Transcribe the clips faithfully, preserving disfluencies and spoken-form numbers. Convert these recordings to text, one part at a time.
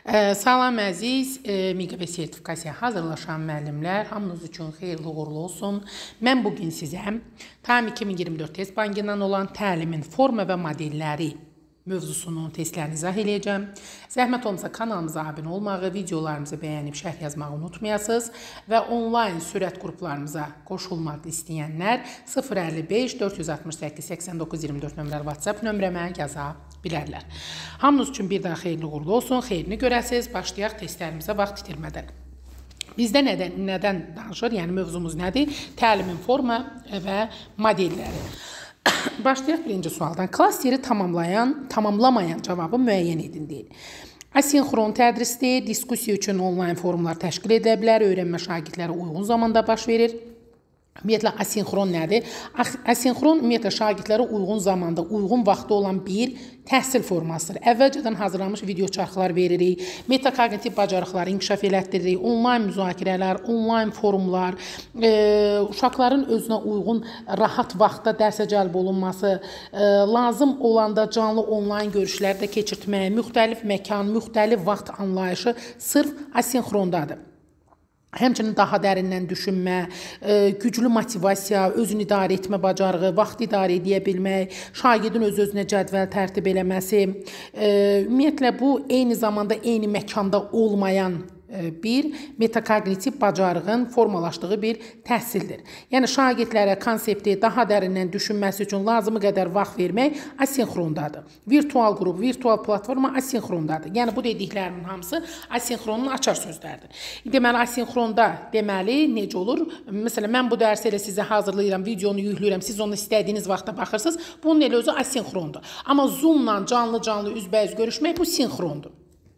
Salam əziz, MİQB sertifikasiya hazırlaşan müəllimlər, hamınız üçün xeyirli uğurlu olsun. Mən bugün sizə tam iki min iyirmi dörd test bankından olan təlimin forma və modelləri mövzusunun testlərini izah edəcəm. Zəhmət olmasa kanalımıza abunə olmağı, videolarımızı bəyənib şərh yazmağı unutmayasınız və onlayn sürət qruplarımıza qoşulmaq istəyənlər sıfır əlli beş dörd yüz altmış səkkiz səksən doqquz iyirmi dörd nömrəli WhatsApp nömrəmə yaza bilərlər. Hamınız üçün bir daha xeyirli uğurlu olsun, xeyrini görəsiniz. Başlayaq testlərimizə vaxt itirmədən. Bizdə nədən, nədən danışır, yəni mövzumuz nədir? Təlimin forma və modelləri. Başlayaq birinci sualdan. Klasteri tamamlayan, tamamlamayan cavabı müəyyən edin deyil. Asinxron tədrisdir, diskussiya üçün onlayn forumlar təşkil edilə bilər, öyrənmə şagirdlərə uyğun zamanda baş verir. Ümumiyyətlə, asinxron nədir? Asinxron, ümumiyyətlə, şagirdlərə uyğun zamanda, uyğun vaxtda olan bir təhsil formasıdır. Əvvəlcədən hazırlanmış video çarxlar veririk, metakognitiv bacarıqları inkişaf elətdiririk, onlayn müzakirələr, onlayn forumlar, e, uşaqların özünə uyğun rahat vaxtda dərsə cəlb olunması, e, lazım olanda canlı onlayn görüşlər də keçirtmək, müxtəlif məkan, müxtəlif vaxt anlayışı sırf asinxrondadır. Həmçinin daha dərindən düşünmə, güclü motivasiya, özünü idarə etmə bacarığı, vaxt idarə edə bilmək, şagirdin öz-özünə cədvəl tərtib eləməsi, ümumiyyətlə bu eyni zamanda eyni məkanda olmayan bir metakognitiv bacarığın formalaşdığı bir təhsildir. Yəni şagirdlərə konsepti daha dərindən düşünməsi üçün lazımı qədər vaxt vermək asinxrondadır. Virtual qrup, virtual platforma asinxrondadır. Yəni bu dediklərimin hamısı asinxronun açar sözləridir. Deməli asinxronda deməli necə olur? Məsələn, mən bu dərsi elə sizə hazırlayıram, videonu yükləyirəm, siz onu istədiyiniz vaxtda baxırsınız. Bunun elə özü asinxrondur. Amma Zoom-la canlı-canlı üzbəüz görüşmək bu sinxrondur.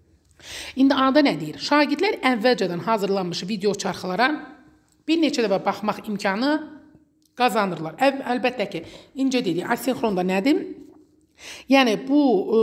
İndi ada nə deyir? Şagirdlər əvvəlcədən hazırlanmış video çarxlara bir neçə dəfə baxmaq imkanı qazanırlar. Əl əlbəttə ki, incə dedik, asinxronda nədir? Yəni bu ə,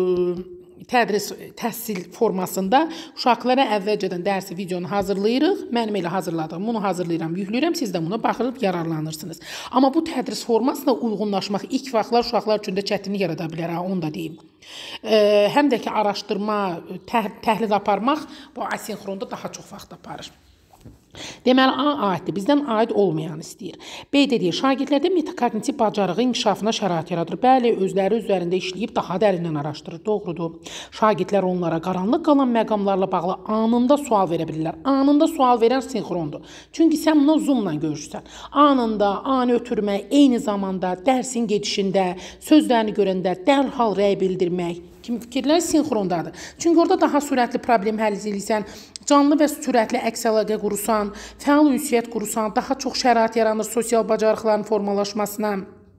tədris təhsil formasında uşaqlara əvvəlcədən dərsi videonu hazırlayırıq. Mənim elə hazırladığım, bunu hazırlayıram, yükləyirəm, siz də buna baxırıb yararlanırsınız. Amma bu tədris formasına uyğunlaşmaq ilk vaxtlar uşaqlar üçün də çətinlik yarada bilər, onu da deyim. Ee, həm də ki, araşdırma, təh təhlil aparmaq bu asinxronda daha çox vaxt aparır. Deməli, A aiddir, bizdən aid olmayan istəyir. B dediyi, şagirdlərdə metakognitiv bacarığı inkişafına şərait yaradır. Bəli, özləri üzərində işləyib daha dərindən araşdırır. Doğrudur. Şagirdlər onlara qaranlıq qalan məqamlarla bağlı anında sual verə bilirlər. Anında sual verən sinxrondur. Çünki sən buna Zoom-la görürsən. Anında, ani ötürmə, eyni zamanda, dərsin gedişində, sözlərini görəndə dərhal rəy bildirmək kimi fikirlər sinxrondadır. Çünki orada daha sürətli problem həll edirsən, canlı və sürətli əks əlaqə qurursan, fəal ünsiyyət qurursan, daha çox şərait yaranır sosial bacarıqların formalaşmasına.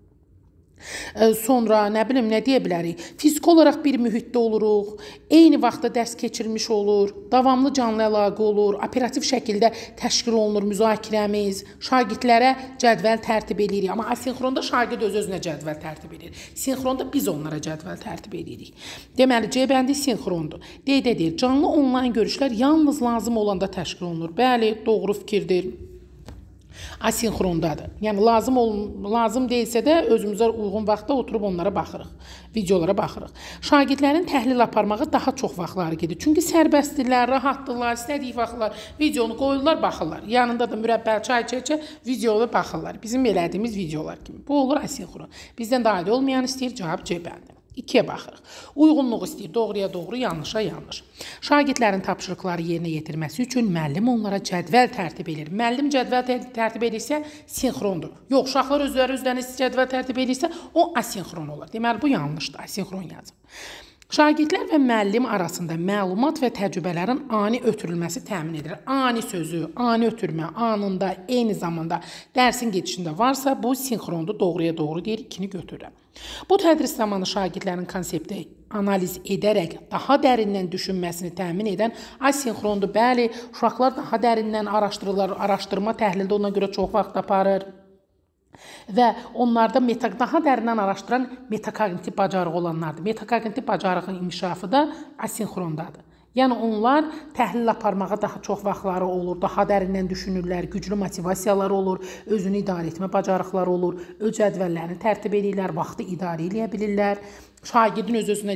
Sonra, nə bilim, nə deyə bilərik? Fiziki olaraq bir mühitdə oluruq, eyni vaxtda dərs keçirmiş olur, davamlı canlı əlaqə olur, operativ şəkildə təşkil olunur müzakirəmiz, şagirdlərə cədvəl tərtib edirik. Amma asinxronda şagird öz-özünə cədvəl tərtib edir. Sinxronda biz onlara cədvəl tərtib edirik. Deməli, C bəndi sinxrondur. D deyir, canlı onlayn görüşlər yalnız lazım olanda təşkil olunur. Bəli, doğru fikirdir. Asinxrondadır. Yəni lazım ol lazım deyilsə də özümüzə uyğun vaxtda oturub onlara baxırıq, videolara baxırıq. Şagirdlərin təhlil aparmağı daha çox vaxtları gedir. Çünki sərbəstdirlər, rahatdırlar, istədiyi vaxtlar videonu qoyurlar, baxırlar. Yanında da mürəbbəli çay içə-içə videoya baxırlar. Bizim elədiyimiz videolar kimi. Bu olur asinxron. Bizdən daha aid olmayan istəyir, cavab C bəndi. İkiyə baxırıq. Uyğunluq istəyir, doğruya doğru, yanlışa yanlış. Şagirdlərin tapşırıqları yerinə yetirməsi üçün müəllim onlara cədvəl tərtib edir. Müəllim cədvəl tərtib edirsə, sinxrondur. Yox, uşaqlar özləri özlərinə cədvəl tərtib edirsə, o asinxron olur. Deməli, bu yanlışdır, asinxron yazım. Şagirdlər və müəllim arasında məlumat və təcrübələrin ani ötürülməsi təmin edilir. Ani sözü, ani ötürmə, anında, eyni zamanda dərsin gedişində varsa, bu sinxrondur, doğruya doğru deyir, ikini götürürəm. Bu tədris zamanı şagirdlərin konsepti analiz edərək daha dərindən düşünməsini təmin edən asinxrondur. Bəli, uşaqlar daha dərindən araşdırırlar, araşdırma təhlildə ona görə çox vaxt aparır. Və onlarda meta, daha dərindən araşdıran metakognitiv bacarığı olanlardır. Metakognitiv bacarığın inkişafı da asinxrondadır. Yəni onlar təhlil aparmağa daha çox vaxtları olur, daha dərindən düşünürlər, güclü motivasiyaları olur, özünü idarə etmə bacarıqları olur, öz cədvəllərini tərtib edirlər, vaxtı idarə edə bilirlər. Şagirdin öz-özünə elə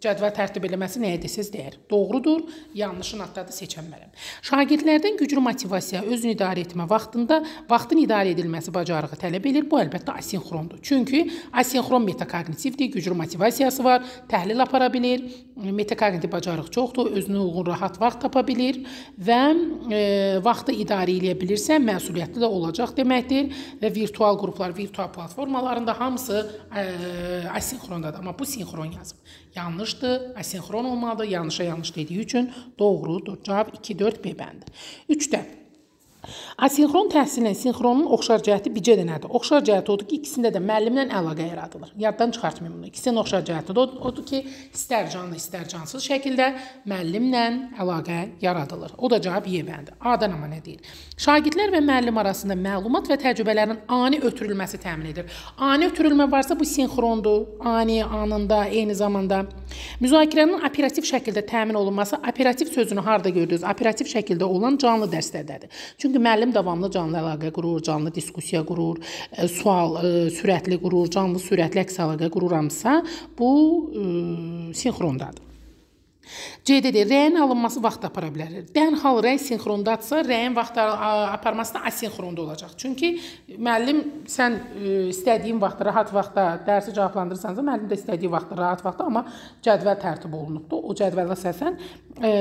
Cədvəl tərtib eləməsi nəyə desəz deyər. Doğrudur, yanlışın addadır seçənmərəm. Şagirdlərdən güclü motivasiya, özünü idarə etmə vaxtında vaxtın idarə edilməsi bacarığı tələb edir. Bu əlbəttə asinxrondur. Çünki asinxron metakognitivdir, güclü motivasiyası var, təhlil apara bilir, metakognitiv bacarıq çoxdur, özünə uyğun rahat vaxt tapa bilir və e, vaxtı idarə edə bilirsə, məsuliyyətli də olacaq deməkdir və virtual qruplar, virtual platformalarında hamısı e, asinxrondadır. Amma bu sinxron yazıb. Yanlışdır, asinxron olmalıdır, yanlışa yanlış dediyi üçün doğrudur. Cavab iki dörd B bəndi. üçdə. Asinxron təhsillə sinxronun oxşar cəhəti bircə dənədir. Oxşar cəhəti odur ki, ikisində də müəllimlə əlaqə yaradılır. Yaddan çıxartmayın bunu. İkisinin oxşar cəhəti odur ki, istər canlı, istər cansız şəkildə müəllimlə əlaqə yaradılır. O da cavab Y bəndi. A-dan amma nə deyir? Şagirdlər və müəllim arasında məlumat və təcrübələrin ani ötürülməsi təmin edir. Ani ötürülmə varsa bu sinxrondur. Ani, anında, eyni zamanda. Müzakirənin operativ şəkildə təmin olunması, operativ sözünü harda gördünüz? Operativ şəkildə olan canlı dərslərdədir. Çünki müəllim davamlı canlı əlaqə qurur, canlı diskussiya qurur, e, sual e, sürətli qurur, canlı sürətli əks əlaqə qururamsa, bu e, sinxrondadır. C-də rəyin alınması vaxt apara bilər. Dərhal rəy sinxrondadsa, rəyin vaxt aparması da asinxronda olacaq. Çünki müəllim sən e, istədiyin vaxtda, rahat vaxtda dərsi cavablandırırsansa, müəllim də istədiyi vaxtda, rahat vaxtda, amma cədvəl tərtib olunubdur. O cədvələ əsasən e,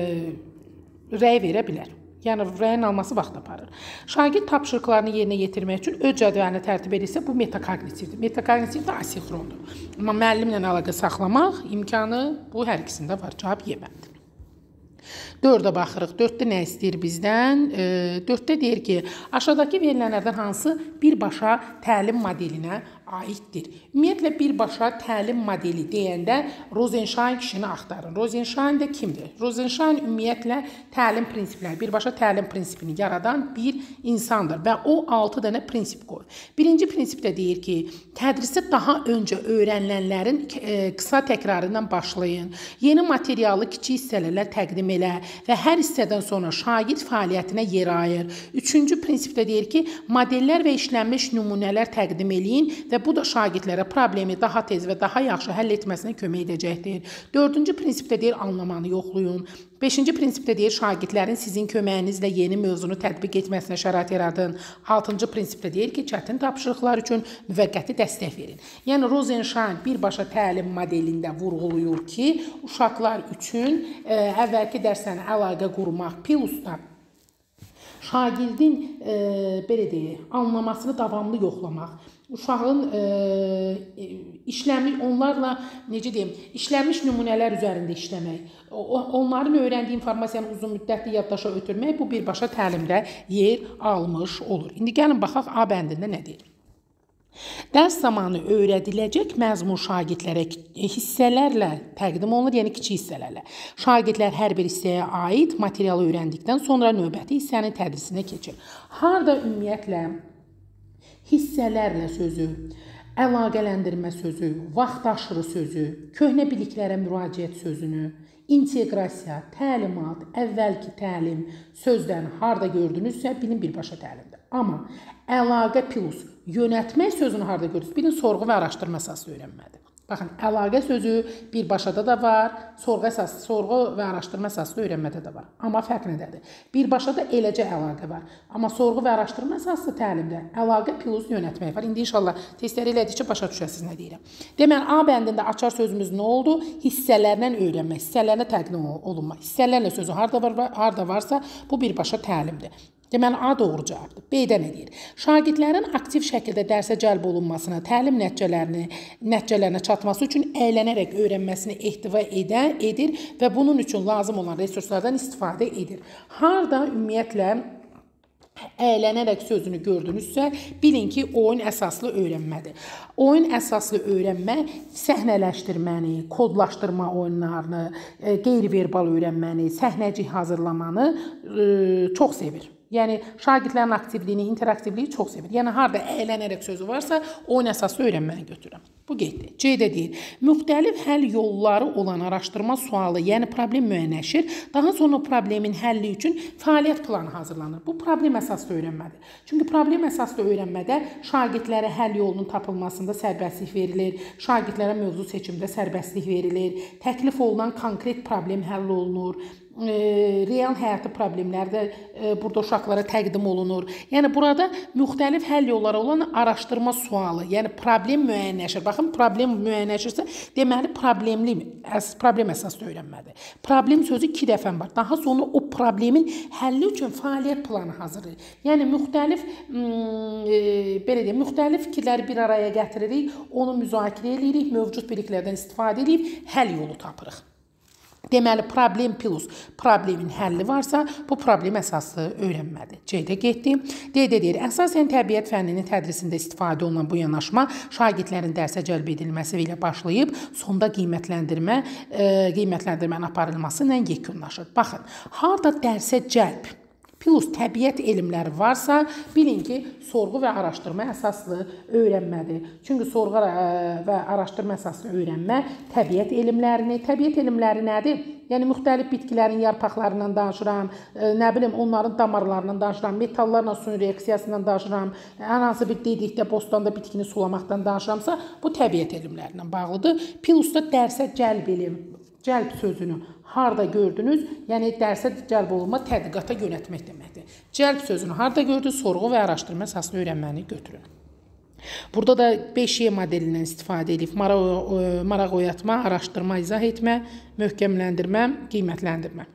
rəy verə bilər. Yəni, rəyin alması vaxt aparır. Şagird tapşırıqlarını yerinə yetirmək üçün öz cədvəlini tərtib edirsə, bu metakognitivdir. Metakognitiv də asinxrondur. Amma müəllimlə əlaqə saxlamaq imkanı bu hər ikisində var. Cavab Y bəndi. dördə baxırıq. dörddə nə istəyir bizdən? E, dörddə deyir ki, aşağıdakı verilənlərdən hansı birbaşa təlim modelinə aiddir? Ümumiyyətlə, birbaşa təlim modeli deyəndə Rosenstein kişini axtarın. Rosenstein də kimdir? Rosenstein ümumiyyətlə təlim prinsipləri, birbaşa təlim prinsipini yaradan bir insandır və o altı dənə prinsip qoyur. Birinci prinsipdə deyir ki, tədrisi daha öncə öyrənilənlərin e, qısa təkrarı ilə başlayın. Yeni materialı kiçik hissələrlə təqdim elə və hər hissədən sonra şagird fəaliyyətinə yer ayır. Üçüncü prinsipdə deyir ki, modellər və işlənmiş nümunələr təqdim eləyin və bu da şagirdlərə problemi daha tez və daha yaxşı həll etməsinə kömək edəcəkdir. Dördüncü prinsipdə deyir, anlamanı yoxlayın. Beşinci prinsipdə deyir, şagirdlərin sizin köməyinizlə yeni mövzunu tətbiq etməsinə şərait yaradın. Altıncı prinsipdə deyir ki, çətin tapşırıqlar üçün müvəqqəti dəstək verin. Yəni, Rosenstein birbaşa təlim modelində vurğulayır ki, uşaqlar üçün ə, əvvəlki dərslərlə əlaqə qurmaq, Pilusda şagirdin e, belə deyək, anlamasını davamlı yoxlamaq, uşağın e, işləmiş, onlarla necə deyim, işlənmiş nümunələr üzərində işləmək, onların öyrəndiyi informasiyanı uzun müddətli yaddaşa ötürmək bu birbaşa təlimdə yer almış olur. İndi gəlin baxaq A bəndində nə deyir? Dərs zamanı öyrədiləcək məzmun şagirdlərə hissələrlə təqdim olunur, yəni kiçik hissələrlə. Şagirdlər hər bir hissəyə aid materialı öyrəndikdən sonra növbəti hissənin tədrisinə keçir. Harda ümumiyyətlə hissələrlə sözü, əlaqələndirmə sözü, vaxt aşırı sözü, köhnə biliklərə müraciət sözünü, inteqrasiya, təlimat, əvvəlki təlim sözdən harda gördünüzsə, bilin birbaşa təlimdir. Amma əlaqə plus yönətmək sözünü harda görürsünüz? Bilin, sorğu və araşdırma əsaslı öyrənmədir. Baxın, əlaqə sözü birbaşada da var, sorğu əsaslı, sorğu və araşdırma əsaslı öyrənmədə də var. Amma fərq nədədir? Birbaşada eləcə əlaqə var. Amma sorğu və araşdırma əsaslı təlimdə əlaqə plus yönətmək var. İndi inşallah testləri elədikcə başa düşəsiniz nə deyirəm. Deməli, A bəndində açar sözümüz nə oldu? Hissələrlə öyrənmək, hissələrlə təqdim olunmaq. Hissələrlə sözü harda var, harda varsa, bu birbaşa təlimdir. Deməli, A doğru cavabdır. B-də nə deyir? Şagirdlərin aktiv şəkildə dərsə cəlb olunmasına, təlim nəticələrini, nəticələrinə çatması üçün əylənərək öyrənməsini ehtiva edə, edir və bunun üçün lazım olan resurslardan istifadə edir. Harda ümumiyyətlə əylənərək sözünü gördünüzsə, bilin ki, oyun əsaslı öyrənmədir. Oyun əsaslı öyrənmə səhnələşdirməni, kodlaşdırma oyunlarını, qeyri-verbal öyrənməni, səhnəcik hazırlamanı e, çox sevir. Yəni şagirdlərin aktivliyini, interaktivliyi çox sevir. Yəni harda əylənərək sözü varsa, oyun əsaslı öyrənməni götürürəm. Bu getdi. C-də deyir. Müxtəlif həll yolları olan araşdırma sualı, yəni problem müəyyənləşir. Daha sonra problemin həlli üçün fəaliyyət planı hazırlanır. Bu problem əsaslı öyrənmədir. Çünki problem əsaslı öyrənmədə şagirdlərə həll yolunun tapılmasında sərbəstlik verilir. Şagirdlərə mövzu seçimdə sərbəstlik verilir. Təklif olunan konkret problem həll olunur. E, real həyatı problemlər də e, burada uşaqlara təqdim olunur. Yəni burada müxtəlif həll yolları olan araşdırma sualı, yəni problem müəyyənləşir. Baxın, problem müəyyənləşirsə, deməli problemli, problem əsaslı öyrənmədir. Problem sözü iki dəfə var. Daha sonra o problemin həlli üçün fəaliyyət planı hazırlayır. Yəni müxtəlif e, belə deyim, müxtəlif fikirləri bir araya gətiririk, onu müzakirə edirik, mövcud biliklərdən istifadə edib həll yolu tapırıq. Deməli, problem plus problemin həlli varsa, bu problem əsaslı öyrənmədir. C-də getdi. D-də deyir, əsasən təbiət fənninin tədrisində istifadə olunan bu yanaşma şagirdlərin dərsə cəlb edilməsi ilə başlayıb, sonda qiymətləndirmə, e, qiymətləndirmənin aparılması ilə yekunlaşır. Baxın, harda dərsə cəlb plus təbiət elmləri varsa, bilin ki, sorğu və araşdırma əsaslı öyrənmədir. Çünki sorğu və araşdırma əsaslı öyrənmə təbiət elmlərini, təbiət elmləri nədir? Yəni, müxtəlif bitkilərin yarpaqlarından danışıram, nə bilim, onların damarlarından danışıram, metallarla suyun reaksiyasından danışıram, ən hansı bir dedikdə, bostanda bitkini sulamaqdan danışıramsa, bu təbiət elmlərindən bağlıdır. Plus da dərsə cəlb elm, cəlb sözünü harda gördünüz? Yəni, dərsə cəlb olunma, tədqiqata yönətmək deməkdir. Cəlb sözünü harda gördünüz? Sorğu və araşdırma əsaslı öyrənməni götürün. Burada da beş E modelindən istifadə edib. Maraq, maraq oyatma, araşdırma, izah etmə, möhkəmləndirmə, qiymətləndirmə.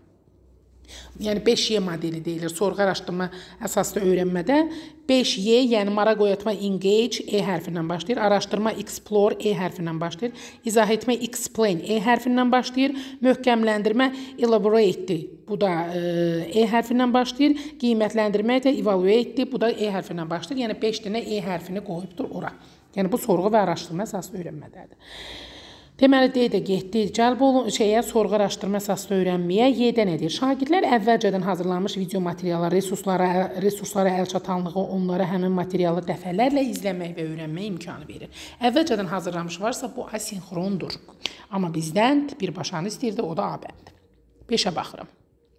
Yəni beş E modeli deyilir. Sorğu araşdırma əsaslı öyrənmədə beş E, yəni maraq oyatma engage E hərfindən başlayır, araşdırma explore E hərfindən başlayır, izah etmə explain E hərfindən başlayır, möhkəmləndirmə elaborate, bu da E hərfindən başlayır, qiymətləndirmə də evaluate, bu da E hərfindən başlayır. Yəni beş dənə E hərfini qoyubdur ora. Yəni bu sorğu və araşdırma əsaslı öyrənmədədir. Deməli, D-də getdi, cəlb olun, şeyə, sorğu araşdırma əsaslı öyrənməyə. Y-də nədir? Şagirdlər əvvəlcədən hazırlanmış video materialları, resurslara, resurslara əl çatanlığı onlara həmin materialı dəfələrlə izləmək və öyrənmək imkanı verir. Əvvəlcədən hazırlanmış varsa, bu asinxrondur. Amma bizdən birbaşanı istəyirdi, o da A bəndi. beşə baxıram.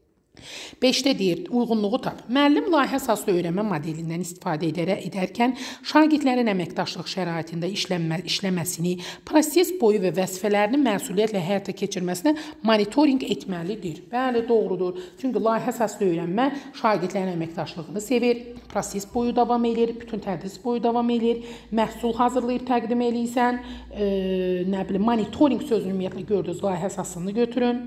beşdə deyir, uyğunluğu tap. Müəllim layihə əsaslı öyrənmə modelindən istifadə edərək, edərkən şagirdlərin əməkdaşlıq şəraitində işlənmə, işləməsini, proses boyu və vəzifələrini məsuliyyətlə həyata keçirməsinə monitorinq etməlidir. Bəli, doğrudur. Çünki layihə əsaslı öyrənmə şagirdlərin əməkdaşlığını sevir, proses boyu davam edir, bütün tədris boyu davam edir, məhsul hazırlayıb təqdim eləyirsən, e, nə bilim, monitorinq sözünü ümumiyyətlə gördünüz, layihə əsasını götürün.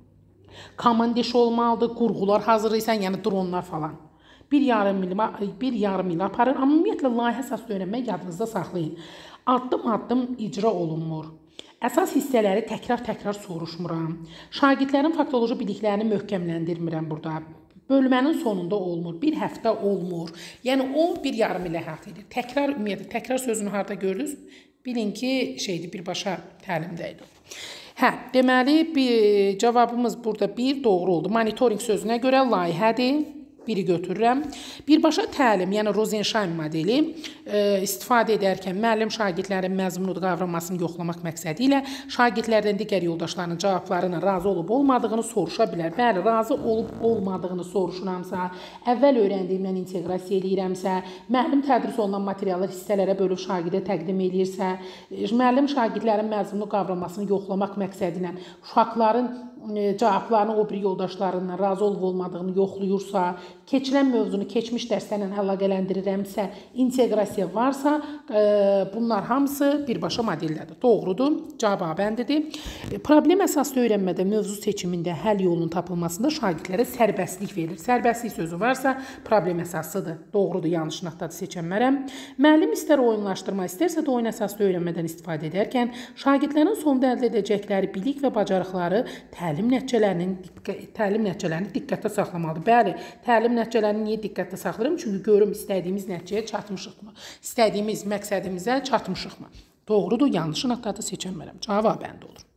Komandiş olmalıdır, qurğular hazırlayırsan, yəni dronlar falan. Bir yarım il, bir yarım il aparır, amma ümumiyyətlə layihə əsaslı öyrənmək yadınızda saxlayın. Addım-addım icra olunmur. Əsas hissələri təkrar-təkrar soruşmuram. Şagirdlərin faktoloji biliklərini möhkəmləndirmirəm burada. Bölmənin sonunda olmur, bir həftə olmur. Yəni o bir yarım ilə əhatə edir. Təkrar, ümumiyyətlə, təkrar sözünü harda gördünüz? Bilin ki, şeydir, birbaşa təlimdə idi. Hə, deməli, bir, cavabımız burada bir doğru oldu. Monitoring sözünə görə layihədir. Biri götürürəm. Birbaşa təlim, yəni Rosenstein modeli e, istifadə edərkən müəllim şagirdlərin məzmunu qavramasını yoxlamaq məqsədi ilə şagirdlərdən digər yoldaşlarının cavablarına razı olub olmadığını soruşa bilər. Bəli, razı olub olmadığını soruşuramsa, əvvəl öyrəndiyimdən inteqrasiya edirəmsə, müəllim tədris olunan materiallar hissələrə bölüb şagirdə təqdim edirsə, müəllim şagirdlərin məzmunu qavramasını yoxlamaq məqsədi ilə uşaqların cavablarını o bir yoldaşlarından razı olub olmadığını yoxluyursa, keçilən mövzunu keçmiş dərslərlə əlaqələndirirəmsə, inteqrasiya varsa, bunlar hamısı birbaşa modellərdir. Doğrudur, cavab A bəndidir. Problem əsaslı öyrənmədə mövzu seçimində həll yolunun tapılmasında şagirdlərə sərbəstlik verilir. Sərbəstlik sözü varsa, problem əsaslıdır. Doğrudur, yanlış nöqtədə seçənmərəm. Müəllim istər oyunlaşdırma, istərsə də oyun əsaslı öyrənmədən istifadə edərkən, şagirdlərin sonda əldə edəcəkləri bilik və bacarıqları təlim nəticələrinin, təlim nəticələrini diqqətdə saxlamalıdır. Bəli, təlim nəticələrini niyə diqqətdə saxlayıram? Çünki görüm istədiyimiz nəticəyə çatmışıqmı? İstədiyimiz məqsədimizə çatmışıqmı? Doğrudur, yanlış nöqtədə seçənmərəm. Cavab A bəndi olur.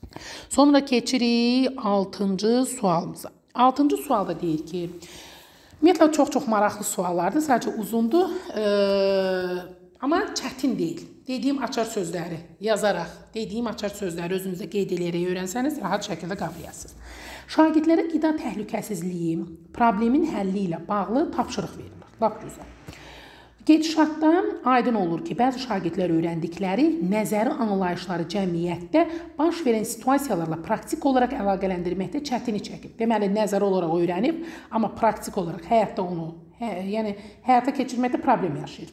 Sonra keçirik altıncı sualımıza. altıncı sualda deyir ki, Ümumiyyətlə çox-çox maraqlı suallardır, sadəcə uzundur, e, amma çətin deyil. Dediyim açar sözləri yazaraq, dediyim açar sözləri özünüzdə qeyd edərək öyrənsəniz, rahat şəkildə qavrayasınız. Şagirdlərə qida təhlükəsizliyi, problemin həlli ilə bağlı tapşırıq verilir. Lap gözəl. Gedişatda aydın olur ki, bəzi şagirdlər öyrəndikləri nəzəri anlayışları cəmiyyətdə baş verən situasiyalarla praktik olaraq əlaqələndirməkdə çətini çəkib. Deməli, nəzəri olaraq öyrənib, amma praktik olaraq həyatda onu, hə, yəni həyata keçirməkdə problem yaşayır.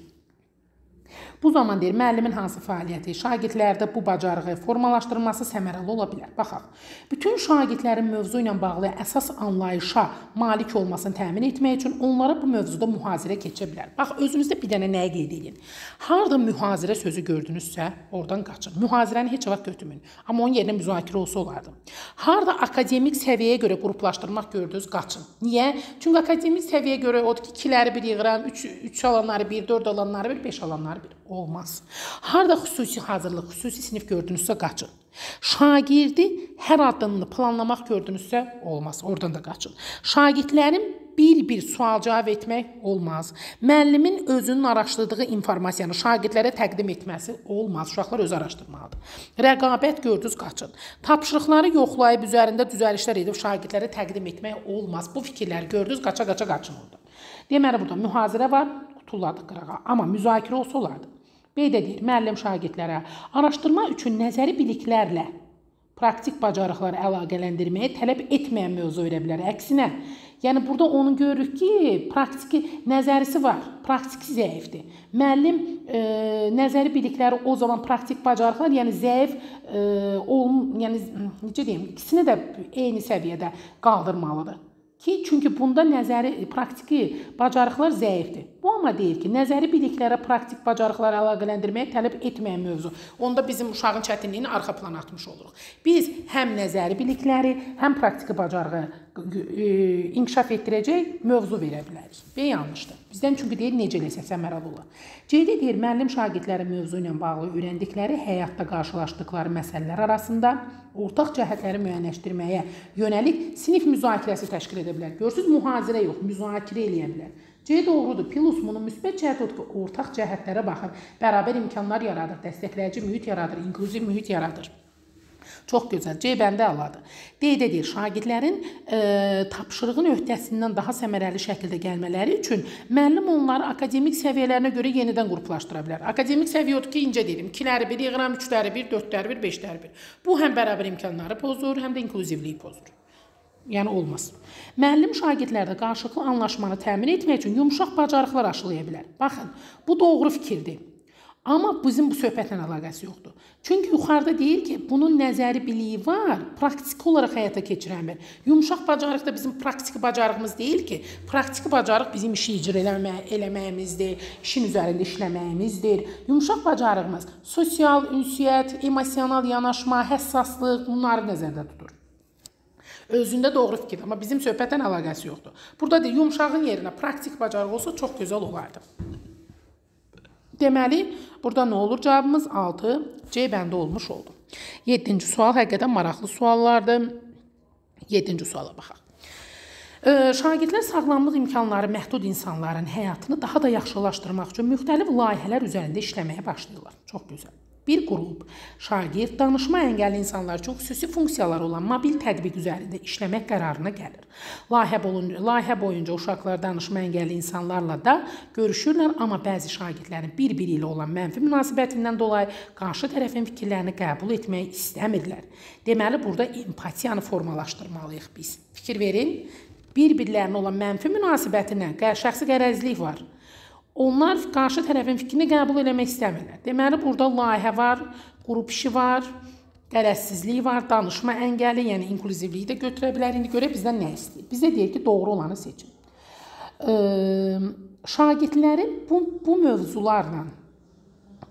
Bu zaman deyir, müəllimin hansı fəaliyyəti, şagirdlərdə bu bacarığı formalaşdırılması səmərəli ola bilər. Baxaq, bütün şagirdlərin mövzu ilə bağlı əsas anlayışa malik olmasını təmin etmək üçün onlara bu mövzuda mühazirə keçə bilər. Bax, özünüzdə bir dənə nəyə qeyd edin? Harada mühazirə sözü gördünüzsə, oradan qaçın. Mühazirəni heç vaxt götürməyin, amma onun yerinə müzakirə olsa olardı. Harada akademik səviyyəyə görə qruplaşdırmaq gördünüz, qaçın. Niyə? Çünki akademik səviyyəyə görə odur ki, ikiləri bir yığıram, üç, üç alanları bir, dörd alanları bir, beş alanları bir. Olmaz. Harada xüsusi hazırlıq, xüsusi sinif gördünüzsə qaçın. Şagirdi hər addımını planlamaq gördünüzsə olmaz. Oradan da qaçın. Şagirdlərin bir-bir sual cavab etmək olmaz. Müəllimin özünün araşdırdığı informasiyanı şagirdlərə təqdim etməsi olmaz. Uşaqlar öz araşdırmalıdır. Rəqabət gördünüz, qaçın. Tapşırıqları yoxlayıb üzərində düzəlişlər edib şagirdlərə təqdim etmək olmaz. Bu fikirləri gördünüz, qaça-qaça qaçın orada. Deməli, burada mühazirə var, tutulladı qırağa. Amma müzakirə olsa olardı. Qeyd edir, müəllim şagirdlərə araşdırma üçün nəzəri biliklərlə praktik bacarıqları əlaqələndirməyə tələb etməyən mövzu verə bilər. Əksinə, yəni burada onu görürük ki, praktiki nəzərisi var, praktiki zəifdir. Müəllim e, nəzəri bilikləri o zaman praktik bacarıqlar, yəni zəif, e, olm, yəni necə deyim, ikisini də eyni səviyyədə qaldırmalıdır. Ki, çünki bunda nəzəri, praktiki bacarıqlar zəifdir. Bu amma deyir ki, nəzəri biliklərə praktik bacarıqları əlaqələndirməyə tələb etməyən mövzu. Onda bizim uşağın çətinliyini arxa plana atmış oluruq. Biz həm nəzəri bilikləri, həm praktiki bacarığı e, inkişaf etdirəcək mövzu verə bilərik. Və yanlışdır. Bizdən çünki deyir, necə eləsə səmərəli olar. Ceydə deyir, müəllim şagirdlərin mövzu ilə bağlı öyrəndikləri həyatda qarşılaşdıqları məsələlər arasında ortaq cəhətləri müəyyənləşdirməyə yönəlik sinif müzakirəsi təşkil edə bilər. Görürsünüz, mühazirə yox, müzakirə eləyə bilər. C doğrudur. Plus bunun müsbət cəhəti odur ki, ortaq cəhətlərə baxır, bərabər imkanlar yaradır, dəstəkləyici mühit yaradır, inklüziv mühit yaradır. Çox gözəl. C bəndə aladır. Qeyd edir, şagirdlərin e, tapşırığın öhdəsindən daha səmərəli şəkildə gəlmələri üçün müəllim onları akademik səviyyələrinə görə yenidən qruplaşdıra bilər. Akademik səviyyə odur ki, incə deyim, ikiləri bir yığıram, üçləri bir, dördləri bir, beşləri bir. Bu həm bərabər imkanları pozur, həm də inklüzivliyi pozur. Yəni olmaz. Müəllim şagirdlərdə qarşılıqlı anlaşmanı təmin etmək üçün yumşaq bacarıqlar aşılaya bilər. Baxın, bu doğru fikirdir. Amma bizim bu söhbətlə əlaqəsi yoxdur. Çünki yuxarıda deyir ki, bunun nəzəri biliyi var, praktiki olaraq həyata keçirənmir. Yumşaq bacarıq da bizim praktiki bacarığımız deyil ki, praktiki bacarıq bizim işi icra eləmə, eləməyimizdir, işin üzərində işləməyimizdir. Yumşaq bacarığımız sosial, ünsiyyət, emosional yanaşma, həssaslıq bunları nəzərdə tutur. Özündə doğru fikirdir, amma bizim söhbətlə əlaqəsi yoxdur. Burada deyir, yumşağın yerinə praktik bacarıq olsa çox gözəl olardı. Deməli, burada nə olur cavabımız? altı C bəndə olmuş oldu. yeddinci sual həqiqətən maraqlı suallardır. yeddinci suala baxaq. Şagirdlər sağlamlıq imkanları məhdud insanların həyatını daha da yaxşılaşdırmaq üçün müxtəlif layihələr üzərində işləməyə başlayırlar. Çox gözəl. Bir qrup şagird danışma əngəlli insanlar üçün xüsusi funksiyalar olan mobil tətbiq üzərində işləmək qərarına gəlir. Layihə boyunca, layihə boyunca uşaqlar danışma əngəlli insanlarla da görüşürlər, amma bəzi şagirdlərin bir-biri ilə olan mənfi münasibətindən dolayı qarşı tərəfin fikirlərini qəbul etmək istəmirlər. Deməli, burada empatiyanı formalaşdırmalıyıq biz. Fikir verin, bir-birlərinə olan mənfi münasibətindən şəxsi qərəzlik var. Onlar qarşı tərəfin fikrini qəbul eləmək istəmirlər. Deməli, burada layihə var, qrup işi var, qərəzsizlik var, danışma əngəli, yəni inklüzivliyi də götürə bilər. İndi görə bizdən nə istəyir? Bizə deyir ki, doğru olanı seçin. Ee, şagirdlərin bu, bu mövzularla,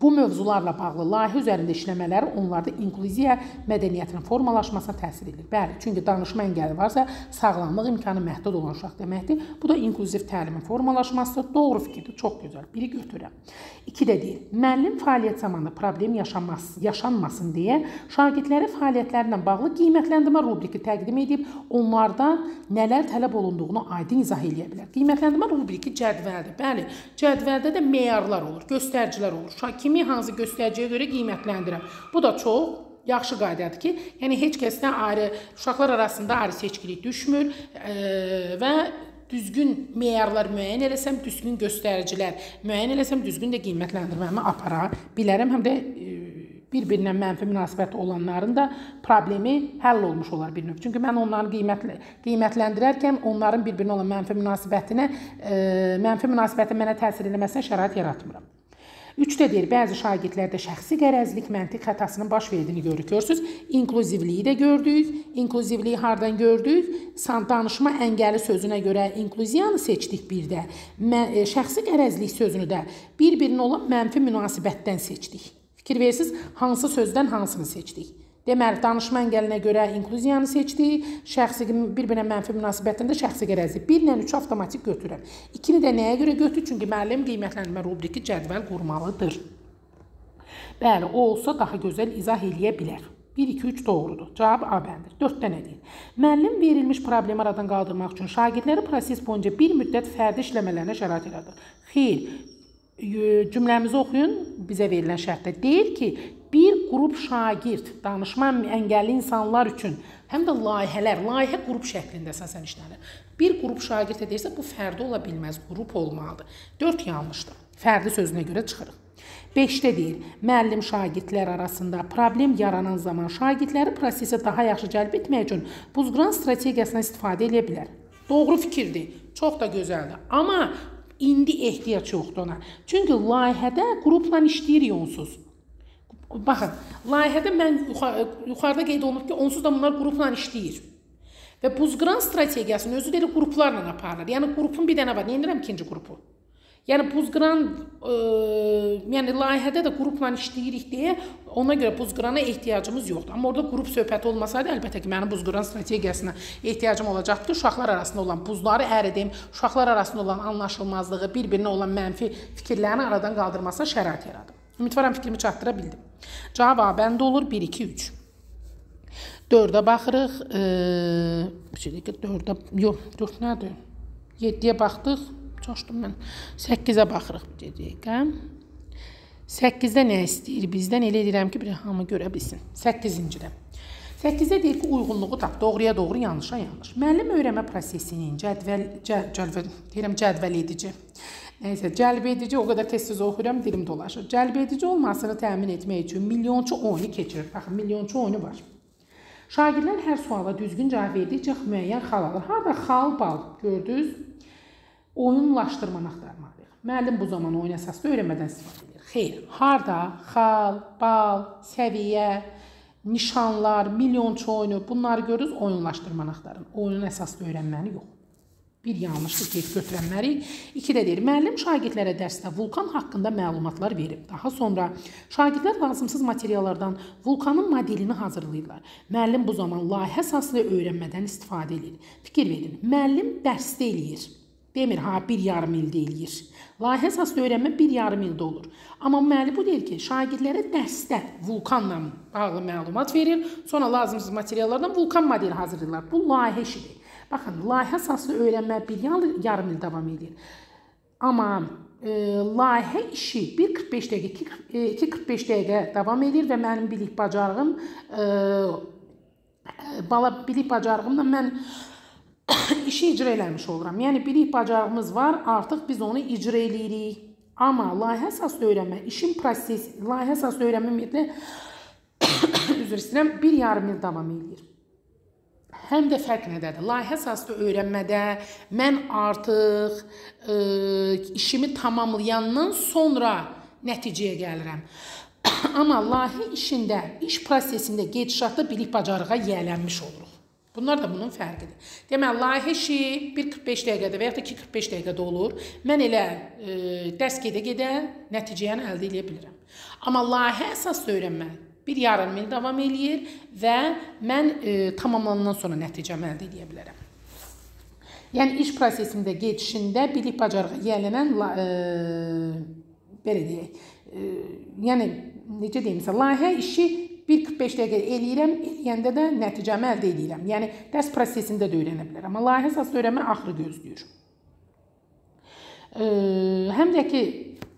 Bu mövzularla bağlı layihə üzərində işləmələri onlarda inkluziya mədəniyyətinin formalaşmasına təsir edir. Bəli, çünki danışma əngəli varsa, sağlamlıq imkanı məhdud olan uşaq deməkdir. Bu da inklüziv təlimin formalaşmasıdır. Doğru fikirdir, çox gözəl. Biri götürürəm. İki də deyir, müəllim fəaliyyət zamanında problem yaşanmasın, yaşanmasın deyə şagirdləri fəaliyyətlərlə bağlı qiymətləndirmə rubriki təqdim edib, onlardan nələr tələb olunduğunu aydın izah edə bilər. Qiymətləndirmə rubriki cədvəldir. Bəli, cədvəldə də meyarlar olur, göstəricilər olur. Kimi hansı göstəriciyə görə qiymətləndirəm. Bu da çox yaxşı qaydadır ki, yəni heç kəsdən ayrı, uşaqlar arasında ayrı seçkilik düşmür e, və düzgün meyarlar müəyyən eləsəm, düzgün göstəricilər müəyyən eləsəm, düzgün də qiymətləndirməmi apara bilərəm. Həm də e, bir-birinə mənfi münasibəti olanların da problemi həll olmuş olar bir növ. Çünki mən onları qiymətlə, qiymətləndirərkən onların bir-birinə olan mənfi münasibətinə, e, mənfi münasibətin mənə təsir eləməsinə şərait yaratmıram. Üçdə deyir, bəzi şagirdlərdə şəxsi qərəzlik, məntiq xətasının baş verdiyini görürük. İnklüzivliyi də gördük. İnklüzivliyi hardan gördük? Danışma əngəli sözünə görə inklüziyanı seçdik bir də. Şəxsi qərəzlik sözünü də bir-birinə olan mənfi münasibətdən seçdik. Fikir verirsiniz, hansı sözdən hansını seçdik? Deməli, danışma əngəlinə görə inklüziyanı seçdik, şəxsi bir-birinə mənfi münasibətində şəxsi qərəzlik. bir ilə üç avtomatik götürürəm. ikini də nəyə görə götürür? Çünki müəllim qiymətləndirmə rubriki cədvəl qurmalıdır. Bəli, o olsa daha gözəl izah eləyə bilər. bir, iki, üç doğrudur. Cavab A bəndir. dörddə nə deyir? Müəllim verilmiş problemi aradan qaldırmaq üçün şagirdləri proses boyunca bir müddət fərdi işləmələrinə şərait yaradır. Xeyr, cümləmizi oxuyun, bizə verilən şərtdə deyir ki, bir qrup şagird, danışma əngəlli insanlar üçün, həm də layihələr, layihə qrup şəklində əsasən işlənir. Bir qrup şagird edirsə, bu fərdi ola bilməz, qrup olmalıdır. dörd yanlışdır. Fərdi sözünə görə çıxırıq. beşdə deyir, müəllim şagirdlər arasında problem yaranan zaman şagirdləri prosesə daha yaxşı cəlb etmək üçün buzqıran strategiyasına istifadə edə bilər. Doğru fikirdir, çox da gözəldir. Amma indi ehtiyac yoxdur ona. Çünki layihədə qrupla işləyirik onsuz. Baxın, layihədə mən yuxarıda qeyd olunub ki, onsuz da bunlar qrupla işləyir. Və buzqıran strategiyasını özü də qruplarla aparılır. Yəni, qrupun bir dənə var. Nə edirəm ikinci qrupu? Yəni, buzqıran, e, yəni layihədə də qrupla işləyirik deyə ona görə buzqırana ehtiyacımız yoxdur. Amma orada qrup söhbəti olmasaydı, əlbəttə ki, mənim buzqıran strategiyasına ehtiyacım olacaqdır. Uşaqlar arasında olan buzları əridim, uşaqlar arasında olan anlaşılmazlığı, bir-birinə olan mənfi fikirlərini aradan qaldırmasına şərait yaradım. Ümidvaram fikrimi çatdıra bildim. Cavab A bəndə olur, bir, iki, üç. dördə baxırıq. dördə, yox, dörd nədir? yeddiyə baxdıq. Çaşdım mən. səkkizə baxırıq. Bir dəqiqə. səkkizdə nə istəyir bizdən? Elə edirəm ki, bir hamı görə bilsin. səkkizincidə. səkkizdə deyir ki, uyğunluğu tap. Doğruya doğru, yanlışa yanlış. Müəllim öyrənmə prosesinin cədvəl, cədvəl, deyirəm cədvəl edici. Nəysə, cəlb edici, o qədər tez-tez oxuyuram, dilim dolaşır. Cəlb edici olmasını təmin etmək üçün milyonçu oyunu keçirir. Baxın, milyonçu oyunu var. Şagirdlər hər suala düzgün cavab verdikcə müəyyən xal alır. Harada xal, bal gördünüz? Oyunlaşdırmanı axtarmalıyıq. Müəllim bu zaman oyun əsaslı öyrənmədən istifadə edir. Xeyr, harada xal, bal, səviyyə, nişanlar, milyonçu oyunu, bunları görürüz, oyunlaşdırmanı axtarın. Oyunun əsaslı öyrənməni yox. Bir yanlışlıq qeyd götürənmərik. İki də deyir, müəllim şagirdlərə dərsdə vulkan haqqında məlumatlar verib. Daha sonra şagirdlər lazımsız materiallardan vulkanın modelini hazırlayırlar. Müəllim bu zaman layihə əsaslı öyrənmədən istifadə edir. Fikir verin, müəllim dərsdə eləyir. Demir, ha, bir yarım ildə eləyir. Layihə əsaslı öyrənmə bir yarım ildə olur. Amma müəllim bu deyir ki, şagirdlərə dərsdə vulkanla bağlı məlumat verir, sonra lazımsız materiallardan vulkan modeli hazırlayırlar. Bu layihə işidir. Baxın, layihə əsaslı öyrənmə bir yarım il davam edir. Amma e, layihə işi bir qırx beş dəqiqə, iki qırx beş dəqiqə davam edir və mənim bilik bacarığım, e, bala bilik bacarığımla mən işi icra eləmiş oluram. Yəni, bilik bacarığımız var, artıq biz onu icra eləyirik. Amma layihə əsaslı öyrənmə, işin prosesi, layihə əsaslı öyrənmə metni, üzr istəyirəm, bir yarım il davam edir. Həm də fərq nədədir? Layihə əsaslı öyrənmədə mən artıq e, işimi tamamlayandan sonra nəticəyə gəlirəm. Amma layihə işində, iş prosesində gedişatda bilik bacarığa yiyələnmiş oluruq. Bunlar da bunun fərqidir. Deməli, layihə işi bir qırx beş dəqiqədə və ya da iki qırx beş dəqiqədə olur. Mən elə e, dərs gedə-gedə nəticəni əldə edə bilirəm. Amma layihə əsaslı öyrənmə bir yarım il davam eləyir və mən e, tamamlanandan sonra nəticəmi əldə edə bilərəm. Yəni iş prosesində gedişində bilik bacarığı yiyələnən e, belə deyək, e, yəni necə deyim sizə, layihə işi bir qırx beş dəqiqə eləyirəm, eləyəndə də nəticəmi əldə edirəm. Yəni dərs prosesində də öyrənə bilərəm. Amma layihə əsaslı öyrənmə axırı gözləyir. E, həm də ki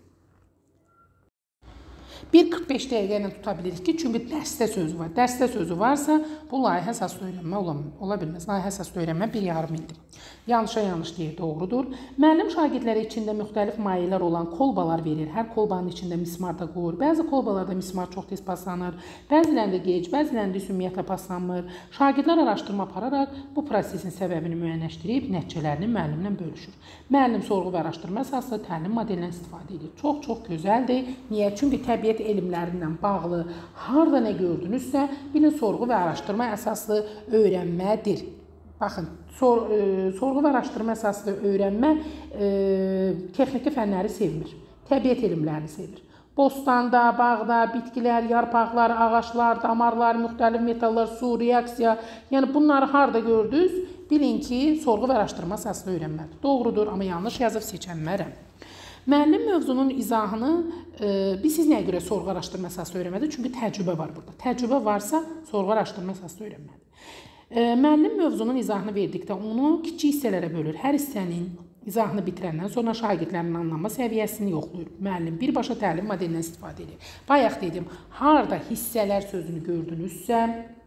bir qırx beş dəqiqə ilə tuta bilirik ki, çünki dərsdə sözü var. Dərsdə sözü varsa, bu layihə əsaslı öyrənmə ola, ola bilməz. Layihə əsaslı öyrənmə bir yarım ildir. Yanlışa yanlış deyir, doğrudur. Müəllim şagirdlərə içində müxtəlif mayelər olan kolbalar verir. Hər kolbanın içində mismar da qoyur. Bəzi kolbalarda mismar çox tez paslanır. Bəzilərində gec, bəzilərində ümumiyyətlə paslanmır. Şagirdlər araşdırma apararaq bu prosesin səbəbini müəyyənləşdirib nəticələrini müəllimlə bölüşür. Müəllim sorğu və araşdırma əsaslı təlim modelindən istifadə edir. Çox-çox gözəldir. Niyə? Çünki təbiət elmlərindən bağlı harda nə gördünüzsə, bilin sorğu və araşdırma əsaslı öyrənmədir. Baxın, sor, e, sorğu və araşdırma əsaslı öyrənmə e, texniki fənləri sevmir, təbiət elmlərini sevir. Bostanda, bağda, bitkilər, yarpaqlar, ağaçlar, damarlar, müxtəlif metallar, su, reaksiya, yəni bunları harda gördünüz, bilin ki, sorğu və araşdırma əsaslı öyrənmədir. Doğrudur, amma yanlış yazıb seçənmərəm. Müəllim mövzunun izahını e, biz siz nəyə görə sorğu araşdırma əsaslı öyrənmədir? Çünki təcrübə var burada. Təcrübə varsa sorğu araşdırma əsaslı öyrənmədir. E, müəllim mövzunun izahını verdikdə onu kiçik hissələrə bölür. Hər hissənin izahını bitirəndən sonra şagirdlərin anlama səviyyəsini yoxlayır. Müəllim birbaşa təlim modelindən istifadə edir. Bayaq dedim, harda hissələr sözünü gördünüzsə,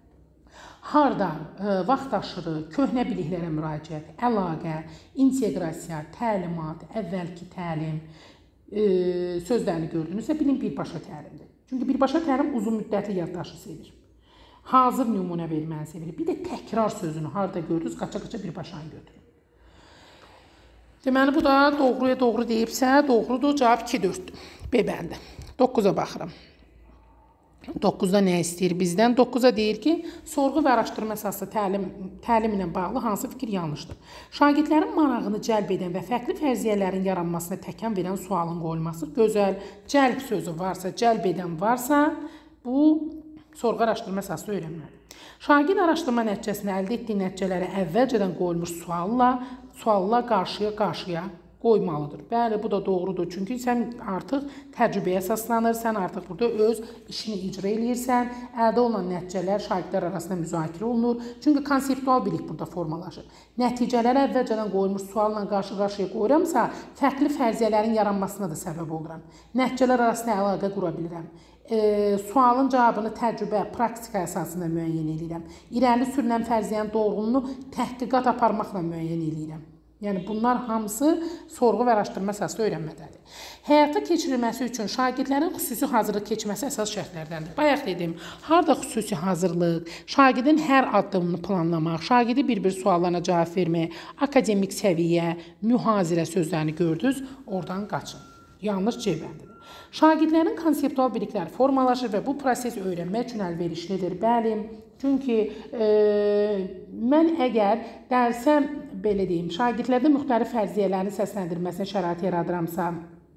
harda e, vaxt aşırı, köhnə biliklərə müraciət, əlaqə, inteqrasiya, təlimat, əvvəlki təlim e, sözlərini gördünüzsə, bilin birbaşa təlimdir. Çünki birbaşa təlim uzun müddətli yaddaşı sevir. Hazır nümunə verməni sevir. Bir də təkrar sözünü harda gördünüz, qaça-qaça birbaşa götürün. Deməli, bu da doğruya doğru deyibsə, doğrudur. Cavab iki dörddür. B bəndi. doqquza baxıram. doqquzda nə istəyir bizdən? doqquza deyir ki, sorğu və araşdırma əsaslı təlim, təlim ilə bağlı hansı fikir yanlışdır? Şagirdlərin marağını cəlb edən və fərqli fərziyyələrin yaranmasına təkan verən sualın qoyulması gözəl. Cəlb sözü varsa, cəlb edən varsa, bu sorğu araşdırma əsaslı öyrənməlidir. Şagird araşdırma nəticəsində əldə etdiyi nəticələri əvvəlcədən qoyulmuş sualla, sualla qarşıya-qarşıya qoymalıdır. Bəli, bu da doğrudur. Çünki sən artıq təcrübəyə əsaslanır, sən artıq burada öz işini icra eləyirsən, əldə olunan nəticələr şagirdlər arasında müzakirə olunur. Çünki konseptual bilik burada formalaşır. Nəticələri əvvəlcədən qoyulmuş sualla qarşı-qarşıya qoyuramsa, fərqli fərziyyələrin yaranmasına da səbəb oluram. Nəticələr arasında əlaqə qura bilirəm. E, sualın cavabını təcrübə, praktika əsasında müəyyən edirəm. İrəli sürülən fərziyyənin doğruluğunu təhqiqat aparmaqla müəyyən edirəm. Yəni bunlar hamısı sorğu və araşdırma əsaslı öyrənmədədir. Həyata keçirilməsi üçün şagirdlərin xüsusi hazırlıq keçməsi əsas şərtlərdəndir. Bayaq dedim, harda xüsusi hazırlıq, şagirdin hər addımını planlamaq, şagirdi bir-bir suallarına cavab vermək, akademik səviyyə, mühazirə sözlərini gördünüz, oradan qaçın. Yanlış C bəndidir. Şagirdlərin konseptual bilikləri formalaşır və bu proses öyrənmək üçün əlverişlidir. Bəli, çünki e, mən əgər dərsə, belə deyim, şagirdlərdə müxtəlif fərziyyələrin səsləndirməsinə şərait yaradıramsa,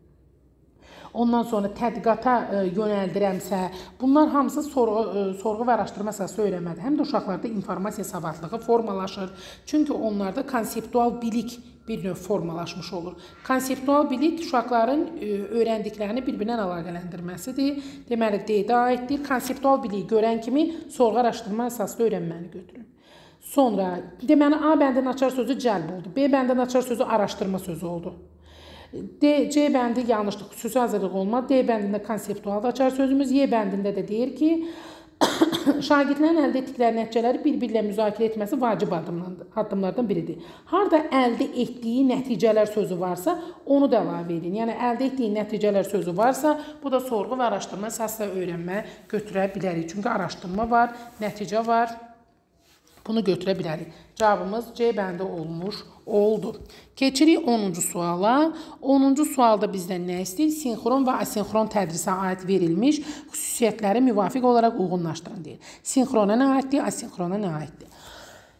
ondan sonra tədqiqata e, yönəldirəmsə, bunlar hamısı sorğu, e, sorğu və araşdırma əsaslı öyrənmədir. Həm də uşaqlarda informasiya savadlığı formalaşır. Çünki onlarda konseptual bilik bir növ formalaşmış olur. Konseptual bilik uşaqların e, öyrəndiklərini bir-birinə əlaqələndirməsidir. Deməli, D-də aiddir. Konseptual biliyi görən kimi sorğu araşdırma əsaslı öyrənməni götürün. Sonra, deməli, A bəndinin açar sözü cəlb oldu. B bəndinin açar sözü araşdırma sözü oldu. D, C bəndi yanlışdır, xüsusi hazırlıq olmaz. D bəndində konseptual açar sözümüz. Y bəndində də deyir ki, şagirdlərin əldə etdikləri nəticələri bir-birlə müzakirə etməsi vacib addımlardan biridir. Harda əldə etdiyi nəticələr sözü varsa, onu da əlavə edin. Yəni, əldə etdiyi nəticələr sözü varsa, bu da sorğu və araşdırma əsaslı öyrənmə götürə bilərik. Çünki araşdırma var, nəticə var. Bunu götürə bilərik. Cavabımız C bəndi olmuş oldu. Keçirik onuncu suala. onuncu sualda bizdən nə istəyir? Sinxron və asinxron tədrisə aid verilmiş xüsusiyyətləri müvafiq olaraq uyğunlaşdırın deyir. Sinxrona nə aiddir? Asinxrona nə aiddir?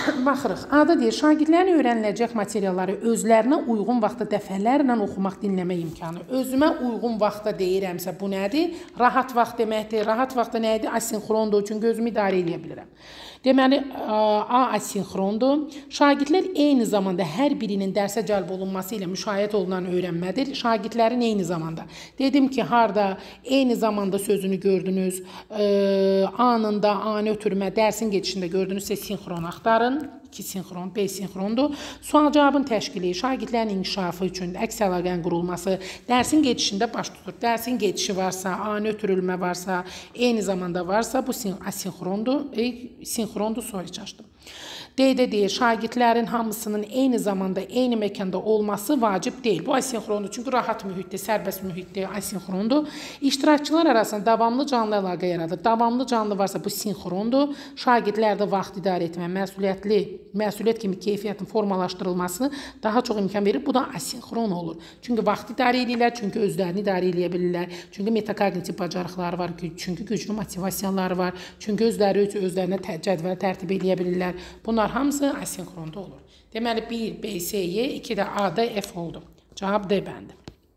Baxırıq. A-da deyir, şagirdlərin öyrəniləcək materialları özlərinə uyğun vaxtda dəfələrlə oxumaq, dinləmək imkanı. Özümə uyğun vaxtda deyirəmsə bu nədir? Rahat vaxt deməkdir. Rahat vaxtda nə idi? Asinxrondur. Çünki özümü idarə edə bilirəm. Deməli, A asinxrondur. Şagirdlər eyni zamanda hər birinin dərsə cəlb olunması ilə müşahidə olunan öyrənmədir. Şagirdlərin eyni zamanda. Dedim ki, harda eyni zamanda sözünü gördünüz, anında, ani ötürmə, dərsin geçişində gördünüzsə sinxron axtarın. İki sinxron, beş sinxrondur. Sual-cavabın təşkili, şagirdlərin inkişafı üçün əks əlaqənin qurulması, dərsin geçişində baş tutur. Dərsin geçişi varsa, ani ötürülmə varsa, eyni zamanda varsa, bu asinxrondur. E, sinxrondur, soru açdım. D-də deyir, şagirdlərin hamısının eyni zamanda, eyni məkanda olması vacib deyil. Bu asinxrondur, çünki rahat mühitdir, sərbəst mühitdir, asinxrondur. İştirakçılar arasında davamlı canlı əlaqə yaradır. Davamlı canlı varsa bu sinxrondur. Şagirdlərdə vaxt idarə etmə, məsuliyyətli, məsuliyyət kimi keyfiyyətin formalaşdırılmasını daha çox imkan verir. Bu da asinxron olur. Çünki vaxt idarə edirlər, çünki özlərini idarə edə bilirlər, çünki metakognitiv bacarıqları var, çünki güclü motivasiyaları var, çünki özləri özlərinə cədvəl tərtib edə bilirlər. Bunlar hamısı asinxronda olur. Deməli, bir B S Y, iki də A da F oldu. Cavab D bəndi.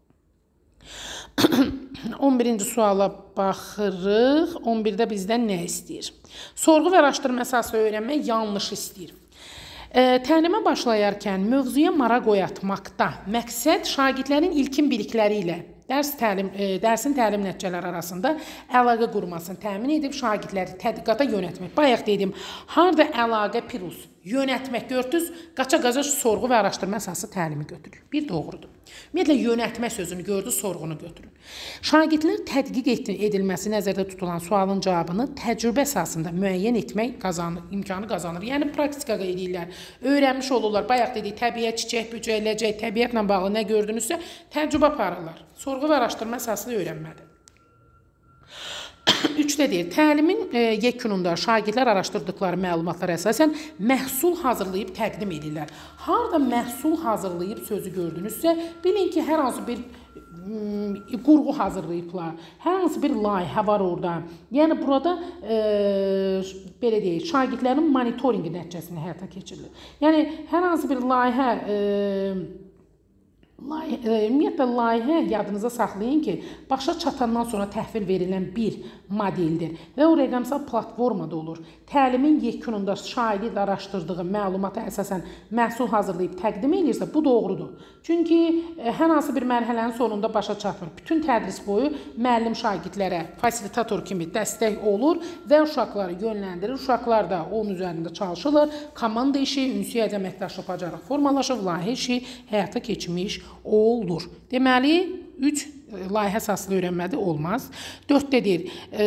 on birinci suala baxırıq. on birdə bizdən nə istəyir? Sorğu və araşdırma əsaslı öyrənmək yanlış istəyir. Təlimə başlayarkən mövzuya maraq oyatmaqda məqsəd şagirdlərin ilkin bilikləri ilə dərs təlim, dərsin təlim nəticələri arasında əlaqə qurmasını təmin edib şagirdləri tədqiqata yönətmək. Bayaq dedim, harda əlaqə plus yönətmək gördünüz, qaça-qaça sorğu və araşdırma əsası təlimi götürür. Bir doğrudur. Ümumiyyətlə, yönətmə sözünü gördü, sorğunu götürün. Şagirdlər tədqiq edilməsi nəzərdə tutulan sualın cavabını təcrübə əsasında müəyyən etmək qazanır, imkanı qazanır. Yəni, praktika edirlər, öyrənmiş olurlar. Bayaq dedik, təbiət, çiçək, böcək, ləcək, təbiətlə bağlı nə gördünüzsə, təcrübə aparırlar. Sorğu və araşdırma əsaslı öyrənmədir. Üçdə deyir, təlimin e, yekununda şagirdlər araşdırdıqları məlumatlara əsasən məhsul hazırlayıb təqdim edirlər. Harada məhsul hazırlayıb sözü gördünüzsə, bilin ki, hər hansı bir m, qurğu hazırlayıblar. Hər hansı bir layihə var orada. Yəni, burada e, belə deyək, şagirdlərin monitoringi nəticəsində həyata keçirilir. Yəni, hər hansı bir layihə e, Ümumiyyətlə, layihə yadınıza saxlayın ki, başa çatandan sonra təhvil verilən bir modeldir və o rəqəmsal platformada olur. Təlimin yekununda şagird araşdırdığı məlumata əsasən məhsul hazırlayıb təqdim edirsə, bu doğrudur. Çünki hər hansı bir mərhələnin sonunda başa çatmır. Bütün tədris boyu müəllim şagirdlərə fasilitator kimi dəstək olur və uşaqları yönləndirir. Uşaqlar da onun üzərində çalışırlar. Komanda işi, ünsiyyət əməkdaşlıq bacarıq formalaşır, layihə işi həyata keçmiş olur. Deməli, üç layihə əsaslı öyrənmədə olmaz. dörddə deyir, e,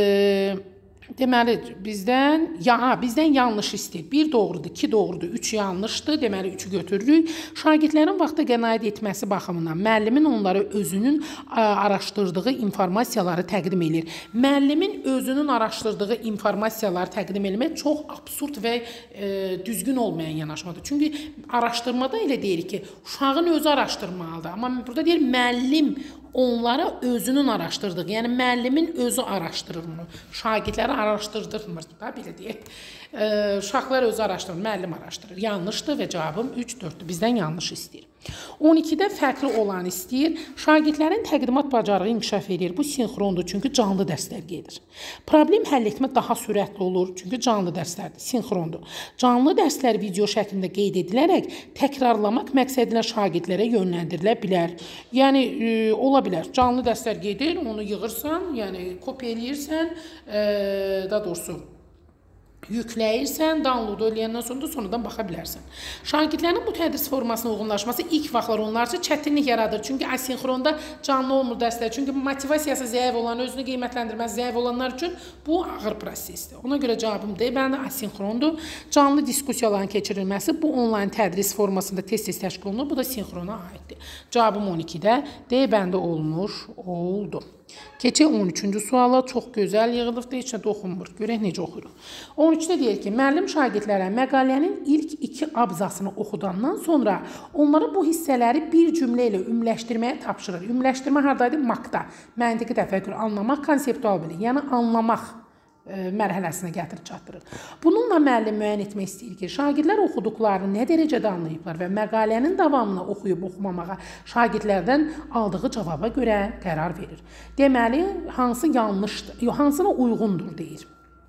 deməli, bizdən, ya, bizdən yanlış istəyir. bir doğrudur, iki doğrudur, üç yanlışdır. Deməli, üçü götürürük. Şagirdlərin vaxta qənaət etməsi baxımından müəllimin onları özünün araşdırdığı informasiyaları təqdim edir. Müəllimin özünün araşdırdığı informasiyaları təqdim etmək çox absurd və e, düzgün olmayan yanaşmadır. Çünki araşdırmada elə deyirik ki, uşağın özü araşdırmalıdır. Amma burada deyir, müəllim onlara özünün araşdırdığı, yəni müəllimin özü araşdırır bunu. Şagirdləri araşdırdırmır da, belə deyək. E, uşaqlar özü araşdırır, müəllim araşdırır. Yanlışdır və cavabım üç dörddür. Bizdən yanlış istəyir. on ikidə fərqli olan istəyir. Şagirdlərin təqdimat bacarığı inkişaf edir. Bu sinxrondur, çünki canlı dərslər gedir. Problem həll etmə daha sürətli olur, çünki canlı dərslərdir, sinxrondur. Canlı dərslər video şəklində qeyd edilərək təkrarlamaq məqsədilə şagirdlərə yönləndirilə bilər. Yəni, e, ola bilər. Canlı dərslər gedir, onu yığırsan, yəni kopya eləyirsən, e, daha doğrusu, yükləyirsən, download eləyəndən sonra da sonradan baxa bilərsən. Şagirdlərin bu tədris formasına uyğunlaşması ilk vaxtlar onlar üçün çətinlik yaradır. Çünki asinxronda canlı olmur dərslər. Çünki motivasiyası zəif olan, özünü qiymətləndirməsi zəif olanlar üçün bu ağır prosesdir. Ona görə cavabım D bəndi asinxrondur. Canlı diskussiyaların keçirilməsi bu onlayn tədris formasında tez-tez təşkil olunur. Bu da sinxrona aiddir. Cavabım on ikidə D bəndi olmuş oldu. Keçək on üçüncü suala. Çox gözəl yığılıbdır, heç nə toxunmur. Görək necə oxuyuruq. on üçdə deyir ki, müəllim şagirdlərə məqalənin ilk iki abzasını oxudandan sonra onlara bu hissələri bir cümlə ilə ümləşdirməyə tapşırır. Ümləşdirmə hardaydı? Makda. Məntiqi təfəkkür, anlamaq, konseptual bilik. Yəni, anlamaq mərhələsinə gətirib çatdırır. Bununla müəllim müəyyən etmək istəyir ki, şagirdlər oxuduqlarını nə dərəcədə anlayıblar və məqalənin davamını oxuyub oxumamağa şagirdlərdən aldığı cavaba görə qərar verir. Deməli, hansı yanlışdır, hansına uyğundur deyir.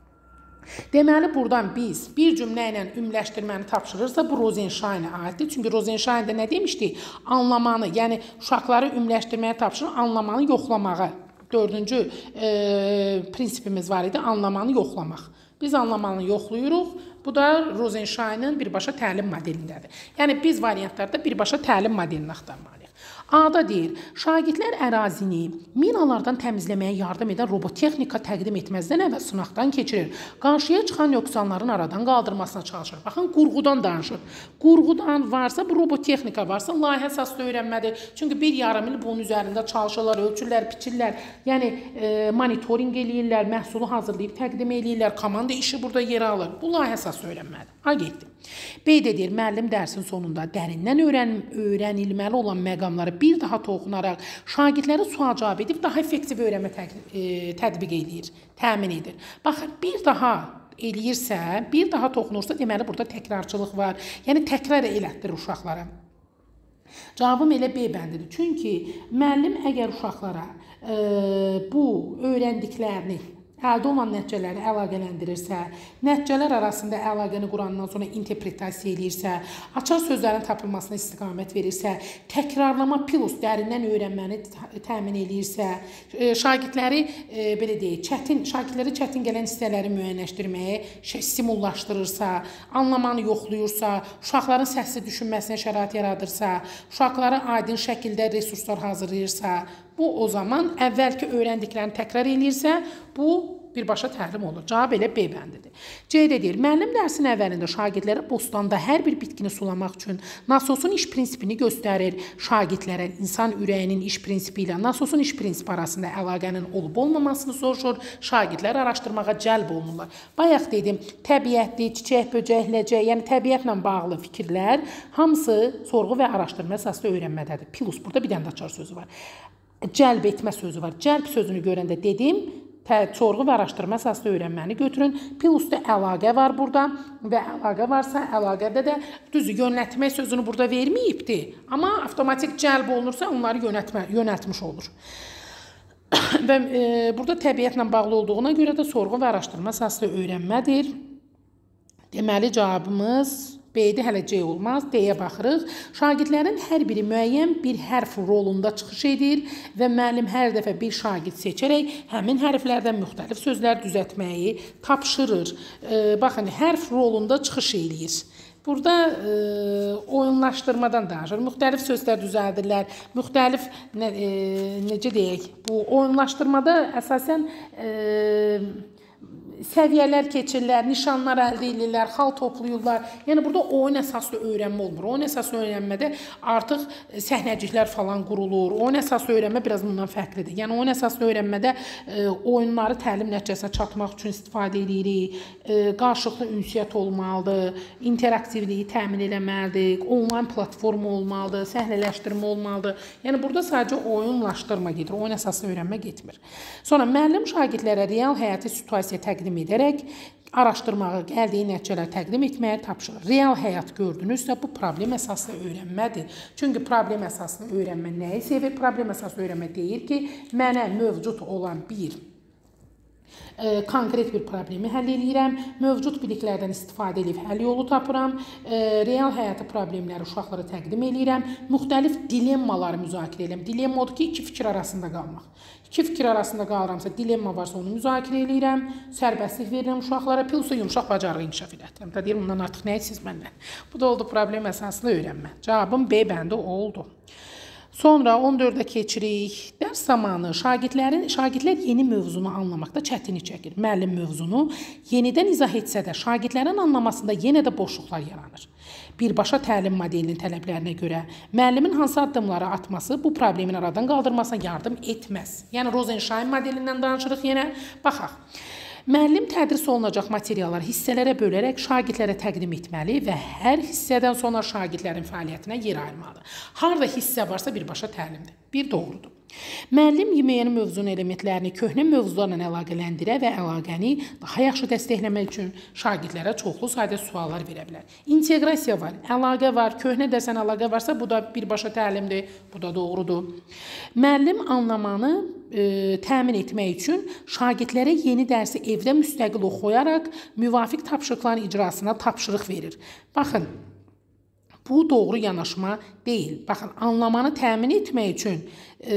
Deməli, buradan biz bir cümlə ilə ümumiləşdirməni tapşırırsa, bu Rosensteinə aiddir. Çünki Rosenstein də nə demişdi? Anlamanı, yəni uşaqları ümumiləşdirməyə tapşırır, anlamanı yoxlamağı. Dördüncü e, prinsipimiz var idi, anlamanı yoxlamaq. Biz anlamanı yoxlayırıq. Bu da Rosenstein'ın birbaşa təlim modelindədir. Yəni, biz variantlarda birbaşa təlim modelini axtarmalıyıq. A-da deyir, şagirdlər ərazini minalardan təmizləməyə yardım edən robotexnika təqdim etməzdən əvvəl sınaqdan keçirir. Qarşıya çıxan nöqsanların aradan qaldırmasına çalışır. Baxın, qurğudan danışır. Qurğudan varsa, bu robotexnika varsa, layihə əsaslı öyrənmədir. Çünki bir yarım il bunun üzərində çalışırlar, ölçürlər, biçirlər. Yəni, e, monitoring eləyirlər, məhsulu hazırlayıb təqdim eləyirlər, komanda işi burada yer alır. Bu layihə əsaslı öyrənmədir. A getdi. B də deyir, müəllim dərsin sonunda dərindən öyrən, öyrənilməli olan məqamları bir daha toxunaraq şagirdləri sual cavab edib daha effektiv öyrənmə tətbiq edir, təmin edir. Baxın, bir daha eləyirsə, bir daha toxunursa, deməli burada təkrarçılıq var. Yəni, təkrar elətdirir uşaqlara. Cavabım elə B bəndidir. Çünki müəllim əgər uşaqlara e, bu öyrəndiklərini əldə olan nəticələri əlaqələndirirsə, nəticələr arasında əlaqəni qurandan sonra interpretasiya edirsə, açar sözlərin tapılmasına istiqamət verirsə, təkrarlama plus dərindən öyrənməni təmin edirsə, şagirdləri belə deyək, çətin, şagirdləri çətin gələn hissələri müəyyənləşdirməyə stimullaşdırırsa, anlamanı yoxlayırsa, uşaqların səsli düşünməsinə şərait yaradırsa, uşaqlara aydın şəkildə resurslar hazırlayırsa, bu o zaman əvvəlki öyrəndiklərini təkrar edirsə, bu birbaşa təlim olur. Cavab elə B bəndidir. C də deyir, müəllim dərsin əvvəlində şagirdlərə bostanda hər bir bitkini sulamaq üçün nasosun iş prinsipini göstərir. Şagirdlərə insan ürəyinin iş prinsipi ilə nasosun iş prinsipi arasında əlaqənin olub-olmamasını soruşur. Şagirdlər araşdırmağa cəlb olunurlar. Bayaq dedim, təbiətli, çiçək, böcək, ləcək, yəni təbiətlə bağlı fikirlər hamısı sorğu və araşdırma əsaslı öyrənmədədir. Plus, burada bir dənə də açar sözü var. Cəlb etmə sözü var. Cəlb sözünü görəndə dedim, sorğu və araşdırma əsaslı öyrənməni götürün. Plusda əlaqə var burada və əlaqə varsa, əlaqədə də düzü yönəltmək sözünü burada verməyibdir. Amma avtomatik cəlb olunursa, onları yönəltmə, yönəltmiş olur. Və e, burada təbiətlə bağlı olduğuna görə də sorğu və araşdırma əsaslı öyrənmədir. Deməli, cavabımız B-də hələ C olmaz, D-yə baxırıq. Şagirdlərin hər biri müəyyən bir hərf rolunda çıxış edir və müəllim hər dəfə bir şagird seçərək həmin hərflərdən müxtəlif sözlər düzəltməyi tapşırır. E, baxın, hərf rolunda çıxış eləyir. Burada e, oyunlaşdırmadan danışır. Müxtəlif sözlər düzəldirlər. Müxtəlif, nə, e, necə deyək, bu oyunlaşdırmada əsasən e, səviyyələr keçirlər, nişanlar əldə edirlər, xal toplayırlar. Yəni, burada oyun əsaslı öyrənmə olmur. Oyun əsaslı öyrənmədə artıq səhnəciklər falan qurulur. Oyun əsaslı öyrənmə biraz bundan fərqlidir. Yəni, oyun əsaslı öyrənmədə e, oyunları təlim nəticəsinə çatmaq üçün istifadə edirik. E, qarşılıqlı ünsiyyət olmalıdır, interaktivliyi təmin eləməlidir, onlayn platforma olmalıdır, səhnələşdirmə olmalıdır. Yəni, burada sadəcə oyunlaşdırma gedir, oyun əsaslı öyrənmə getmir. Sonra, müəllim şagirdlərə real həyati situasiya təqdim edərək araşdırmağa gəldiyi nəticələr təqdim etməyə tapşırır. Real həyat gördünüzsə, bu problem əsaslı öyrənmədir. Çünki problem əsaslı öyrənmə nəyi sevir? Problem əsaslı öyrənmə deyir ki, mənə mövcud olan bir E, konkret bir problemi həll edirəm, mövcud biliklərdən istifadə edib həll yolu tapıram, e, real həyatı problemləri uşaqlara təqdim edirəm, müxtəlif dilemmaları müzakirə edirəm. Dilemma odur ki, iki fikir arasında qalmaq. İki fikir arasında qalıramsa, dilemma varsa onu müzakirə edirəm, sərbəstlik verirəm uşaqlara, plusa yumşaq bacarığı inkişaf edərəm. Da deyir, bundan artıq nə etsiniz məndən? Bu da oldu problem əsaslı öyrənmə. Cavabım B bəndi oldu. Sonra on dördə keçirik. Dərs zamanı şagirdlərin, şagirdlər yeni mövzunu anlamaqda çətinlik çəkir. Müəllim mövzunu yenidən izah etsə də, şagirdlərin anlamasında yenə də boşluqlar yaranır. Birbaşa təlim modelinin tələblərinə görə müəllimin hansı addımları atması bu problemin aradan qaldırmasına yardım etməz. Yəni, Rosenstein modelindən danışırıq yenə. Baxaq. Müəllim tədris olunacaq materialları hissələrə bölərək şagirdlərə təqdim etməli və hər hissədən sonra şagirdlərin fəaliyyətinə yer ayırmalıdır. Harada hissə varsa birbaşa təlimdir. Bir doğrudur. Müəllim müəyyən mövzunun elementlərini köhnə mövzularla əlaqələndirə və əlaqəni daha yaxşı dəstəkləmək üçün şagirdlərə çoxlu sayda suallar verə bilər. İnteqrasiya var, əlaqə var, köhnə dərsən əlaqə varsa bu da birbaşa təlimdir, bu da doğrudur. Müəllim anlamanı e, təmin etmək üçün şagirdlərə yeni dərsi evdə müstəqil oxuyaraq müvafiq tapşırıqların icrasına tapşırıq verir. Baxın, bu doğru yanaşma deyil. Baxın, anlamanı təmin etmək üçün e,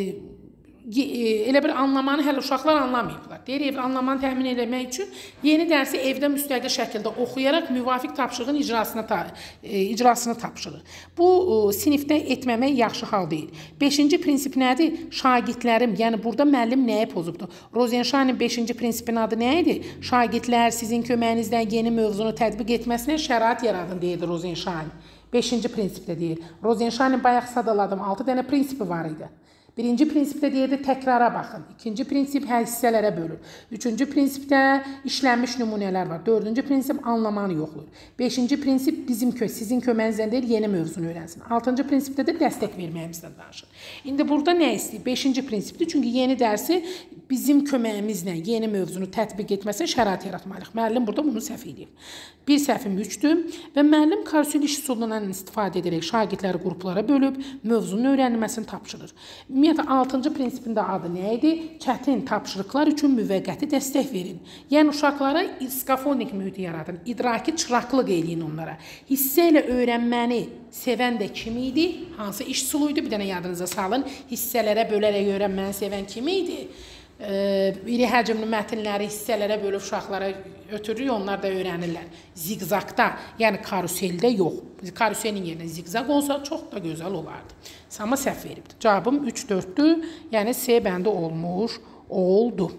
elə bir anlamanı hələ uşaqlar anlamayıblar. Deyir, ev anlamanı təmin etmək üçün yeni dərsi evdə müstəqil şəkildə oxuyaraq müvafiq tapşırığın icrasına, ta, e, icrasını tapşırır. Bu, e, sinifdə etməmək yaxşı hal deyil. Beşinci prinsip nədir? Şagirdlərim, yəni burada müəllim nəyə pozubdur? Rozenşanin beşinci prinsipinin adı nə idi? Şagirdlər sizin köməyinizdən yeni mövzunu tətbiq etməsinə şərait yaradın, deyirdi Rozenşanin. Beşinci prinsipdə deyir. Rozenşanin bayaq sadaladım, altı dənə prinsipi var idi. Birinci prinsipdə deyirdi, təkrara baxın. İkinci prinsip hər hissələrə bölür. Üçüncü prinsipdə işlənmiş nümunələr var. Dördüncü prinsip anlamanı yoxlayır. Beşinci prinsip bizim kö sizin köməyinizdən deyil, yeni mövzunu öyrənsin. Altıncı prinsipdə də dəstək verməyimizdən danışır. İndi burada nə istəyir? Beşinci prinsipdir. Çünki yeni dərsi bizim köməyimizlə yeni mövzunu tətbiq etməsinə şərait yaratmalıyıq. Müəllim burada bunu səhv edir. Bir səhvim üçdür və müəllim karusel iş üsulundan istifadə edərək şagirdləri qruplara bölüb mövzunun öyrənilməsini tapşırır. Ümumiyyətlə, altıncı prinsipində adı nə idi? Çətin tapşırıqlar üçün müvəqqəti dəstək verin. Yəni, uşaqlara skafonik mühiti yaradın, idraki çıraqlıq eləyin onlara. Hissə ilə öyrənməni sevən də kim idi? Hansı iş üsuluydu? Bir dənə yadınıza salın. Hissələrə bölərək öyrənməni sevən kim idi? İri həcmli mətnləri hissələrə bölüb uşaqlara ötürürük, onlar da öyrənirlər. Zigzaqda, yəni karuseldə yox. Karuselin yerinə zigzaq olsa çox da gözəl olardı. Sama səhv veribdir. Cavabım üç dörddür, yəni C bəndi olmuş oldu.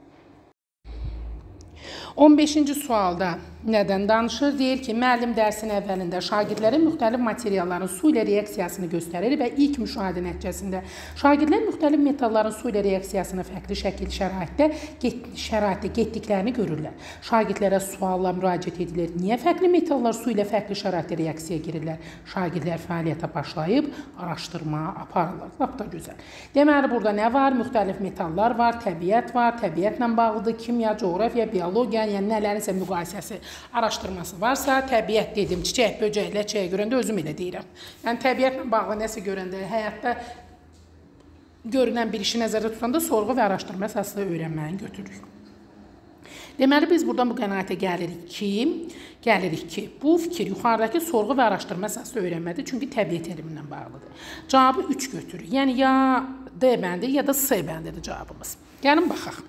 on beşinci sualda nədən danışır? Deyir ki, müəllim dərsin əvvəlində şagirdlərin müxtəlif materialların su ilə reaksiyasını göstərir və ilk müşahidə nəticəsində şagirdlər müxtəlif metalların su ilə reaksiyasını fərqli şəkil şəraitdə, get şəraitdə getdiklərini görürlər. Şagirdlərə sualla müraciət edilir. Niyə fərqli metallar su ilə fərqli şəraitdə reaksiyaya girirlər? Şagirdlər fəaliyyətə başlayıb araşdırma aparırlar. Lap da gözəl. Deməli, burada nə var? Müxtəlif metallar var, təbiət var, təbiətlə bağlıdır, kimya, coğrafiya, biologiya, yəni nələrinsə müqayisəsi, araşdırması varsa, təbiət dedim, çiçək, böcək, ləçəyə görəndə özüm elə deyirəm. Yəni, təbiətlə bağlı nəsə görəndə, həyatda görünən bir işi nəzərdə tutanda sorğu və araşdırma əsaslı öyrənməni götürürük. Deməli, biz buradan bu qənaətə gəlirik ki, gəlirik ki, bu fikir yuxarıdakı sorğu və araşdırma əsaslı öyrənmədir, çünki təbiət elmindən bağlıdır. Cavabı üç götürür. Yəni, ya D bəndi, ya da C bəndidir cavabımız. Gəlin, baxaq.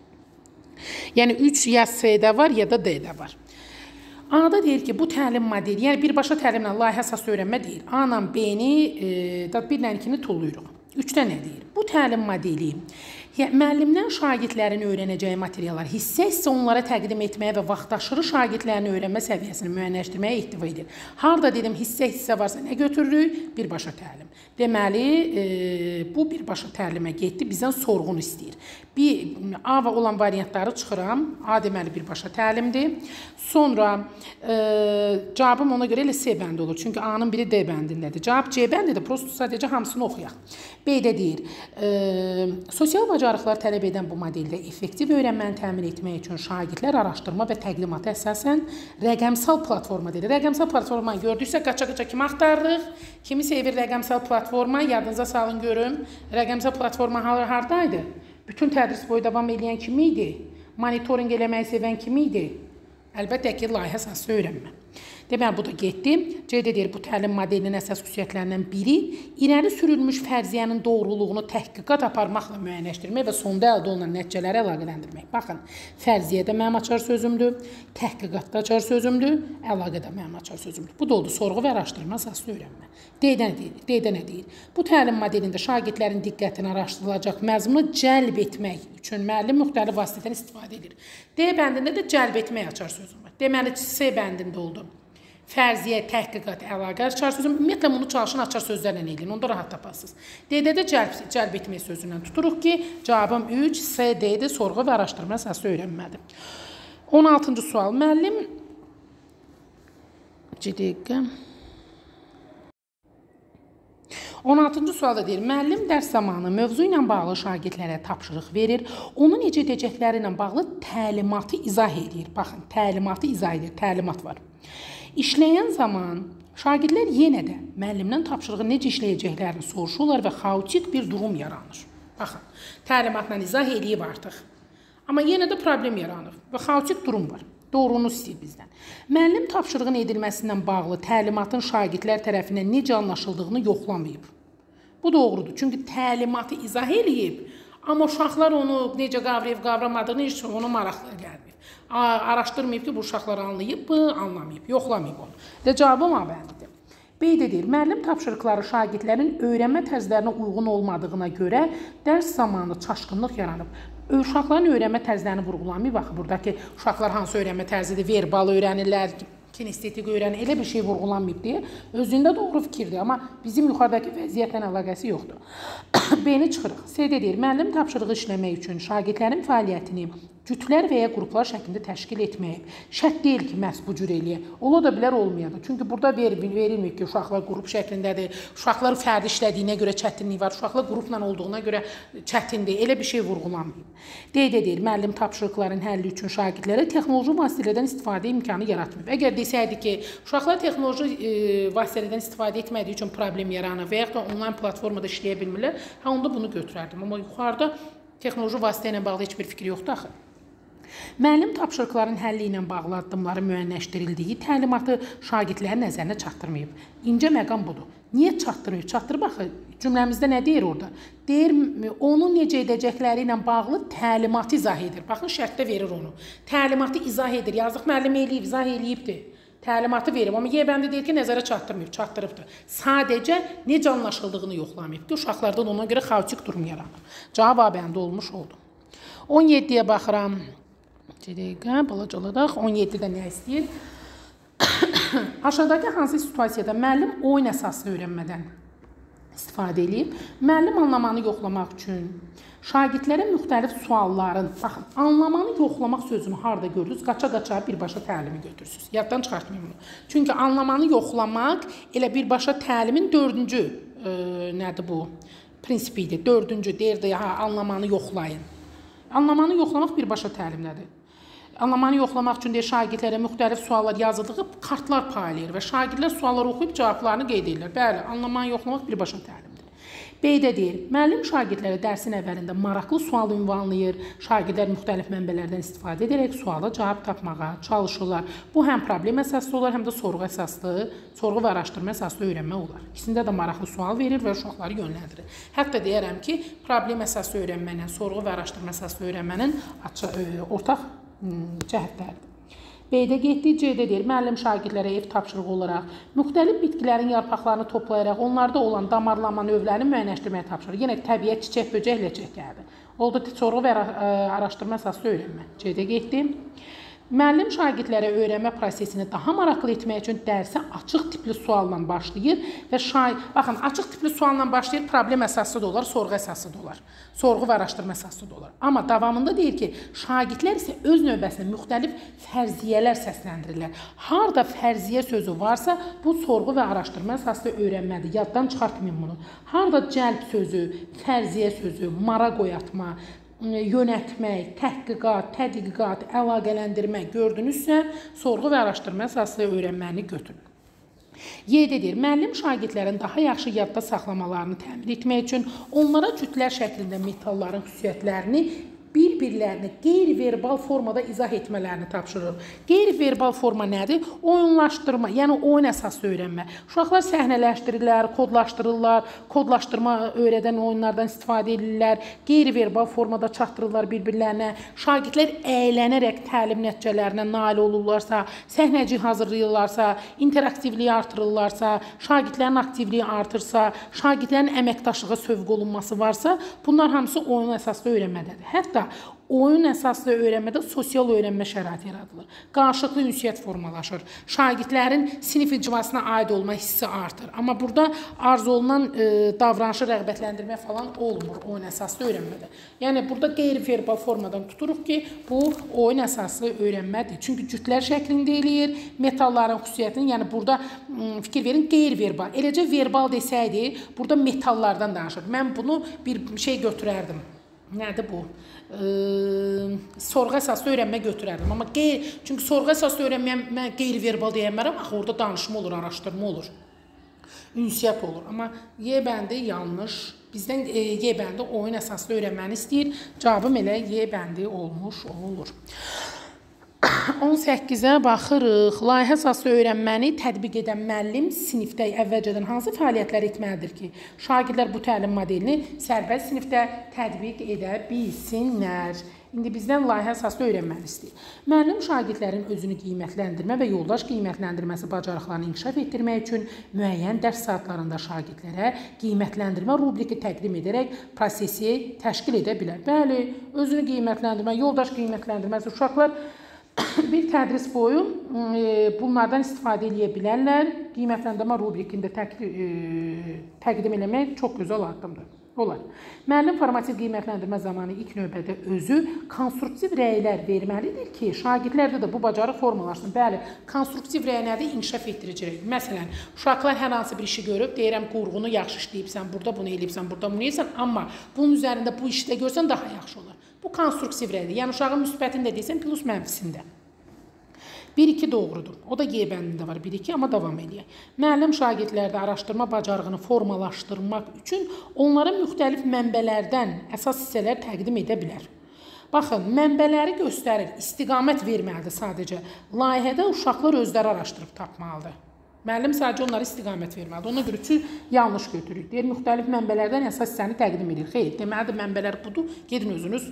Yəni, üç ya C-də var, ya da D-də var. A-da deyir ki, bu təlim modeli, yəni birbaşa təlimlə layihə əsaslı öyrənmə deyil. A-la B-ni, e, bir nənkini tulluyuruq. Üçdə nə deyir? Bu təlim modeli müəllimdən şagirdlərin öyrənəcəyi materiallar hissə-hissə onlara təqdim etməyə və vaxtaşırı şagirdlərin öyrənmə səviyyəsini müəyyənləşdirməyə ehtiva edir. Harada dedim hissə-hissə varsa nə götürürük? Birbaşa təlim. Deməli, e, bu birbaşa təlimə getdi, bizdən sorğunu istəyir. Bir, A və olan variantları çıxıram. A deməli birbaşa təlimdir. Sonra e, cavabım ona görə elə C bəndi olur. Çünki A-nın biri D bəndindədir. Cavab C bəndidir. Prosto sadəcə hamısını oxuyaq. B-də deyir, e, sosial bacarıqlar tələb edən bu modeldə effektiv öyrənməni təmin etmək üçün şagirdlər araşdırma və təqdimata əsasən rəqəmsal platforma deyir. Rəqəmsal platformanı gördüksə, qaça-qaça kimi axtarırıq? Kimi sevir rəqəmsal platforma? Yadınıza salın görüm. Rəqəmsal platforma haradaydı? Bütün tədris boyu davam edən kimi idi? Monitoring eləməyi sevən kimi idi? Əlbəttə ki, layihə əsaslı öyrənmə. Deməli, bu da getdi. C-də deyir, bu təlim modelinin əsas xüsusiyyətlərindən biri irəli sürülmüş fərziyyənin doğruluğunu təhqiqat aparmaqla müəyyənləşdirmək və sonda əldə olunan nəticələri əlaqələndirmək. Baxın, fərziyyə də mənim açar sözümdür, təhqiqat da açar sözümdür, əlaqə də mənim açar sözümdür. Bu da oldu, sorğu və araşdırma əsaslı öyrənmə. D-də nə deyir? D-də nə deyir? Bu təlim modelində şagirdlərin diqqətini araşdırılacaq məzmunu cəlb etmək üçün müəllim müxtəlif vasitədən istifadə edir. D bəndində də cəlb etmək açar sözüm var. Deməli, C bəndində oldu. Fərziyyə, təhqiqat, əlaqə açar sözüm. Ümumiyyətlə, bunu çalışın açar sözlərlə eləyin. Onda rahat tapasınız. D-də də cəlb, cəlb etmək sözündən tuturuq ki, cavabım üç, C, D-də sorğu və araşdırma əsaslı öyrənmədir. on altıncı sual. Müəllim C dəqiqə. on altıncı sualda deyir, müəllim dərs zamanı mövzu ilə bağlı şagirdlərə tapşırıq verir. Onu necə edəcəkləri ilə bağlı təlimatı izah edir. Baxın, təlimatı izah edir, təlimat var. İşləyən zaman şagirdlər yenə də müəllimdən tapşırığı necə işləyəcəklərini soruşurlar və xaotik bir durum yaranır. Baxın, təlimatla izah edib artıq. Amma yenə də problem yaranır və xaotik durum var. Doğrunu istəyir bizdən. Müəllim tapşırığın edilməsindən bağlı təlimatın şagirdlər tərəfindən necə anlaşıldığını yoxlamayıb. Bu doğrudur. Çünki təlimatı izah eləyib, amma uşaqlar onu necə qavrayıb, qavramadığını heç ona maraqlı gəlmir. Araşdırmayıb ki, bu uşaqlar anlayıb mı, anlamayıb, yoxlamayıb onu. Və cavabım A-bəndidir. Qeyd edir, müəllim tapşırıqları şagirdlərin öyrənmə tərzlərinə uyğun olmadığına görə dərs zamanı çaşqınlıq yaranıb. Uşaqların öyrənmə tərzlərini vurğulamayıb, baxı, buradakı uşaqlar hansı öyrənmə tərzidir, verbal öyrənirlər, kinestetik öyrənir, elə bir şey vurğulanmayıb deyə özündə doğru fikirdir, amma bizim yuxarıdakı vəziyyətlə əlaqəsi yoxdur. B-ni çıxırıq. C-də deyir, müəllim tapşırığı işləmək üçün şagirdlərin fəaliyyətini cütlər və ya qruplar şəklində təşkil etməyib. Şərt deyil ki, məhz bu cür eləyək. Ola da bilər, olmayadı. Çünki burada verilmir ki, uşaqlar qrup şəklindədir, uşaqlar fərdi işlədiyinə görə çətinlik var, uşaqlar qrupla olduğuna görə çətindir, elə bir şey vurğulanmayıb. D-də deyir, müəllim tapşırıqların həlli üçün şagirdlərə texnoloji vasitələrdən istifadə imkanı yaratmayıb. Əgər desəydik ki, uşaqlar texnoloji e, vasitələrdən istifadə etmədiyi üçün problem yaranır və yaxud da onlayn platformada işləyə bilmirlər, hə, onda bunu götürərdim. Amma yuxarıda texnoloji vasitə ilə bağlı heç bir fikir yoxdur axı. Müəllim tapşırıqların həlli ilə bağlı addımları müəyyənləşdirildiyi təlimatı şagirdlərin nəzərinə çatdırmayıb. İncə məqam budur. Niyə çatdırmayıb? Çatdırıb axı, cümləmizdə nə deyir orada? Deyir, onu necə edəcəkləri ilə bağlı təlimatı izah edir. Baxın, şərtdə verir onu. Təlimatı izah edir. Yazıq müəllim eləyib, izah eləyibdir. Təlimatı verib. Amma Y-bəndi deyir ki, nəzərə çatdırmayıb, çatdırıbdır. Sadəcə necə anlaşıldığını yoxlamayıb ki, uşaqlardan ona görə xaotik durum yaranır. Cavab A-bəndi olmuş oldu. on yeddiyə baxıram. iki dəqiqə, balacaladaq. on yeddidə nə istəyir? Aşağıdakı hansı situasiyada müəllim oyun əsaslı öyrənmədən istifadə edib? Müəllim anlamanı yoxlamaq üçün şagirdlərə müxtəlif sualların, baxın, anlamanı yoxlamaq sözünü harada görürsünüz? Qaça-qaça birbaşa təlimi götürürsünüz. Yaddan çıxartmayın bunu. Çünki anlamanı yoxlamaq elə birbaşa təlimin dördüncü e, nədir bu? Prinsipidir. Dördüncü deyirdi, ha, anlamanı yoxlayın. Anlamanı yoxlamaq birbaşa təlimdədir. Anlamanı yoxlamaq üçün deyir, şagirdlərə müxtəlif suallar yazıldığı kartlar paylayır və şagirdlər sualları oxuyub cavablarını qeyd edirlər. Bəli, anlamanı yoxlamaq birbaşa təlimdir. B-də deyir, müəllim şagirdlərə dərsin əvvəlində maraqlı sual ünvanlayır, şagirdlər müxtəlif mənbələrdən istifadə edərək suala cavab tapmağa çalışırlar. Bu həm problem əsaslı olar, həm də sorğu əsaslı, sorğu və araşdırma əsaslı öyrənmə olar. İkisində də maraqlı sual verir və uşaqları yönləndirir. Hətta deyərəm ki, problem əsaslı öyrənmənin, sorğu və araşdırma əsaslı öyrənmənin ortaq cəhətlərdir. B-də getdi, C-də deyir, müəllim şagirdlərə ev tapşırığı olaraq müxtəlif bitkilərin yarpaqlarını toplayaraq onlarda olan damarlanma növlərini müəyyənləşdirməyə tapşırır. Yenə təbiət, çiçək, böcək, ləçək gəldi. Oldu sorğu və araşdırma əsaslı öyrənmə. C-də getdi. Müəllim şagirdlərə öyrənmə prosesini daha maraqlı etmək üçün dərsə açıq tipli sualla başlayır və şay, baxın, açıq tipli sualla başlayır, problem əsaslı da olar, sorğu əsaslı da olar, sorğu və araşdırma əsaslı da olar. Amma davamında deyir ki, şagirdlər isə öz növbəsində müxtəlif fərziyyələr səsləndirirlər. Harda fərziyyə sözü varsa, bu sorğu və araşdırma əsaslı öyrənmədir. Yaddan çıxartmayın bunu. Harda cəlb sözü, fərziyyə sözü, maraq oyatma, yönətmək, təhqiqat, tədqiqat, əlaqələndirmək gördünüzsə, sorğu və araşdırma əsaslı öyrənməni götürün. Y-də deyir, müəllim şagirdlərin daha yaxşı yadda saxlamalarını təmin etmək üçün onlara cütlər şəklində metalların xüsusiyyətlərini bir-birlərini qeyri-verbal formada izah etmələrini tapşırır. Qeyri-verbal forma nədir? Oyunlaşdırma, yəni oyun əsaslı öyrənmə. Uşaqlar səhnələşdirirlər, kodlaşdırırlar, kodlaşdırma öyrədən oyunlardan istifadə edirlər, qeyri-verbal formada çatdırırlar bir-birlərinə. Şagirdlər əylənərək təlim nəticələrinə nail olurlarsa, səhnəcik hazırlayırlarsa, interaktivliyi artırırlarsa, şagirdlərin aktivliyi artırsa, şagirdlərin əməkdaşlığa sövq olunması varsa, bunlar hamısı oyun əsaslı öyrənmədədir. Hətta Oyun əsaslı öyrənmədə sosial öyrənmə şəraiti yaradılır. Qarşılıqlı ünsiyyət formalaşır. Şagirdlərin sinif icmasına aid olma hissi artır. Amma burada arzu olunan e, davranışı rəğbətləndirmə falan olmur oyun əsaslı öyrənmədə. Yəni burada qeyri-verbal formadan tuturuq ki, bu oyun əsaslı öyrənmədir. Çünki cütlər şəklində eləyir, metalların xüsusiyyətini, yəni burada fikir verin, qeyri-verbal. Eləcə verbal desəydi, burada metallardan danışır. Mən bunu bir şey götürərdim. Nədir bu? Ee, sorğu əsaslı öyrənmə götürərdim. Amma qeyri, çünki sorğu əsaslı öyrənməyə mən qeyri-verbal deyəmərəm, axı orada danışma olur, araşdırma olur, ünsiyyət olur. Amma Y bəndi yanlış. Bizdən e, Y bəndi oyun əsaslı öyrənməni istəyir. Cavabım elə Y bəndi olmuş olur. on səkkizə baxırıq. Layihə əsaslı öyrənməni tətbiq edən müəllim sinifdə əvvəlcədən hansı fəaliyyətlər etməlidir ki, şagirdlər bu təlim modelini sərbəst sinifdə tətbiq edə bilsinlər? İndi bizdən layihə əsaslı öyrənməni istəyir. Müəllim şagirdlərin özünü qiymətləndirmə və yoldaş qiymətləndirməsi bacarıqlarını inkişaf etdirmək üçün müəyyən dərs saatlarında şagirdlərə qiymətləndirmə rubriki təqdim edərək prosesi təşkil edə bilər. Bəli, özünü qiymətləndirmə, yoldaş qiymətləndirməsi uşaqlar bir tədris boyu e, bunlardan istifadə edə bilərlər. Qiymətləndirmə rubrikində təqdim, e, təqdim eləmək çox gözəl addımdır. Olar. Müəllim formativ qiymətləndirmə zamanı ilk növbədə özü konstruktiv rəylər verməlidir ki, şagirdlərdə də bu bacarıq formalaşsın. Bəli, konstruktiv rəy nədir? İnkişaf etdirici rəy. Məsələn, uşaqlar hər hansı bir işi görüb, deyirəm, qurğunu yaxşı işləyibsən, burada bunu eləyibsən, burada bunu eləyibsən, amma bunun üzərində bu işdə görsən daha yaxşı olur. Bu konstruktiv rəydir. Yəni, uşağın müsbətində deyilsən, plus mənfisində. bir iki doğrudur. O da Y bəndində var, bir iki, amma davam edək. Müəllim şagirdlərdə araşdırma bacarığını formalaşdırmaq üçün onlara müxtəlif mənbələrdən əsas hissələr təqdim edə bilər. Baxın, mənbələri göstərir, istiqamət verməlidir sadəcə. Layihədə uşaqlar özləri araşdırıb tapmalıdır. Müəllim sadəcə onlara istiqamət verməlidir. Ona görə üçün yanlış götürür. Deyir, müxtəlif mənbələrdən əsas hissəni təqdim edir. Xeyr, deməlidir, mənbələr budur, gedin özünüz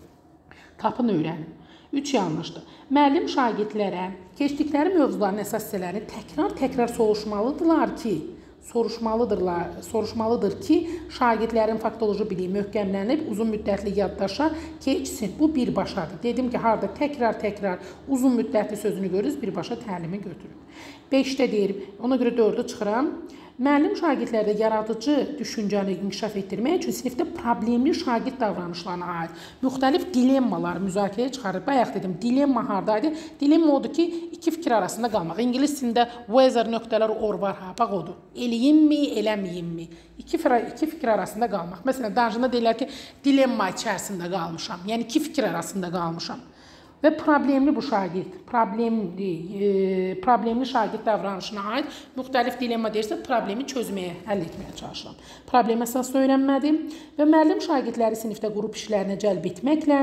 tapın, öyrənin. üç yanlışdır. Müəllim şagirdlərə keçdikləri mövzuların əsas hissələrini təkrar-təkrar soruşmalıdırlar ki, soruşmalıdırlar, soruşmalıdır ki, şagirdlərin faktoloji biliyi möhkəmlənib, uzun müddətli yaddaşa keçsin. Bu birbaşadır. Dedim ki, harada təkrar-təkrar uzun müddətli sözünü görürüz, birbaşa təlimi götürür. beşdə deyir, ona görə dördü çıxıram. Müəllim şagirdlərdə yaradıcı düşüncəni inkişaf etdirmək üçün sinifdə problemli şagird davranışlarına aid müxtəlif dilemmalar müzakirəyə çıxarır. Bayaq dedim, dilemma hardaydı? Dilemma odur ki, iki fikir arasında qalmaq. İngilis dilində whether nöqtələr or var, ha, bax odur. Eləyimmi, eləməyimmi? İki, iki fikir arasında qalmaq. Məsələn, danışında deyirlər ki, dilemma içərisində qalmışam. Yəni, iki fikir arasında qalmışam. Və problemli bu şagird, problemli, e, problemli şagird davranışına aid müxtəlif dilemma deyirsə, problemi çözməyə, həll etməyə çalışıram. Problem əsaslı öyrənmədim və müəllim şagirdləri sinifdə qrup işlərinə cəlb etməklə,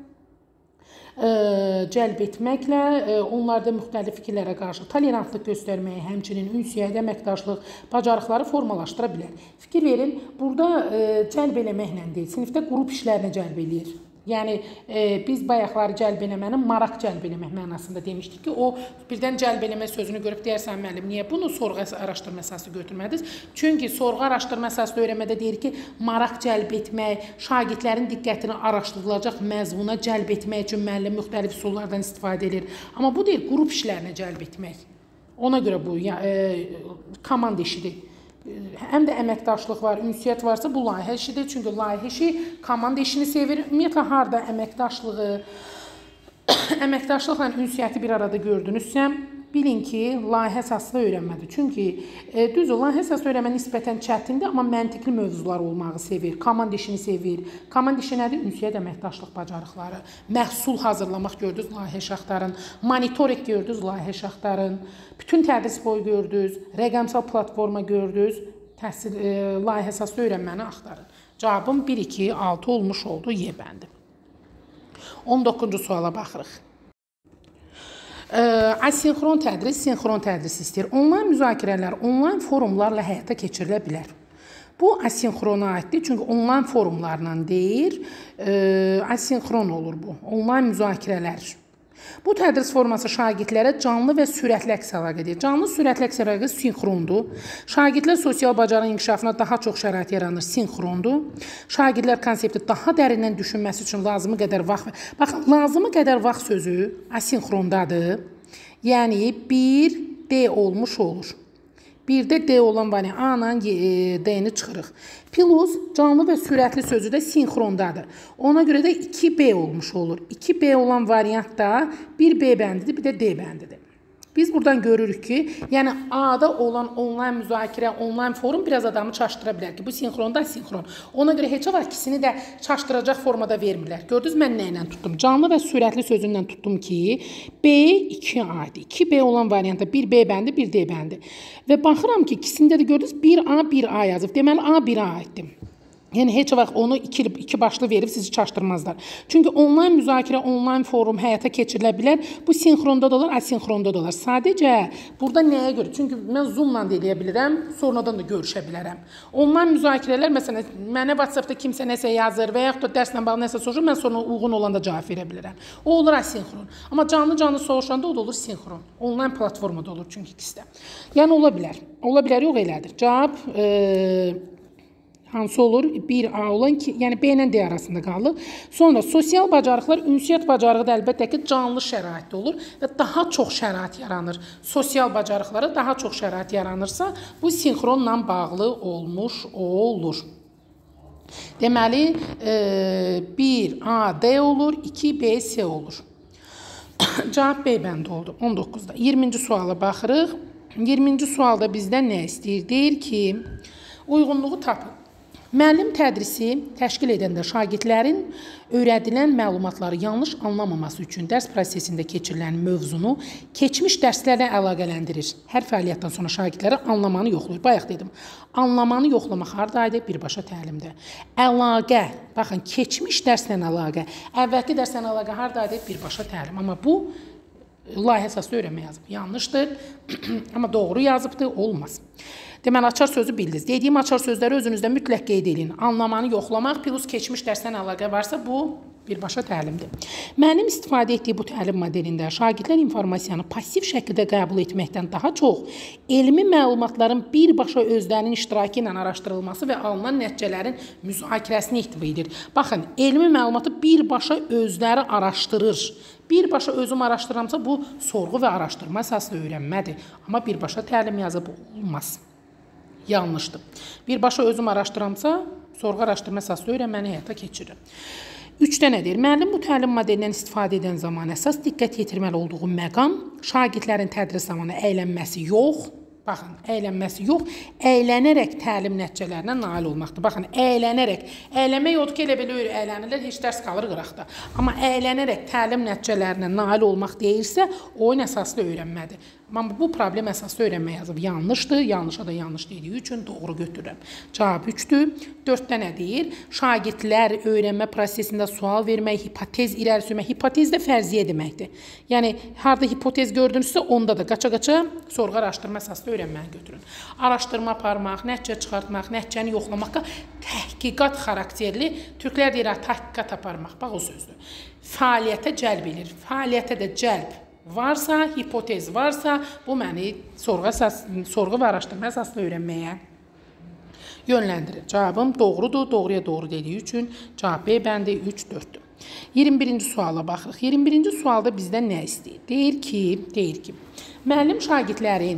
e, cəlb etməklə e, onlarda müxtəlif fikirlərə qarşı tolerantlıq göstərməyə, həmçinin ünsiyyət, əməkdaşlıq, bacarıqları formalaşdıra bilər. Fikir verin, burada e, cəlb eləməklə deyil, sinifdə qrup işlərinə cəlb eləyir. Yəni, e, biz bayaqları cəlb eləmənin maraq cəlb eləmək mənasında demişdik ki, o birdən cəlb eləmək sözünü görüb deyərsən, müəllim, niyə bunu sorğu araşdırma əsası götürmədiniz? Çünki sorğu araşdırma əsaslı öyrənmədə deyir ki, maraq cəlb etmək, şagirdlərin diqqətini araşdırılacaq məzmuna cəlb etmək üçün müəllim müxtəlif üsullardan istifadə edir. Amma bu deyir, qrup işlərinə cəlb etmək. Ona görə bu, ya, e, komand işidir. Həm də əməkdaşlıq var, ünsiyyət varsa bu layihə işidir. Çünki layihə işi komanda işini sevir. Ümumiyyətlə, harada əməkdaşlığı, əməkdaşlıqla ünsiyyəti bir arada gördünüzsə, bilin ki, layihə əsaslı öyrənmədir. Çünki e, düzdür, layihə əsaslı öyrənmə nisbətən çətindir, amma məntiqli mövzular olmağı sevir, komand işini sevir. Komand işi nədir? Ünsiyyət, əməkdaşlıq bacarıqları, məhsul hazırlamaq gördünüz layihə şaxtarın, monitoring gördünüz layihə şaxtarın, bütün tədris boyu gördünüz, rəqəmsal platforma gördünüz, təhsil, e, layihə əsaslı öyrənməni axtarın. Cavabım bir, iki, altı olmuş oldu, Y bəndi. on doqquncu suala baxırıq. Asinxron tədris, sinxron tədris istəyir. Onlayn müzakirələr, onlayn forumlarla həyata keçirilə bilər. Bu asinxrona aiddir, çünki onlayn forumlarla deyir, asinxron olur bu. Onlayn müzakirələr. Bu tədris forması şagirdlərə canlı və sürətli əks əlaqə edir. Canlı sürətli əks əlaqə sinxrondur. Şagirdlər sosial bacarığın inkişafına daha çox şərait yaranır, sinxrondur. Şagirdlər konsepti daha dərindən düşünməsi üçün lazımı qədər vaxt. Baxın, lazımı qədər vaxt sözü asinxrondadır. Yəni bir D olmuş olur. Bir də D olan variant A-la D-ni çıxırıq. Plus canlı və sürətli sözü də sinxrondadır. Ona görə də iki B olmuş olur. iki B olan variantda bir B bəndidir, bir də D bəndidir. Biz buradan görürük ki, yəni A-da olan onlayn müzakirə, onlayn forum biraz adamı çaşdıra bilər ki, bu sinxronda sinxron. Ona görə heç vaxt ikisini də çaşdıracaq formada vermirlər. Gördünüz, mən nə ilə tutdum? Canlı və sürətli sözündən tutdum ki, B iki A-dir. iki B olan variantda bir B bəndi, bir D bəndi. Və baxıram ki, ikisində də gördünüz, bir A, bir A yazıb. Deməli, A bir A aiddir. Yəni, heç vaxt onu iki, iki başlı verib sizi çaşdırmazlar. Çünki onlayn müzakirə, onlayn forum həyata keçirilə bilər. Bu sinxronda da olar, asinxronda da olar. Sadəcə burada nəyə görə? Çünki mən Zoom-la da eləyə bilirəm, sonradan da görüşə bilərəm. Onlayn müzakirələr, məsələn, mənə WhatsApp-da kimsə nəsə yazır və yaxud da dərslə bağlı nəsə soruşur, mən sonra uyğun olanda cavab verə bilirəm. O olur asinxron. Amma canlı-canlı soruşanda o da olur sinxron. Onlayn platformada olur çünki ikisi də. Yəni, ola bilər. Ola bilər, yox elədir. Cavab... E hansı olur? bir A olan ki, yəni B ilə D arasında qalır. Sonra sosial bacarıqlar, ünsiyyət bacarığı da əlbəttə ki, canlı şəraitdə olur və daha çox şərait yaranır. Sosial bacarıqlara daha çox şərait yaranırsa, bu sinxronla bağlı olmuş olur. Deməli, bir A, D olur, iki B, S olur. Cavab B bəndi oldu. on doqquzda. iyirminci suala baxırıq. iyirminci sualda bizdən nə istəyir? Deyir ki, uyğunluğu tapın. Müəllim tədrisi təşkil edəndə şagirdlərin öyrədilən məlumatları yanlış anlamaması üçün dərs prosesində keçirilən mövzunu keçmiş dərslərlə əlaqələndirir. Hər fəaliyyətdən sonra şagirdlərə anlamanı yoxlayır. Bayaq dedim, anlamanı yoxlamaq hardaydı? Birbaşa təlimdə. Əlaqə, baxın, keçmiş dərslə əlaqə, əvvəlki dərslə əlaqə hardaydı? Birbaşa təlim. Amma bu, layihə əsaslı öyrənmə yazıb. Yanlışdır, amma doğru yazıbdır, olmaz. Deməli, açar sözü bildiniz. Dediyim açar sözləri özünüzdə mütləq qeyd edin. Anlamanı yoxlamaq, plus keçmiş dərsdən əlaqə varsa, bu birbaşa təlimdir. Mənim istifadə etdiyi bu təlim modelində şagirdlər informasiyanı pasiv şəkildə qəbul etməkdən daha çox elmi məlumatların birbaşa özlərinin iştirakı ilə araşdırılması və alınan nəticələrin müzakirəsini ihtiva edir. Baxın, elmi məlumatı birbaşa özləri araşdırır. Birbaşa özüm araşdırıramsa, bu sorğu və araşdırma əsaslı öyrənmədir. Amma birbaşa təlim yazıb olmaz. Yanlışdır. Birbaşa özüm araşdıramsa, sorğu araşdırma əsaslı öyrənməni həyata keçirir. Üçdə nədir? Müəllim bu təlim modelindən istifadə edən zaman əsas diqqət yetirməli olduğu məqam şagirdlərin tədris zamanı əylənməsi yox, baxın, əylənməsi yox, əylənərək təlim nəticələrinə nail olmaqdır. Baxın, əylənərək, əylənmək odur ki, elə belə əylənirlər, heç dərs qalır qıraqda. Amma əylənərək təlim nəticələrinə nail olmaq deyirsə, oyun əsaslı öyrənmədir. Amma bu problem əsaslı öyrənmə yazıb yanlışdır, yanlışa da yanlış dediyi üçün doğru götürürəm. Cavab üçdür. Dörddə nə deyir? Şagirdlər öyrənmə prosesində sual vermək, hipotez irəli sürmək. Hipotez də fərziyyə deməkdir. Yəni, harada hipotez gördünüzsə, onda da qaça-qaça sorğu araşdırma əsaslı öyrənməni götürün. Araşdırma aparmaq, nəticə çıxartmaq, nəticəni yoxlamaq, təhqiqat xarakterli, türklər deyir, təhqiqat aparmaq, bax o sözdür. Fəaliyyətə cəlb edir, fəaliyyətə də cəlb varsa, hipotez varsa, bu məni sorğu, əsas, sorğu və araşdırma əsaslı öyrənməyə yönləndirir. Cavabım doğrudur, doğruya doğru dediyi üçün cavab B bəndi üç dörddür. iyirmi birinci suala baxırıq. iyirmi birinci sualda bizdən nə istəyir? Deyir ki, deyir ki, müəllim şagirdlərin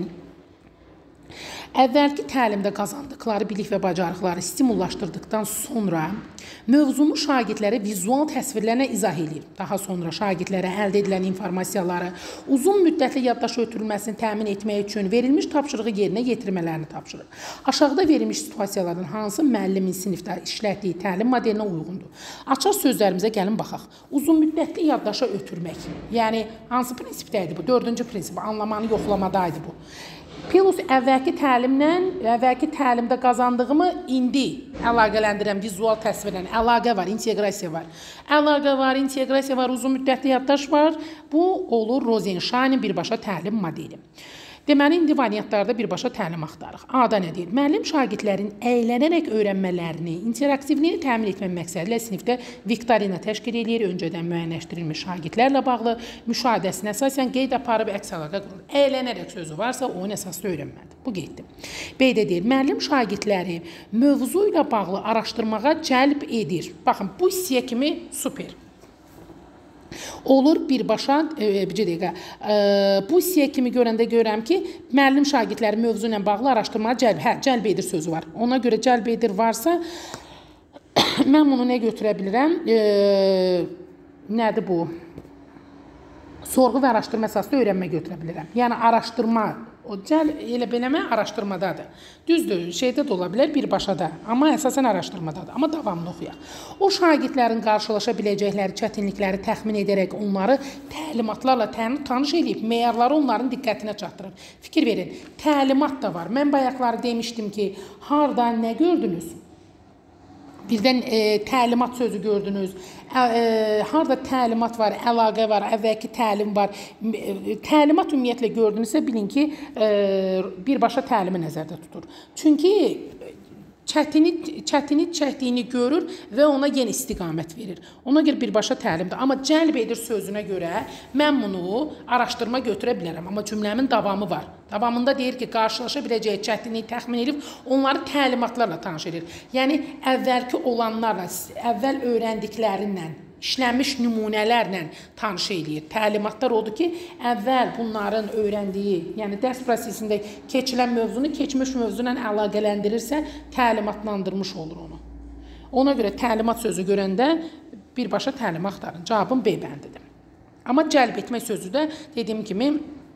əvvəlki təlimdə qazandıqları bilik və bacarıqları stimullaşdırdıqdan sonra mövzunu şagirdlərə vizual təsvirlərlə izah edir. Daha sonra şagirdlərə əldə edilən informasiyaları uzun müddətli yaddaşa ötürülməsini təmin etmək üçün verilmiş tapşırığı yerinə yetirmələrini tapşırır. Aşağıda verilmiş situasiyaların hansı müəllimin sinifdə işlətdiyi təlim modelinə uyğundur? Açar sözlərimizə gəlin baxaq. Uzun müddətli yaddaşa ötürmək. Yəni, hansı prinsipdə idi bu? Dördüncü prinsip, anlamanı yoxlamadaydı bu. Plus əvvəlki təlimlə, əvvəlki təlimdə qazandığımı indi əlaqələndirəm vizual təsvirlə. Əlaqə var, inteqrasiya var. Əlaqə var, inteqrasiya var, uzun müddətli yaddaş var. Bu olur Rosenşteinin birbaşa təlim modeli. Deməli, indi variantlarda birbaşa təlim axtarırıq. A-da nə deyir? Müəllim şagirdlərin əylənərək öyrənmələrini, interaktivliyini təmin etmək məqsədilə sinifdə viktorina təşkil edir. Öncədən müəyyənləşdirilmiş şagirdlərlə bağlı müşahidəsinə əsasən qeyd aparıb əks əlaqə qurur. Əylənərək sözü varsa, onun əsaslı öyrənməlidir. Bu qeyddir. B-də deyir, müəllim şagirdləri mövzu ilə bağlı araşdırmağa cəlb edir. Baxın, bu hissəyə kimi super. Olur birbaşa, e, bir dəqiqə, e, bu hissəyə kimi görəndə görürəm ki, müəllim şagirdləri mövzu ilə bağlı araşdırmağa cəlb, hə, cəlb edir sözü var. Ona görə cəlb edir varsa, mən bunu nə götürə bilirəm? E, nədir bu? Sorğu və araşdırma əsaslı öyrənmə götürə bilirəm. Yəni, araşdırma, o cəl, elə beləmə araşdırmadadır. Düzdür, şeydə də ola bilər, birbaşa da, amma əsasən araşdırmadadır. Amma davamlı oxuyaq. O şagirdlərin qarşılaşa biləcəkləri çətinlikləri təxmin edərək onları təlimatlarla tanış edib, meyarları onların diqqətinə çatdırır. Fikir verin, təlimat da var. Mən bayaqları demişdim ki, harda nə gördünüz? Birdən e, təlimat sözü gördünüz, ə, e, harada təlimat var, əlaqə var, əvvəlki təlim var. E, təlimat ümumiyyətlə gördünüzsə bilin ki, e, birbaşa təlimi nəzərdə tutur. Çünki çətinlik, çətinlik çəkdiyini görür və ona yenə istiqamət verir. Ona görə birbaşa təlimdir. Amma cəlb edir sözünə görə mən bunu araşdırma götürə bilərəm. Amma cümləmin davamı var. Davamında deyir ki, qarşılaşa biləcəyi çətinliyi təxmin edib, onları təlimatlarla tanış edir. Yəni, əvvəlki olanlarla, əvvəl öyrəndiklərindən, işlənmiş nümunələrlə tanış edir. Təlimatlar odur ki, əvvəl bunların öyrəndiyi, yəni dərs prosesində keçilən mövzunu keçmiş mövzu ilə əlaqələndirirsə, təlimatlandırmış olur onu. Ona görə təlimat sözü görəndə birbaşa təlim axtarın. Cavabım B bəndidir. Amma cəlb etmək sözü də dediyim kimi,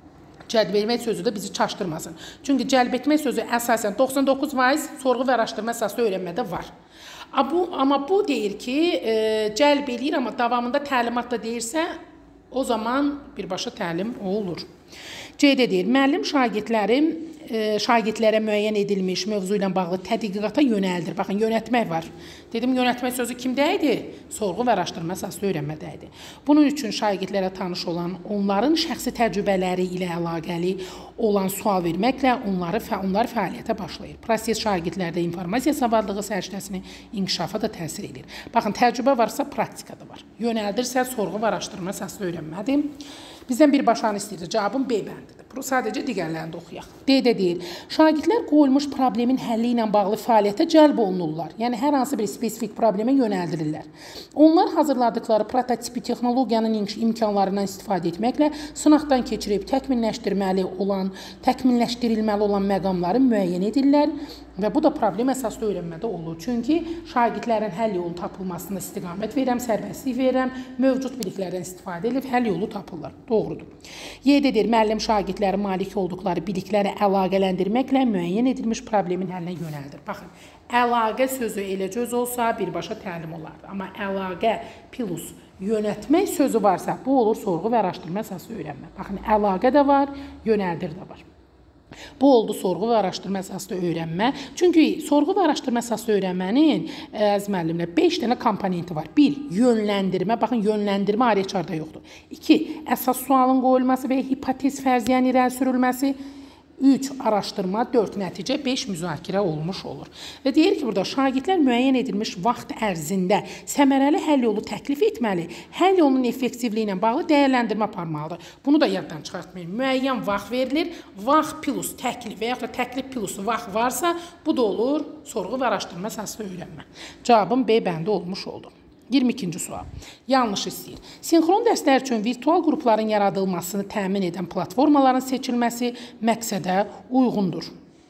cəlb etmək sözü də bizi çaşdırmasın. Çünki cəlb etmək sözü əsasən doxsan doqquz faiz sorğu və araşdırma əsaslı öyrənmədə var. Bu, amma bu deyir ki, e, cəlb edir, amma davamında təlimat da deyirsə, o zaman birbaşa təlim o olur. C-də deyir, müəllim şagirdlərim e, şagirdlərə müəyyən edilmiş mövzu ilə bağlı tədqiqata yönəldir. Baxın, yönətmək var. Dedim, yönətmək sözü kimdə idi? Sorğu və araşdırma əsaslı öyrənmədə idi. Bunun üçün şagirdlərə tanış olan, onların şəxsi təcrübələri ilə əlaqəli olan sual verməklə onları, onlar fəaliyyətə başlayır. Proses şagirdlərdə informasiya savadlığı səriştəsini inkişafa da təsir edir. Baxın, təcrübə varsa praktika da var. Yönəldirsə sorğu və araşdırma əsaslı öyrənmədir. Bizdən birbaşanı istəyir. Cavabım B bəndidir. Bu sadəcə digərlərini də oxuyaq. D-də deyir, şagirdlər qoyulmuş problemin həlli ilə bağlı fəaliyyətə cəlb olunurlar. Yəni, hər hansı bir spesifik problemə yönəldirirlər. Onlar hazırladıkları prototipi texnologiyanın imkanlarından istifadə etməklə sınaqdan keçirib təkmilləşdirməli olan, təkmilləşdirilməli olan məqamları müəyyən edirlər və bu da problem əsaslı öyrənmədə olur. Çünki şagirdlərin həll yolu tapılmasına istiqamət verirəm, sərbəstlik verirəm, mövcud biliklərdən istifadə edib həll yolu tapırlar. Doğrudur. Y-də deyir, müəllim şagirdlərin malik olduqları bilikləri əlaqələndirməklə müəyyən edilmiş problemin həllinə yönəldir. Baxın, əlaqə sözü elə cöz olsa birbaşa təlim olardı. Amma əlaqə plus yönətmək sözü varsa, bu olur sorğu və araşdırma əsaslı öyrənmə. Baxın, əlaqə də var, yönəldir də var. Bu oldu sorğu və araşdırma əsaslı öyrənmə. Çünki sorğu və araşdırma əsaslı öyrənmənin, əziz müəllimlər, beş dənə komponenti var. bir. Yönləndirmə. Baxın, yönləndirmə ayrıçarda yoxdur. iki. Əsas sualın qoyulması və hipotez fərziyənin irəli sürülməsi. üç. Araşdırma, dörd. Nəticə, beş. Müzakirə olmuş olur. Və deyir ki, burada şagirdlər müəyyən edilmiş vaxt ərzində səmərəli həll yolu təklif etməli, həll yolunun effektivliyi ilə bağlı dəyərləndirmə aparmalıdır. Bunu da yaddan çıxartmayın. Müəyyən vaxt verilir, vaxt plus təklif və yaxud da təklif plus vaxt varsa, bu da olur sorğu və araşdırma əsaslı öyrənmə. Cavabım B bəndi olmuş oldu. iyirmi ikinci sual. Yanlış istəyir. Sinxron dərslər üçün virtual qrupların yaradılmasını təmin edən platformaların seçilməsi məqsədə uyğundur.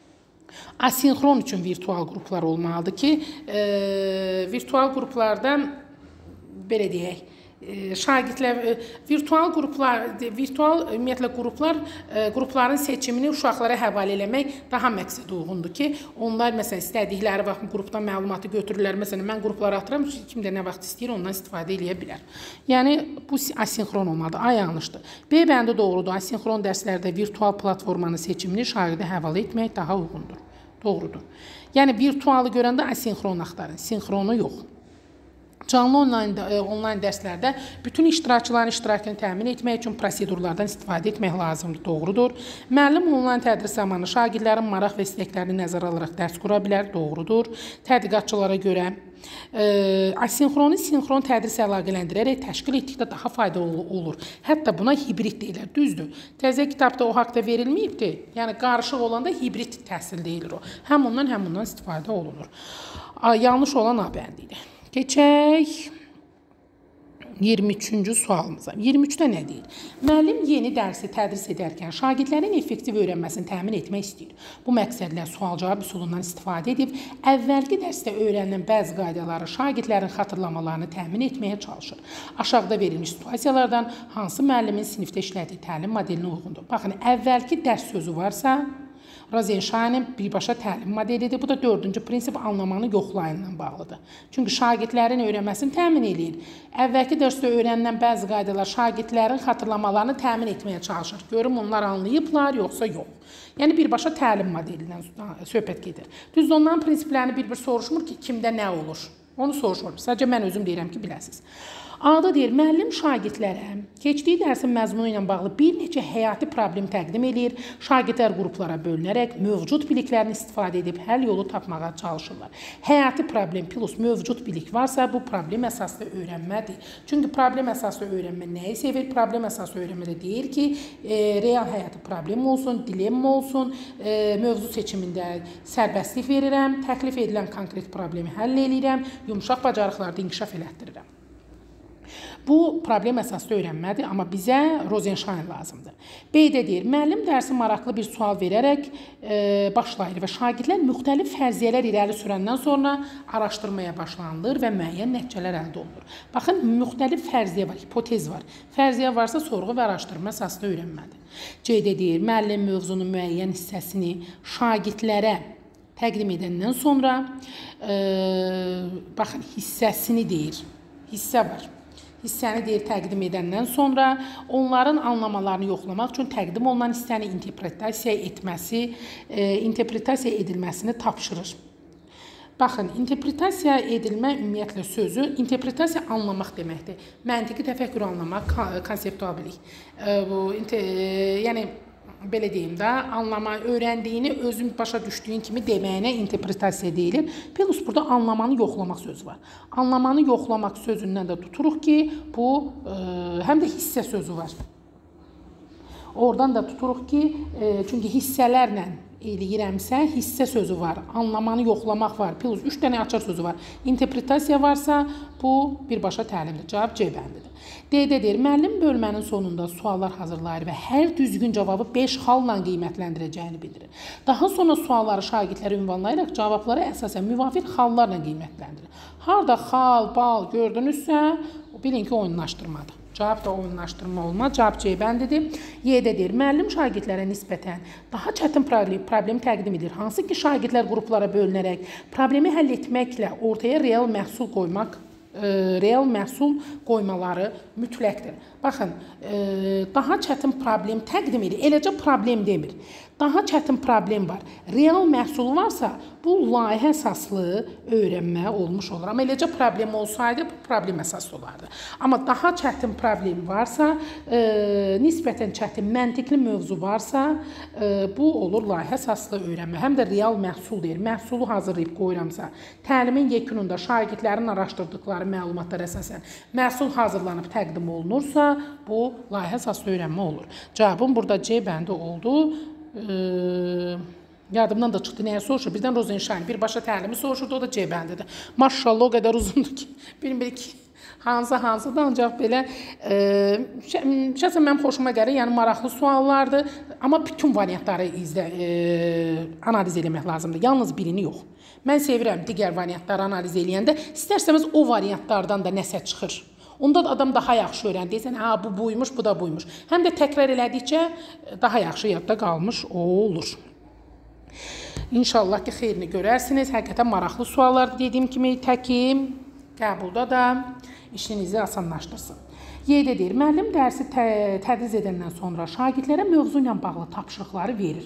Asinxron üçün virtual qruplar olmalıdır ki, e, virtual qruplardan belə deyək, şagirdlər, virtual qruplar, virtual ümumiyyətlə qruplar, qrupların seçimini uşaqlara həvalə eləmək daha məqsədə uyğundur ki, onlar məsələn istədikləri vaxt qrupdan məlumatı götürürlər. Məsələn, mən qruplara atıram, kim də nə vaxt istəyir, ondan istifadə edə bilər. Yəni, bu asinxron olmalıdır. A yanlışdır. B bəndi doğrudur. Asinxron dərslərdə virtual platformanın seçimini şagirdə həvalə etmək daha uyğundur. Doğrudur. Yəni, virtualı görəndə asinxron axtarın, sinxronu yox. Canlı onlayn, onlayn dərslərdə bütün iştirakçıların iştirakını təmin etmək üçün prosedurlardan istifadə etmək lazımdır, doğrudur. Müəllim onlayn tədris zamanı şagirdlərin maraq və istəklərini nəzərə alaraq dərs qura bilər, doğrudur. Tədqiqatçılara görə e, asinxronu sinxron tədris əlaqələndirərək təşkil etdikdə daha faydalı olur. Hətta buna hibrid deyilir, düzdür. Təzə kitabda o haqda verilməyibdir. Yəni qarışıq olanda hibrid təhsil deyilir o. Həm ondan, həm ondan istifadə olunur. A, yanlış olan A bəndidir. Keçək iyirmi üçüncü sualımıza. iyirmi üçdə nə deyir? Müəllim yeni dərsi tədris edərkən şagirdlərin effektiv öyrənməsini təmin etmək istəyir. Bu məqsədlə sual-cavab üsulundan istifadə edib, əvvəlki dərsdə öyrənilən bəzi qaydaları şagirdlərin xatırlamalarını təmin etməyə çalışır. Aşağıda verilmiş situasiyalardan hansı müəllimin sinifdə işlədiyi təlim modelinə uyğundur? Baxın, əvvəlki dərs sözü varsa, Rozenşaynin birbaşa təlim modelidir. Bu da dördüncü prinsip anlamanı yoxlayınla bağlıdır. Çünki şagirdlərin öyrənməsini təmin edir. Əvvəlki dərsdə öyrənilən bəzi qaydalar şagirdlərin xatırlamalarını təmin etməyə çalışır. Görüm onlar anlayıblar, yoxsa yox. Yəni birbaşa təlim modelindən söhbət gedir. Düzdür, onların prinsiplərini bir-bir soruşmur ki, kimdə nə olur. Onu soruşmur. Sadəcə mən özüm deyirəm ki, biləsiniz. A'da deyir, müəllim şagirdlərə keçdiyi dərsin məzmunu ilə bağlı bir neçə həyati problem təqdim edir. Şagirdlər qruplara bölünərək mövcud biliklərini istifadə edib həll yolu tapmağa çalışırlar. Həyati problem plus mövcud bilik varsa, bu problem əsaslı öyrənmədir. Çünki problem əsaslı öyrənmə nəyi sevir? Problem əsaslı öyrənmədə deyir ki, e, real həyatı problem olsun, dilemma olsun, e, mövzu seçimində sərbəstlik verirəm, təklif edilən konkret problemi həll edirəm, yumuşaq bacarıqlarda inkişaf elətdirirəm. Bu problem əsaslı öyrənmədir, amma bizə Rozenşayn lazımdır. B-də deyir, müəllim dərsi maraqlı bir sual verərək e, başlayır və şagirdlər müxtəlif fərziyyələr irəli sürəndən sonra araşdırmaya başlanılır və müəyyən nəticələr əldə olunur. Baxın, müxtəlif fərziyyə var, hipotez var. Fərziyyə varsa sorğu və araşdırma əsaslı öyrənmədir. C-də deyir, müəllim mövzunun müəyyən hissəsini şagirdlərə təqdim edəndən sonra e, baxın, hissəsini deyir, hissə var. Hissəni deyir təqdim edəndən sonra onların anlamalarını yoxlamaq üçün təqdim olunan hissəni interpretasiya etməsi, e, interpretasiya edilməsini tapşırır. Baxın, interpretasiya edilmə ümumiyyətlə sözü, interpretasiya anlamaq deməkdir. Məntiqi təfəkkür anlamaq, konseptual bilik. E, bu, e, yəni, belə deyim də, anlama, öyrəndiyini özün başa düşdüyün kimi deməyinə interpretasiya deyilir. Plus burada anlamanı yoxlamaq sözü var. Anlamanı yoxlamaq sözündən də tuturuq ki, bu e, həm də hissə sözü var. Oradan da tuturuq ki, e, çünki hissələrlə eləyirəmsə, hissə sözü var, anlamanı yoxlamaq var, plus üç dənə açar sözü var. Interpretasiya varsa, bu birbaşa təlimdir. Cavab C bəndidir. D-də deyir, müəllim bölmənin sonunda suallar hazırlayır və hər düzgün cavabı beş xalla qiymətləndirəcəyini bildirir. Daha sonra sualları şagirdlərə ünvanlayaraq cavabları əsasən müvafiq xallarla qiymətləndirir. Harada xal, bal gördünüzsə, bilin ki, oyunlaşdırmadır. Cavab da oyunlaşdırma olmaz. Cavab C bəndidir. Y-də deyir, müəllim şagirdlərə nisbətən daha çətin problem, problem təqdim edir. Hansı ki, şagirdlər qruplara bölünərək problemi həll etməklə ortaya real məhsul qoymaq, e, real məhsul qoymaları mütləqdir. Baxın, e, daha çətin problem təqdim edir. Eləcə problem demir. Daha çətin problem var. Real məhsul varsa, bu layihə əsaslı öyrənmə olmuş olur. Amma eləcə problem olsaydı, bu problem əsaslı olardı. Amma daha çətin problem varsa, e, nisbətən çətin məntiqli mövzu varsa, e, bu olur layihə əsaslı öyrənmə. Həm də real məhsul deyir. Məhsulu hazırlayıb qoyuramsa, təlimin yekununda şagirdlərin araşdırdıqları məlumatlar əsasən məhsul hazırlanıb təqdim olunursa, bu layihə əsaslı öyrənmə olur. Cavabım burada C bəndi oldu. Ee, yardımdan da çıxdı, nəyə soruşur? Birdən Rozenşayn birbaşa təlimi soruşurdu, o da C bəndidir. Maşallah o qədər uzundur ki, bilmirik ki, hansı-hansıdır, ancaq belə e, şəxsən mənim xoşuma gəlir, yəni maraqlı suallardır, amma bütün variantları izlə, e, analiz eləmək lazımdır, yalnız birini yox. Mən sevirəm digər variantları analiz eləyəndə, istərsəmiz o variantlardan da nəsə çıxır. Onda da adam daha yaxşı öyrənir. Deyirsən, ha, bu buymuş, bu da buymuş. Həm də təkrar elədikcə daha yaxşı yadda qalmış o olur. İnşallah ki, xeyrini görərsiniz. Həqiqətən maraqlı suallar dediyim kimi təkim, qəbulda da işinizi asanlaşdırsın. Y-də deyir, müəllim dərsi tə tədris edəndən sonra şagirdlərə mövzu ilə bağlı tapşırıqları verir.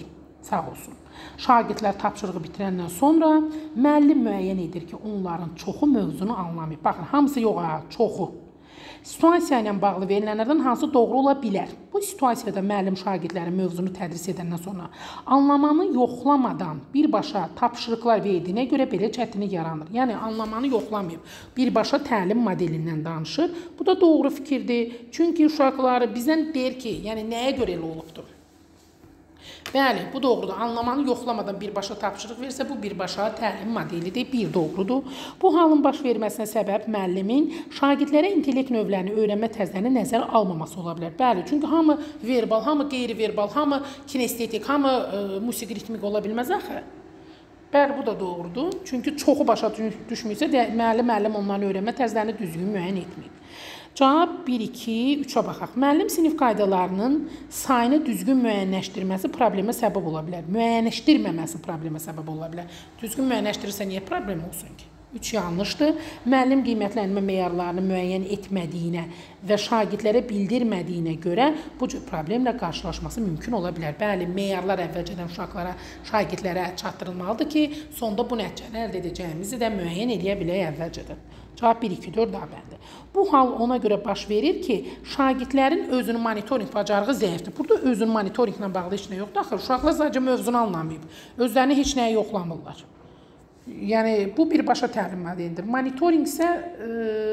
Sağ olsun. Şagirdlər tapşırığı bitirəndən sonra müəllim müəyyən edir ki, onların çoxu mövzunu anlamayıb. Baxın, hamısı yox ha, çoxu. Situasiya ilə bağlı verilənlərdən hansı doğru ola bilər? Bu situasiyada müəllim şagirdlərin mövzunu tədris edəndən sonra anlamanı yoxlamadan birbaşa tapşırıqlar verdiyinə görə belə çətinlik yaranır. Yəni, anlamanı yoxlamayıb, birbaşa təlim modelindən danışır. Bu da doğru fikirdir. Çünki uşaqları bizdən deyir ki, yəni nəyə görə elə olubdur? Bəli, bu doğrudur. Anlamanı yoxlamadan birbaşa tapşırıq versə, bu birbaşa təlim modelidir, bir doğrudur. Bu halın baş verməsinə səbəb müəllimin şagirdlərə intellekt növlərini öyrənmə tərzlərini nəzərə almaması ola bilər. Bəli, çünki hamı verbal, hamı qeyri-verbal, hamı kinestetik, hamı ə, musiqi ritmik ola bilməz axı. Bəli, bu da doğrudur. Çünki çoxu başa düşmürsə, müəllim müəllim onların öyrənmə tərzlərini düzgün müəyyən etməyib. Cavab bir, iki, üçə baxaq. Müəllim sinif qaydalarının sayını düzgün müəyyənləşdirməsi problemə səbəb ola bilər. Müəyyənləşdirməməsi problemə səbəb ola bilər. Düzgün müəyyənləşdirirsə, niyə problem olsun ki? Üç yanlışdır. Müəllim qiymətləndirmə meyarlarını müəyyən etmədiyinə və şagirdlərə bildirmədiyinə görə bu cür problemlə qarşılaşması mümkün ola bilər. Bəli, meyarlar əvvəlcədən uşaqlara, şagirdlərə çatdırılmalıdır ki, sonda bu nəticəni əldə edəcəyimizi də müəyyən edə bilək əvvəlcədən. Cavab bir, iki, dörd daha bəndi. Bu hal ona görə baş verir ki, şagirdlərin özünün monitorinq bacarığı zəifdir. Burada özünün monitorinqlə bağlı heç nə yoxdur. Axı, uşaqlar sadəcə mövzunu anlamayıb. Özlərini heç nəyə yoxlamırlar. Yəni, bu birbaşa təlim modelidir. Monitorinq isə e,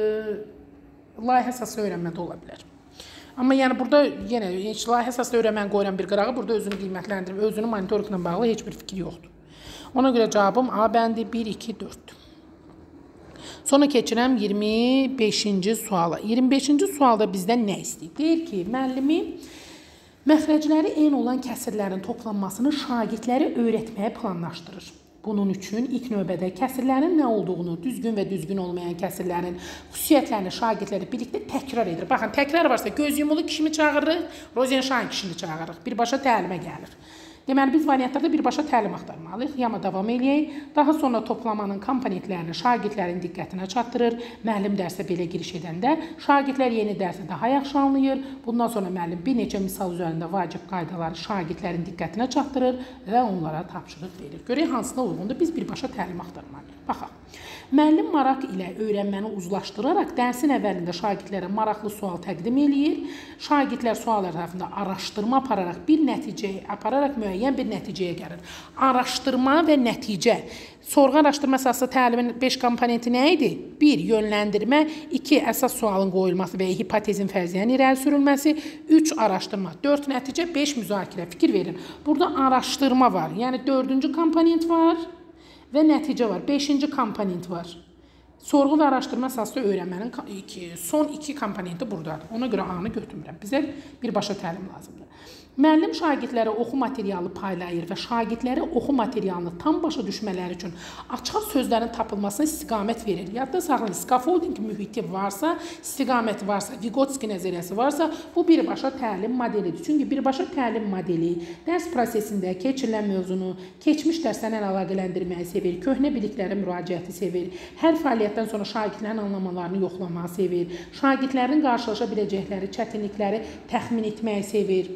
layihə əsaslı öyrənmədə ola bilər. Amma yəni burada yenə heç layihə əsaslı öyrənməni qoyulan bir qırağı burada özünü qiymətləndirmə, özünün monitorinqlə bağlı heç bir fikir yoxdur. Ona görə cavabım A bəndi bir, iki, dörddür. Sonra keçirəm iyirmi beşinci suala. iyirmi beşinci sualda bizdən nə istəyir? Deyir ki, müəllimi məxrəcləri eyni olan kəsirlərin toplanmasını şagirdləri öyrətməyə planlaşdırır. Bunun üçün ilk növbədə kəsirlərin nə olduğunu, düzgün və düzgün olmayan kəsirlərin xüsusiyyətlərini şagirdləri birlikdə təkrar edir. Baxın, təkrar varsa göz yumulu kişini çağırırıq, Rozenşayn kişini çağırırıq. Birbaşa təlimə gəlir. Deməli, biz variantlarda birbaşa təlim axtarmalıyıq, yama davam eləyək. Daha sonra toplamanın komponentlərini şagirdlərin diqqətinə çatdırır. Müəllim dərsə belə giriş edəndə şagirdlər yeni dərsi daha yaxşı anlayır. Bundan sonra müəllim bir neçə misal üzərində vacib qaydaları şagirdlərin diqqətinə çatdırır və onlara tapşırıq verir. Görək hansına uyğundur, biz birbaşa təlim axtarmalıyıq. Baxaq. Müəllim maraq ilə öyrənməni uzlaşdıraraq dərsin əvvəlində şagirdlərə maraqlı sual təqdim eləyir. Şagirdlər sual ətrafında araşdırma apararaq bir nəticəyə apararaq müəyyən bir nəticəyə gəlir. Araşdırma və nəticə. Sorğu araşdırma əsaslı təlimin beş komponenti nə idi? bir. Yönləndirmə, iki. Əsas sualın qoyulması və hipotezin fərziyyənin irəli sürülməsi, üç. Araşdırma, dörd. Nəticə, beş. Müzakirə. Fikir verin. Burada araşdırma var, yəni dördüncü komponent var və nəticə var. Beşinci komponent var. Sorğu və araşdırma əsaslı öyrənmənin iki, son iki komponenti buradadır. Ona görə A-nı götürmürəm. Bizə birbaşa təlim lazımdır. Müəllim şagirdlərə oxu materialı paylayır və şagirdlərə oxu materialını tam başa düşmələri üçün açıq sözlərin tapılmasına istiqamət verir. Yadda saxlayın, scaffolding mühiti varsa, istiqamət varsa, Vygotsky nəzəriyyəsi varsa, bu birbaşa təlim modelidir. Çünki birbaşa təlim modeli dərs prosesində keçirilən mövzunu, keçmiş dərslərlə əlaqələndirməyi sevir, köhnə biliklərə müraciəti sevir, hər fəaliyyətdən sonra şagirdlərin anlamalarını yoxlamağı sevir, şagirdlərin qarşılaşa biləcəkləri çətinlikləri təxmin etməyi sevir.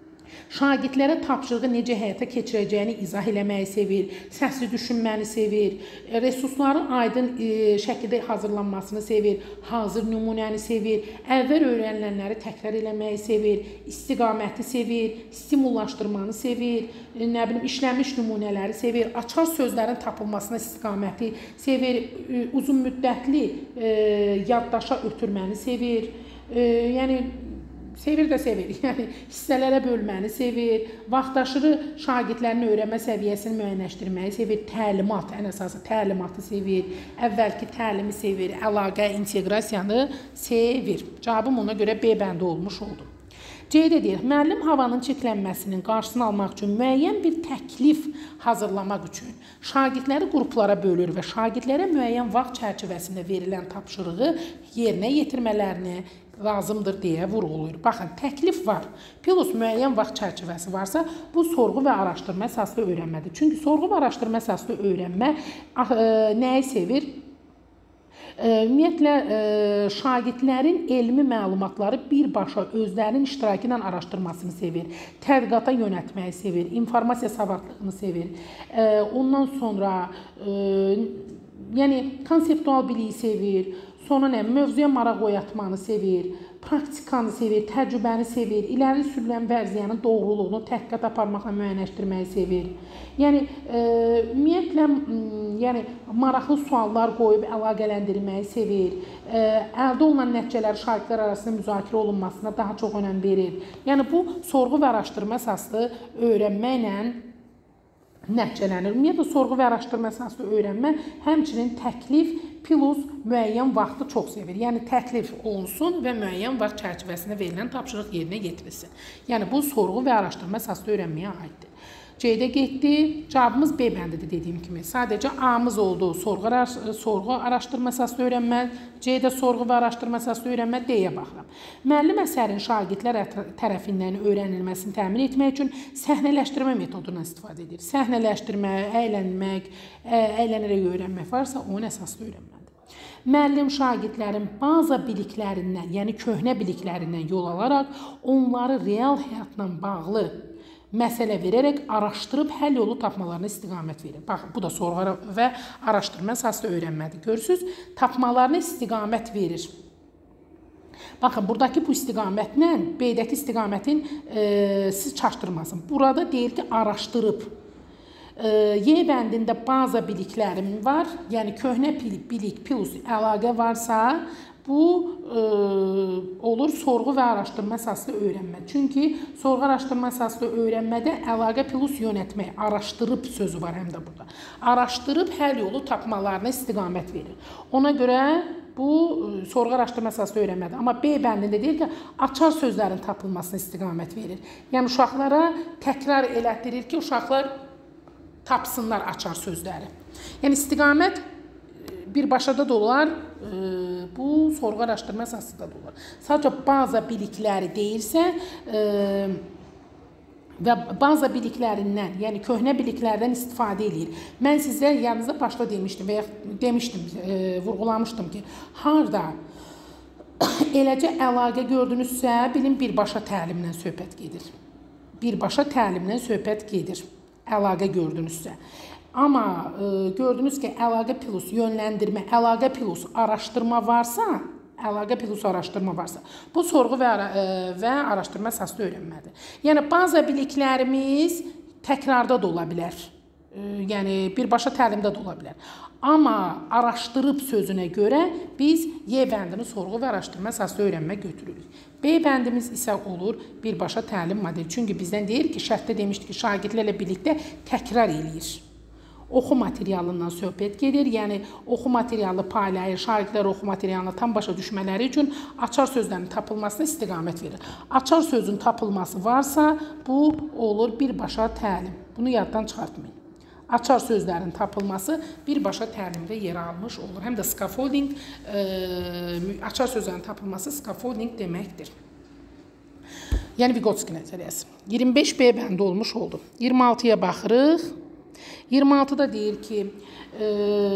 Şagirdlərə tapşırığı necə həyata keçirəcəyini izah eləməyi sevir, səsli düşünməni sevir, resursların aydın e, şəkildə hazırlanmasını sevir, hazır nümunəni sevir, əvvəl öyrənilənləri təkrar eləməyi sevir, istiqaməti sevir, stimullaşdırmanı sevir, e, nə bilim, işlənmiş nümunələri sevir, açar sözlərin tapılmasına istiqaməti sevir, e, uzun müddətli e, yaddaşa ötürməni sevir, e, yəni sevir də sevir, yəni hissələrə bölməni sevir, vaxtaşırı şagirdlərin öyrənmə səviyyəsini müəyyənləşdirməyi sevir, təlimat, ən əsası təlimatı sevir, əvvəlki təlimi sevir, əlaqə, inteqrasiyanı sevir. Cavabım ona görə B bəndi olmuş oldu. C-də deyir, müəllim havanın çirklənməsinin qarşısını almaq üçün müəyyən bir təklif hazırlamaq üçün şagirdləri qruplara bölür və şagirdlərə müəyyən vaxt çərçivəsində verilən tapşırığı yerinə yetirmələrini lazımdır deyə vurğulayır. Baxın, təklif var. Plus müəyyən vaxt çərçivəsi varsa, bu sorğu və araşdırma əsaslı öyrənmədir. Çünki sorğu və araşdırma əsaslı öyrənmə ə, nəyi sevir? Ümumiyyətlə, şagirdlərin elmi məlumatları birbaşa özlərinin iştirakı ilə araşdırmasını sevir, tədqiqata yönəltməyi sevir, informasiya savadlığını sevir. Ondan sonra yəni konseptual biliyi sevir, sonra nə, mövzuya maraq oyatmanı sevir, praktikanı sevir, təcrübəni sevir, iləri sürülən vəziyyənin doğruluğunu təhqiqat aparmaqla müəyyənləşdirməyi sevir. Yəni, e, ümumiyyətlə, yəni, maraqlı suallar qoyub əlaqələndirməyi sevir, e, əldə olunan nəticələri şagirdlər arasında müzakirə olunmasına daha çox önəm verir. Yəni, bu, sorğu və araşdırma əsaslı öyrənməklə nəticələnir. Ümumiyyətlə, sorğu və araşdırma əsaslı öyrənmə həmçinin təklif plus müəyyən vaxtı çox sevir. Yəni, təklif olunsun və müəyyən vaxt çərçivəsində verilən tapşırıq yerinə yetirilsin. Yəni, bu, sorğu və araşdırma əsaslı öyrənməyə aiddir. C-də getdi. Cavabımız B bəndidir dediyim kimi. Sadəcə A-mız oldu. Sorğu, sorğu araşdırma əsaslı öyrənmə. C-də sorğu və araşdırma əsaslı öyrənmə. D-yə baxıram. Müəllim əsərin şagirdlər tərəfindən öyrənilməsini təmin etmək üçün səhnələşdirmə metodundan istifadə edir. Səhnələşdirmə, əylənmək, əylənərək öyrənmək varsa, onun əsaslı öyrənmədir. Müəllim şagirdlərin baza biliklərindən, yəni köhnə biliklərindən yol alaraq onları real həyatla bağlı məsələ verərək araşdırıb həll yolu tapmalarına istiqamət verir. Baxın, bu da sorğu və araşdırma əsaslı öyrənmədir. Görürsünüz, tapmalarına istiqamət verir. Baxın, buradakı bu istiqamətlə B-dəki istiqamətin e, siz çaşdırmasın. Burada deyir ki, araşdırıb. E, Y bəndində baza biliklərim var, yəni köhnə bilik plus əlaqə varsa, bu e, olur sorğu və araşdırma əsaslı öyrənmə. Çünki sorğu araşdırma əsaslı öyrənmədə əlaqə plus yönətmək, araşdırıb sözü var həm də burada. Araşdırıb həll yolu tapmalarına istiqamət verir. Ona görə bu sorğu araşdırma əsaslı öyrənmədir. Amma B bəndində deyir ki, açar sözlərin tapılmasına istiqamət verir. Yəni uşaqlara təkrar elətdirir ki, uşaqlar tapsınlar açar sözləri. Yəni istiqamət birbaşada da olar, bu sorğu araşdırma əsasında da olar. Sadəcə baza bilikləri deyirsə və baza biliklərindən, yəni köhnə biliklərdən istifadə edir. Mən sizə yanınızda başda demişdim və ya demişdim, vurğulamışdım ki, harda eləcə əlaqə gördünüzsə, bilin birbaşa təlimlə söhbət gedir. Birbaşa təlimlə söhbət gedir, əlaqə gördünüzsə. Amma e, gördünüz ki, əlaqə plus yönləndirmə, əlaqə plus araşdırma varsa, əlaqə plus araşdırma varsa, bu sorğu və, e, və araşdırma əsaslı öyrənmədir. Yəni, baza biliklərimiz təkrarda da ola bilər. E, yəni, birbaşa təlimdə də ola bilər. Amma araşdırıb sözünə görə biz Y bəndini sorğu və araşdırma əsaslı öyrənmə götürürük. B bəndimiz isə olur birbaşa təlim modeli. Çünki bizdən deyir ki, şərtdə demişdik ki, şagirdlərlə birlikdə təkrar eləyir. Oxu materialından söhbət gedir, yəni oxu materialı paylayır, şagirdlər oxu materialını tam başa düşmələri üçün açar sözlərin tapılmasına istiqamət verir. Açar sözün tapılması varsa, bu olur birbaşa təlim. Bunu yaddan çıxartmayın. Açar sözlərin tapılması birbaşa təlimdə yer almış olur. Həm də scaffolding, e, açar sözlərin tapılması scaffolding deməkdir. Yəni Vygotsky nəzəriyyəsi. iyirmi beş B bəndi olmuş oldu. iyirmi altıya baxırıq. iyirmi altıda deyir ki, e,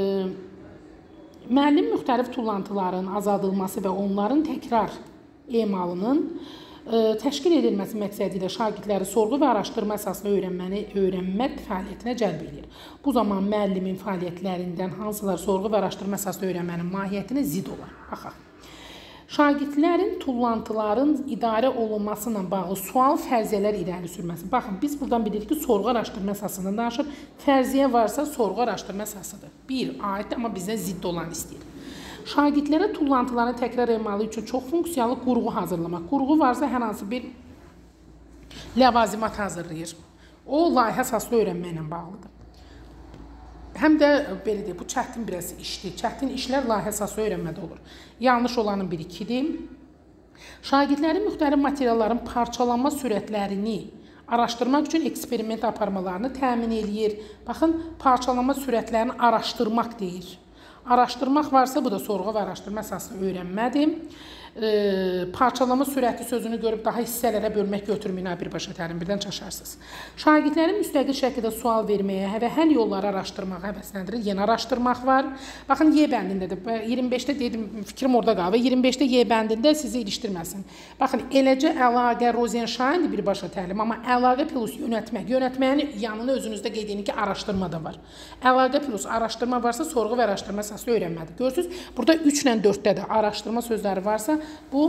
müəllim müxtəlif tullantıların azaldılması və onların təkrar emalının e, təşkil edilməsi məqsədi ilə şagirdləri sorğu və araşdırma əsaslı öyrənməni, öyrənmə fəaliyyətinə cəlb edir. Bu zaman müəllimin fəaliyyətlərindən hansılar sorğu və araşdırma əsaslı öyrənmənin mahiyyətinə zid olar. Baxaq. Şagirdlərin tullantıların idarə olunması ilə bağlı sual, fərziyyələr irəli sürməsi. Baxın, biz buradan bilirik ki, sorğu araşdırma əsasından danışır. Fərziyyə varsa sorğu araşdırma əsasıdır. Bir, aiddir, amma bizdən zidd olan istəyir. Şagirdlərə tullantıların təkrar emalı üçün çox funksiyalı qurğu hazırlamaq. Qurğu varsa hər hansı bir ləvazimat hazırlayır. O, layihə əsaslı öyrənməklə bağlıdır. Həm də belə deyək, bu çətin biraz işdir. Çətin işlər layihə əsaslı öyrənmədə olur. Yanlış olanın biri ikidir. Şagirdlərin müxtəlif materialların parçalanma sürətlərini araşdırmaq üçün eksperiment aparmalarını təmin eləyir. Baxın, parçalanma sürətlərini araşdırmaq deyir. Araşdırmaq varsa, bu da sorğu və araşdırma əsaslı öyrənmədir. e, parçalama sürəti sözünü görüb daha hissələrə bölmək götürməyin birbaşa təlim birdən çaşarsınız. Şagirdlərin müstəqil şəkildə sual verməyə və həll yolları araşdırmağa həvəsləndirir. Yeni araşdırmaq var. Baxın, Y bəndində də iyirmi beşdə dedim, fikrim orada qaldı. iyirmi beşdə Y bəndində sizi ilişdirməsin. Baxın, eləcə əlaqə Rozenşayndır birbaşa təlim, amma əlaqə plus yönətmək. Yönətməyin yanına özünüzdə qeyd edin ki, araşdırma da var. Əlaqə plus araşdırma varsa, sorğu və araşdırma əsaslı öyrənmədir. Görürsünüz, burada üç ilə dörddə də araşdırma sözləri varsa, bu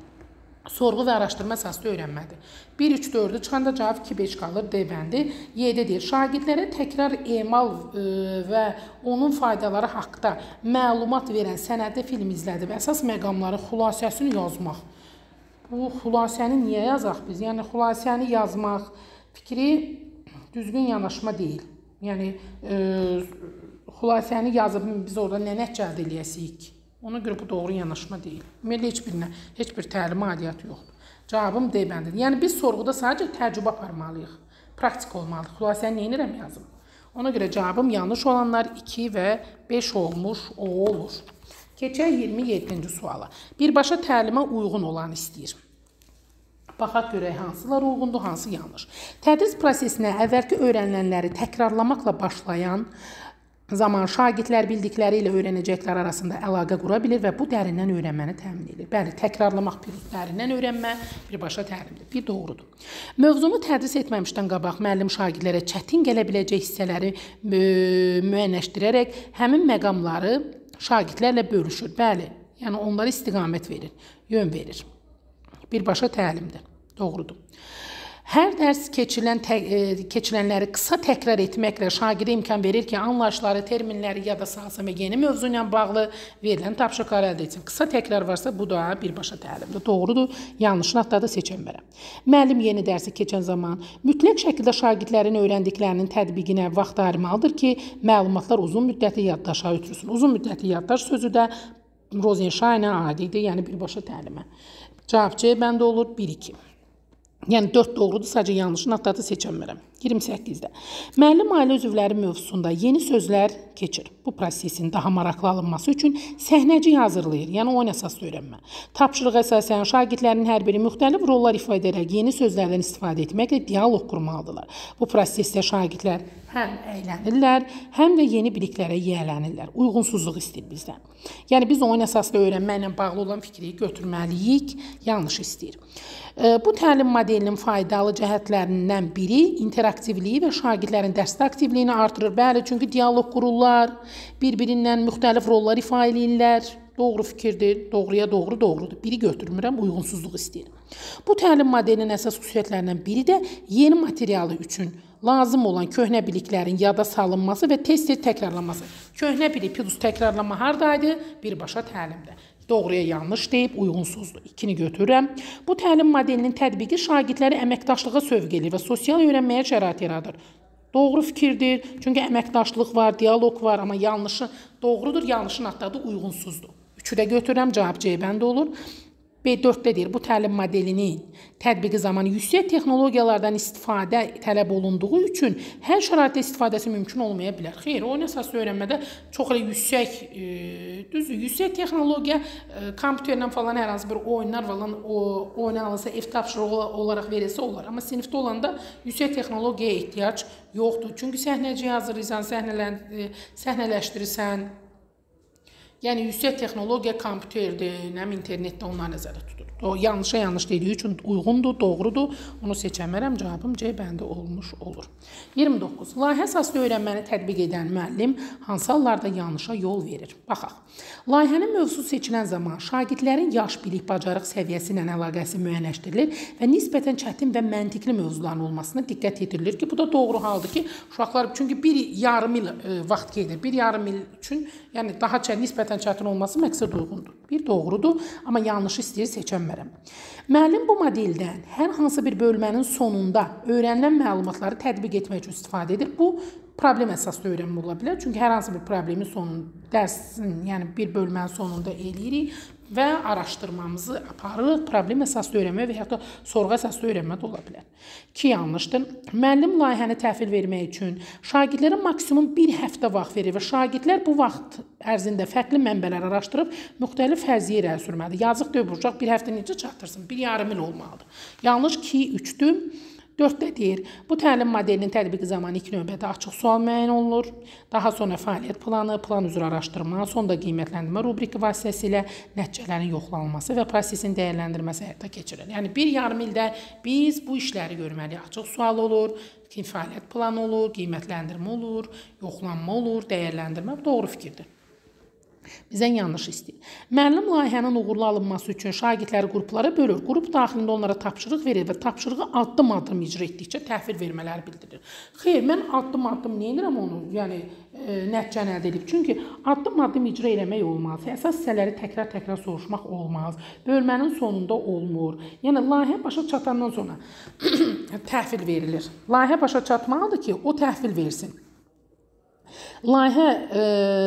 sorğu və araşdırma əsaslı öyrənmədir. bir, üç, dördü çıxanda cavab iki, beş qalır, D bəndi. Y-də deyir, şagirdlərə təkrar emal e, və onun faydaları haqqında məlumat verən sənədli film izlədi və əsas məqamların xülasəsini yazmaq. Bu xülasəni niyə yazaq biz? Yəni, xülasəni yazmaq fikri düzgün yanaşma deyil. Yəni, e, xülasəni yazıb biz orada nə nəticə əldə eləyəsiyik? Ona görə bu doğru yanaşma deyil. Ümumiyyətlə, heç birinə, heç bir təlim adiyyatı yoxdur. Cavabım D bəndidir. Yəni, biz sorğuda sadəcə təcrübə aparmalıyıq. Praktik olmalıyıq. Xülasəni nə edirəm yazım? Ona görə cavabım yanlış olanlar iki və beş olmuş, o olur. Keçək iyirmi yeddinci suala. Birbaşa təlimə uyğun olan istəyir. Baxaq görək hansılar uyğundur, hansı yanlış. Tədris prosesinə əvvəlki öyrənilənləri təkrarlamaqla başlayan zaman şagirdlər bildikləri ilə öyrənəcəklər arasında əlaqə qura bilir və bu dərindən öyrənməni təmin edir. Bəli, təkrarlamaq bir dərindən öyrənmə birbaşa təlimdir. Bir doğrudur. Mövzunu tədris etməmişdən qabaq müəllim şagirdlərə çətin gələ biləcək hissələri müəyyənləşdirərək həmin məqamları şagirdlərlə bölüşür. Bəli, yəni onlara istiqamət verir, yön verir. Birbaşa təlimdir. Doğrudur. Hər dərs keçilən tə, e, keçilənləri qısa təkrar etməklə şagirdə imkan verir ki, anlayışları, terminləri yada salsın və yeni mövzu ilə bağlı verilən tapşırıqları əldə etsin. Qısa təkrar varsa, bu da birbaşa təlimdir. Doğrudur. Yanlışını hatta da seçənmərəm. Müəllim yeni dərsi keçən zaman mütləq şəkildə şagirdlərin öyrəndiklərinin tətbiqinə vaxt ayırmalıdır ki, məlumatlar uzun müddətli yaddaşa ötürsün. Uzun müddətli yaddaş sözü də Rozenşayna adidir, yəni birbaşa təlimə. Cavab C bəndə olur, bir, iki. Yəni, dörd doğrudur, sadəcə yanlışını hatta da seçənmərəm. iyirmi səkkizdə. Müəllim ailə üzvləri mövzusunda yeni sözlər keçir. Bu prosesin daha maraqlı alınması üçün səhnəci hazırlayır, yəni oyun əsaslı öyrənmə. Tapşırıq əsasən şagirdlərin hər biri müxtəlif rollar ifadə edərək yeni sözlərdən istifadə etməklə dialoq qurmalıdırlar. Bu prosesdə şagirdlər həm əylənirlər, həm də yeni biliklərə yiyələnirlər. Uyğunsuzluq istəyir bizdən. Yəni, biz oyun əsaslı öyrənməklə bağlı olan fikri götürməliyik, yanlış istəyir. Bu təlim modelinin faydalı cəhətlərindən biri interaktivliyi və şagirdlərin dərsdə aktivliyini artırır. Bəli, çünki dialoq qururlar, bir-birindən müxtəlif rollar ifadə edirlər. Doğru fikirdir, doğruya doğru doğrudur. Biri götürmürəm, uyğunsuzluq istəyir. Bu təlim modelinin əsas xüsusiyyətlərindən biri də yeni materialı üçün lazım olan köhnə biliklərin yada salınması və tez-tez təkrarlanması. Köhnə bilik plus təkrarlama hardaydı? Birbaşa təlimdə. Doğruya yanlış deyib, uyğunsuzdur. İkini götürürəm. Bu təlim modelinin tətbiqi şagirdləri əməkdaşlığa sövq edir və sosial öyrənməyə şərait yaradır. Doğru fikirdir, çünki əməkdaşlıq var, dialoq var, amma yanlışı doğrudur, yanlışın hatta da uyğunsuzdur. Üçü də götürürəm, cavab C bəndə olur. B dörddə deyir, bu təlim modelinin tətbiqi zamanı yüksək texnologiyalardan istifadə tələb olunduğu üçün hər şəraitdə istifadəsi mümkün olmaya bilər. Xeyr, oyun əsaslı öyrənmədə çox elə yüksək, e, düzdür, yüksək texnologiya, e, kompüterlə falan hər hansı bir oyunlar falan oynanılsa, ev tapşırığı olaraq verilsə olar. Amma sinifdə olanda yüksək texnologiyaya ehtiyac yoxdur. Çünki səhnəci hazırlayırsan, səhnələşdirirsən. Yəni, yüksək texnologiya kompüterdir, nəm internetdə onlar nəzərdə tutur. O, yanlışa yanlış dediyi üçün uyğundur, doğrudur. Onu seçəmərəm, cavabım C bəndə olmuş olur. iyirmi doqquz. Layihə əsaslı öyrənməni tətbiq edən müəllim hansı hallarda yanlışa yol verir? Baxaq. Layihənin mövzusu seçilən zaman şagirdlərin yaş, bilik, bacarıq səviyyəsi ilə əlaqəsi müəyyənləşdirilir və nisbətən çətin və məntiqli mövzuların olmasına diqqət yetirilir ki, bu da doğru haldır ki, uşaqlar, çünki bir yarım il e, vaxt gedir. Bir yarım il üçün, yəni daha çətin, nisbətən çətin olması məqsəd uyğundur. Bir doğrudur, amma yanlış istəyir seçənmərəm. Müəllim bu modeldən hər hansı bir bölmənin sonunda öyrənilən məlumatları tətbiq etmək üçün istifadə edir. Bu, problem əsaslı öyrənmə ola bilər. Çünki hər hansı bir problemin sonunda, dərsin, yəni bir bölmənin sonunda eləyirik. və araşdırmamızı aparırıq. Problem əsaslı öyrənmə və ya da sorğu əsaslı öyrənmə də ola bilər. iki yanlışdır. Müəllim layihəni təhvil vermək üçün şagirdlərə maksimum bir həftə vaxt verir və şagirdlər bu vaxt ərzində fərqli mənbələr araşdırıb müxtəlif fərziyə irəli sürməlidir. Yazıq deyil, bir həftə necə çatdırsın? Bir yarım il olmalıdır. Yanlış iki, üçdür. dörddə deyir, bu təlim modelinin tətbiqi zamanı ilk növbədə açıq sual müəyyən olunur. Daha sonra fəaliyyət planı, plan üzrə araşdırma, sonda qiymətləndirmə rubriki vasitəsilə nəticələrin yoxlanılması və prosesin dəyərləndirməsi həyata keçirilir. Yəni, bir yarım ildə biz bu işləri görməliyik. Açıq sual olur, fəaliyyət planı olur, qiymətləndirmə olur, yoxlanma olur, dəyərləndirmə doğru fikirdir. Bizdən yanlış istəyir. Müəllim layihənin uğurlu alınması üçün şagirdləri qruplara bölür. Qrup daxilində onlara tapşırıq verir və tapşırığı addım-addım icra etdikcə təhvil vermələri bildirir. Xeyr, mən addım-addım nə edirəm onu? Yəni, e, nəticəni əldə edib. Çünki addım-addım icra eləmək olmaz. Əsas hissələri təkrar-təkrar soruşmaq olmaz. Bölmənin sonunda olmur. Yəni, layihə başa çatandan sonra təhvil verilir. Layihə başa çatmalıdır ki, o təhvil versin. Layihə e,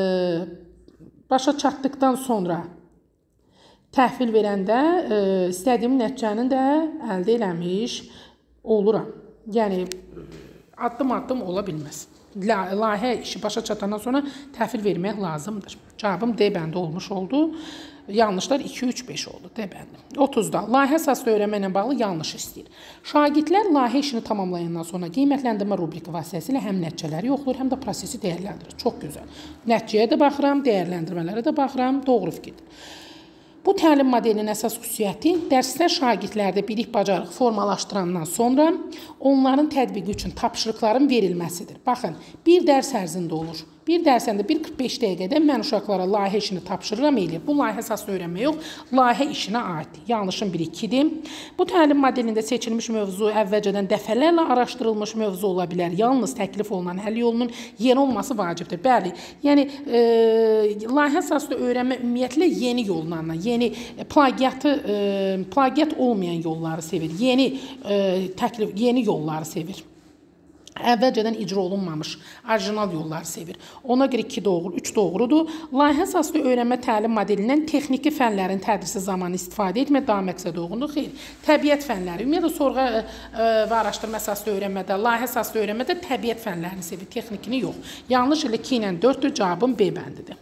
başa çatdıqdan sonra təhvil verəndə e, istədiyim nəticəni də əldə eləmiş oluram. Yəni, addım-addım ola bilməz. Layihə işi başa çatandan sonra təhvil vermək lazımdır. Cavabım D bəndi olmuş oldu. Yanlışlar iki, üç, beş oldu. D bəndi. otuzda. Layihə əsaslı öyrənmə ilə bağlı yanlış istəyir. Şagirdlər layihə işini tamamlayandan sonra qiymətləndirmə rubriki vasitəsilə həm nəticələri yoxlayır, həm də prosesi dəyərləndirir. Çox gözəl. Nəticəyə də baxıram, dəyərləndirmələrə də baxıram. Doğru fikirdir. Bu təlim modelinin əsas xüsusiyyəti dərslər şagirdlərdə bilik bacarıq formalaşdırandan sonra onların tətbiqi üçün tapşırıqların verilməsidir. Baxın, bir dərs ərzində olur. Bir dərsəndə bir qırx beş dəqiqədə mən uşaqlara layihə işini tapşırıram eləyir. Bu layihə əsaslı öyrənmə yox, layihə işinə aiddir. Yanlışın biri ikidir. Bu təlim modelində seçilmiş mövzu əvvəlcədən dəfələrlə araşdırılmış mövzu ola bilər. Yalnız təklif olunan həll yolunun yeni olması vacibdir. Bəli, yəni e, layihə əsaslı öyrənmə ümumiyyətlə yeni yolla, yeni plagiatı, e, plagiat olmayan yolları sevir. Yeni e, təklif, yeni yolları sevir. Əvvəlcədən icra olunmamış orijinal yolları sevir. Ona görə iki doğru, üç doğrudur. Layihə əsaslı öyrənmə təlim modelindən texniki fənlərin tədrisi zamanı istifadə etmə daha məqsəd uyğundur. Xeyr, təbiət fənləri, ümumiyyətlə sorğu və araşdırma əsaslı öyrənmədə, layihə əsaslı öyrənmədə təbiət fənlərini sevir, texnikini yox. Yanlış ilə iki ilə dörddür, cavabım B bəndidir.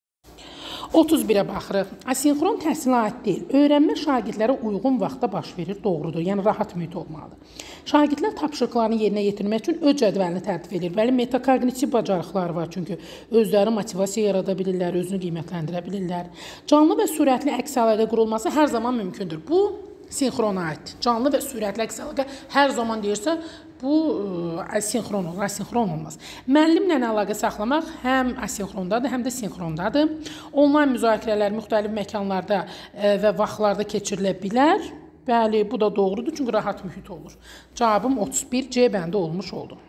otuz birə baxırıq. Asinxron təhsilə aid deyil. Öyrənmə şagirdlərə uyğun vaxtda baş verir, doğrudur. Yəni, rahat mühit olmalıdır. Şagirdlər tapşırıqlarını yerinə yetirmək üçün öz cədvəlini tərtib edir. Bəli, metakognitiv bacarıqları var, çünki özləri motivasiya yarada bilirlər, özünü qiymətləndirə bilirlər. Canlı və sürətli əks əlaqə qurulması hər zaman mümkündür. Bu, sinxrona aiddir. Canlı və sürətli əks əlaqə hər zaman deyirsə, bu asinxron olur, asinxron olmaz. Müəllimlə əlaqə saxlamaq həm asinxrondadır, həm də sinxrondadır. Onlayn müzakirələr müxtəlif məkanlarda və vaxtlarda keçirilə bilər. Bəli, bu da doğrudur, çünki rahat mühit olur. Cavabım otuz bir C bəndi olmuş oldu.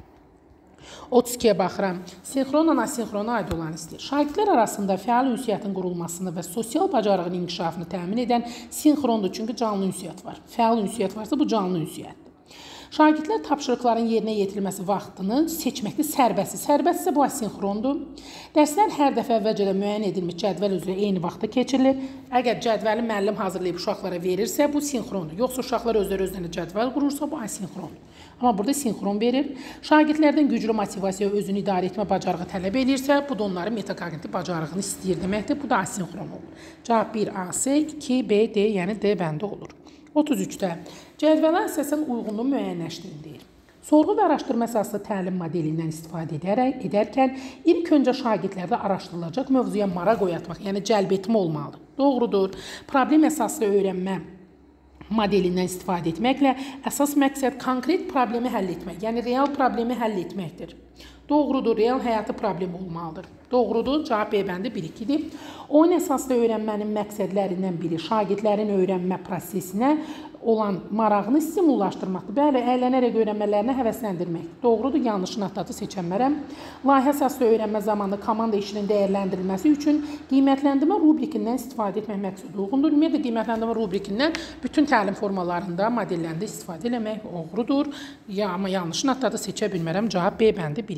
otuz ikiyə baxıram. Sinxronla asinxrona aid olan istəyir. Şagirdlər arasında fəal ünsiyyətin qurulmasını və sosial bacarığın inkişafını təmin edən sinxrondur, çünki canlı ünsiyyət var. Fəal ünsiyyət varsa, bu canlı ünsiyyətdir. Şagirdlər tapşırıqların yerinə yetirilməsi vaxtını seçməkdə sərbəstdir. Sərbəst isə bu asinxrondur. Dərslər hər dəfə əvvəlcədən müəyyən edilmiş cədvəl üzrə eyni vaxtda keçirilir. Əgər cədvəli müəllim hazırlayıb uşaqlara verirsə, bu sinxrondur. Yoxsa uşaqlar özləri-özlərinə cədvəl qurursa, bu asinxrondur. Amma burada sinxron verir. Şagirdlərdən güclü motivasiya, özünü idarə etmə bacarığı tələb edirsə, bu da onların metakognitiv bacarığını istəyir deməkdir. Bu da asinxron olur. Cavab bir A, C, iki B, D, yəni D bəndi olur. otuz üçdə cədvələ əsasən uyğunluğu müəyyənləşdirin deyir. Sorğu və araşdırma əsaslı təlim modelindən istifadə edərək, edərkən ilk öncə şagirdlərdə araşdırılacaq mövzuya maraq oyatmaq, yəni cəlb etmə olmalıdır. Doğrudur. Problem əsaslı öyrənmə modelindən istifadə etməklə əsas məqsəd konkret problemi həll etmək, yəni real problemi həll etməkdir. Doğrudur, real həyatı problem olmalıdır. Doğrudur, cavab B bəndi bir ikidir. Oyun əsaslı öyrənmənin məqsədlərindən biri şagirdlərin öyrənmə prosesinə olan marağını stimullaşdırmaqdır. Bəli, əylənərək öyrənmələrinə həvəsləndirmək. Doğrudur, yanlışın atladı seçənmərəm. Layihə əsaslı öyrənmə zamanı komanda işinin dəyərləndirilməsi üçün qiymətləndirmə rubrikindən istifadə etmək məqsəd uyğundur. Ümumiyyətlə, qiymətləndirmə rubrikindən bütün təlim formalarında, modellərində istifadə etmək doğrudur. Ya, amma yanlışın atladı seçə bilmərəm. Cavab B bəndi bir iki.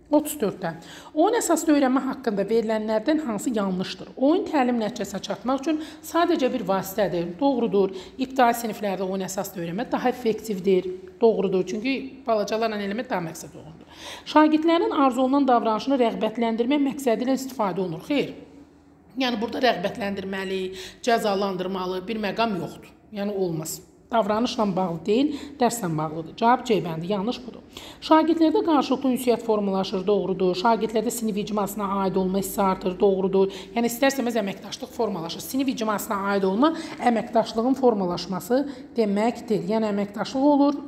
otuz dörddən. Oyun əsaslı öyrənmə haqqında verilənlərdən hansı yanlışdır? Oyun təlim nəticəsinə çatmaq üçün sadəcə bir vasitədir. Doğrudur. İbtidai siniflərdə oyun əsaslı öyrənmə daha effektivdir. Doğrudur. Çünki balacalarla eləmək daha məqsəd olunur. Şagirdlərin arzu olunan davranışını rəğbətləndirmək məqsədi ilə istifadə olunur. Xeyr. Yəni burada rəğbətləndirməli, cəzalandırmalı bir məqam yoxdur. Yəni olmaz. Davranışla bağlı deyil, dərslə bağlıdır. Cavab C bəndi, yanlış budur. Şagirdlərdə qarşılıqlı ünsiyyət formalaşır, doğrudur. Şagirdlərdə sinif icmasına aid olma hissi artır, doğrudur. Yəni istərsəməz əməkdaşlıq formalaşır. Sinif icmasına aid olma əməkdaşlığın formalaşması deməkdir. Yəni əməkdaşlıq olur,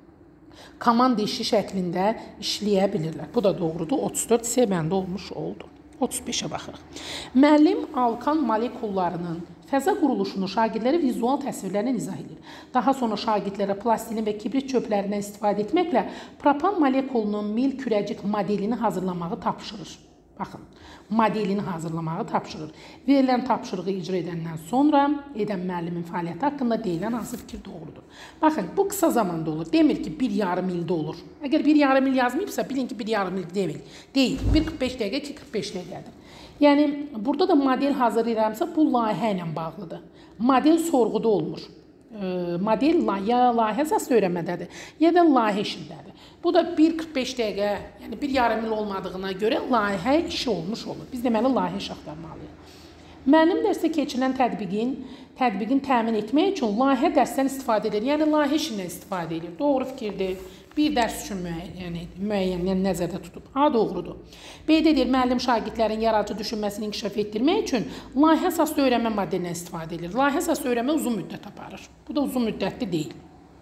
komanda işi şəklində işləyə bilirlər. Bu da doğrudur. otuz dörd C bəndi olmuş oldu. otuz beşə baxırıq. Müəllim alkan molekullarının fəza quruluşunu şagirdlərə vizual təsvirlərlə izah edir. Daha sonra şagirdlərə plastilin və kibrit çöplərindən istifadə etməklə propan molekulunun mil kürəcik modelini hazırlamağı tapşırır. Baxın, modelini hazırlamağı tapşırır. Verilən tapşırığı icra edəndən sonra edən müəllimin fəaliyyəti haqqında deyilən hansı fikir doğrudur. Baxın, bu qısa zamanda olur. Demir ki, bir yarım ildə olur. Əgər bir yarım il yazmayıbsa, bilin ki, bir yarım il demir. Deyil. bir qırx beş dəqiqə, iki qırx beş dəqiqədir. Yəni, burada da model hazırlayıramsa, bu layihə ilə bağlıdır. Model sorğuda olmur. Model ya layihə əsaslı öyrənmədədir, ya da layihə işindədir. Bu da bir qırx beş dəqiqə, yəni bir yarım il olmadığına görə layihə işi olmuş olur. Biz deməli layihə iş axtarmalıyıq. Müəllim dərsdə keçirilən tətbiqin, tətbiqin təmin etmək üçün layihə dərsdən istifadə edir. Yəni layihə işindən istifadə edir. Doğru fikirdir. Bir dərs üçün müəyyən, yəni, müəyyən yəni, nəzərdə tutub. A, doğrudur. B-də deyir, müəllim şagirdlərin yaradıcı düşünməsini inkişaf etdirmək üçün layihə əsaslı öyrənmə modelinə istifadə edir. Layihə əsaslı öyrənmə uzun müddət aparır. Bu da uzun müddətli deyil.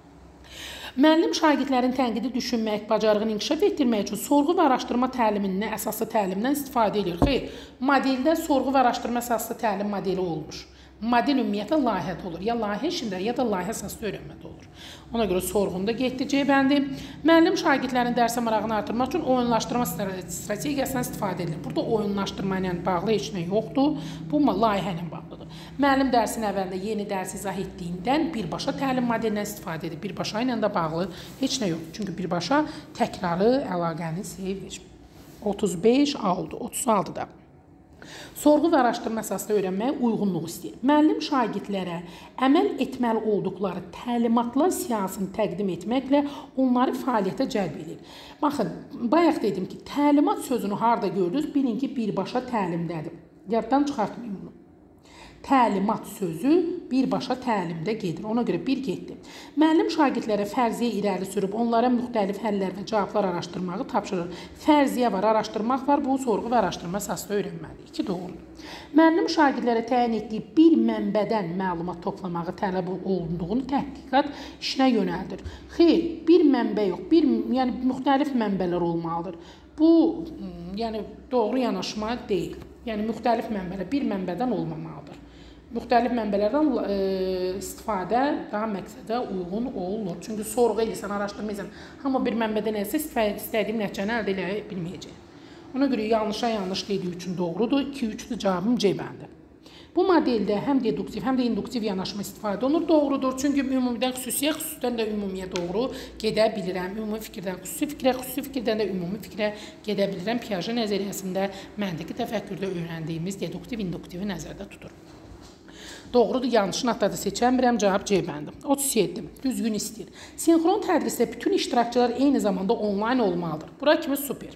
Müəllim şagirdlərin tənqidi düşünmək, bacarığını inkişaf etdirmək üçün sorğu və araşdırma təliminin əsaslı təlimdən istifadə edir. Xeyr, modeldə sorğu və araşdırma əsaslı təlim modeli olmur. Model ümumiyyətlə layihədə olur. Ya layihə işində, ya da layihə əsaslı öyrənmədə olur. Ona görə sorğunda getdi C bəndi. Müəllim şagirdlərin dərsə marağını artırmaq üçün oyunlaşdırma strategiyasından istifadə edilir. Burada oyunlaşdırma ilə bağlı heç nə yoxdur. Bu layihə ilə bağlıdır. Müəllim dərsin əvvəlində yeni dərs izah etdiyindən birbaşa təlim modelindən istifadə edir. Birbaşa ilə də bağlı heç nə yoxdur. Çünki birbaşa təkrarı, əlaqəni sevir. otuz beş oldu. otuz altıda. Sorğu və araşdırma əsaslı öyrənməyə uyğunluq istəyir. Müəllim şagirdlərə əməl etməli olduqları təlimatlar siyahısını təqdim etməklə onları fəaliyyətə cəlb edir. Baxın, bayaq dedim ki, təlimat sözünü harada gördünüz? Bilin ki, birbaşa təlimdədir. Yaddan çıxartmayın bunu. Təlimat sözü birbaşa təlimdə gedir. Ona görə bir getdi. Müəllim şagirdlərə fərziyyə irəli sürüb onlara müxtəlif həllər və cavablar araşdırmağı tapşırır. Fərziyyə var, araşdırmaq var. Bu sorğu və araşdırma əsaslı öyrənməlidir. İki doğrudur. Müəllim şagirdlərə təyin etdiyi bir mənbədən məlumat toplamağı tələb olunduğunu təhqiqat işinə yönəldir. Xeyr, bir mənbə yox, bir yəni müxtəlif mənbələr olmalıdır. Bu yəni doğru yanaşma deyil. Yəni müxtəlif mənbələr bir mənbədən olmamalıdır. Müxtəlif mənbələrdən e, istifadə daha məqsədə uyğun olur. Çünki sorğu edirsən, araşdırma edirsən, amma bir mənbədən eləsə istədiyim nəticəni əldə edə bilməyəcək. Ona görə yanlışa yanlış dediyi üçün doğrudur. iki üçdür cavabım C bəndi. Bu modeldə həm deduktiv, həm də induktiv yanaşma istifadə olunur. Doğrudur. Çünki ümumidən xüsusiyə, xüsusidən də ümumiyə doğru gedə bilirəm. Ümumi fikirdən xüsusi fikrə, xüsusi fikirdən də ümumi fikrə gedə bilirəm. Piaget nəzəriyyəsində məntiqi təfəkkürdə öyrəndiyimiz deduktiv, induktivi nəzərdə tutur. Doğrudur, yanlışını hatta da seçəmirəm. Cavab C bəndi. otuz yeddi. Düzgün istəyir. Sinxron tədrisdə bütün iştirakçılar eyni zamanda onlayn olmalıdır. Bura kimi super.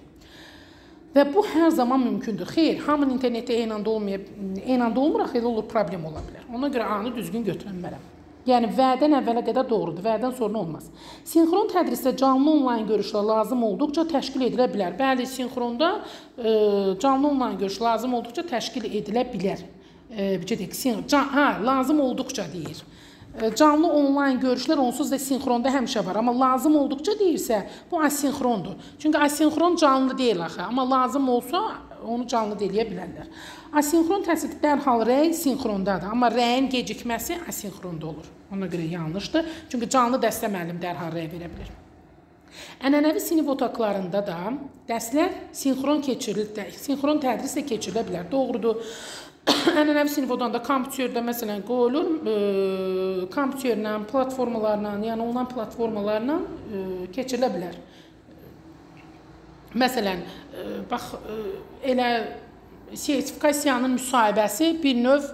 Və bu hər zaman mümkündür. Xeyr, hamının internetdə eyni anda olmayıb, eyni anda olmur, axı olur, problem ola bilər. Ona görə A-nı düzgün götürənmərəm. Yəni, vədən əvvələ qədər doğrudur, vədən sonra olmaz. Sinxron tədrisdə canlı onlayn görüşlər lazım olduqca təşkil edilə bilər. Bəli, sinxronda e, canlı onlayn görüş lazım olduqca təşkil edilə bilər. E, bir deyək, can, hə, lazım olduqca deyir. Canlı onlayn görüşlər onsuz da sinxronda həmişə var. Amma lazım olduqca deyirsə, bu asinxrondur. Çünki asinxron canlı deyil axı. Amma lazım olsa, onu canlı deyə bilərlər. Asinxron təsirdə dərhal rəy sinxrondadır. Amma rəyin gecikməsi asinxronda olur. Ona görə yanlışdır. Çünki canlı dəstə müəllim dərhal rəy verə bilir. Ənənəvi sinif otaqlarında da dərslər sinxron keçirilir, sinxron tədrislə keçirilə bilər. Doğrudur. Ənənəvi sinif odanda kompüterdə məsələn qoyulur, e, kompüterlə, platformalarla, yəni onlayn platformalarla e, keçirilə bilər. Məsələn, bax, elə sertifikasiyanın müsahibəsi bir növ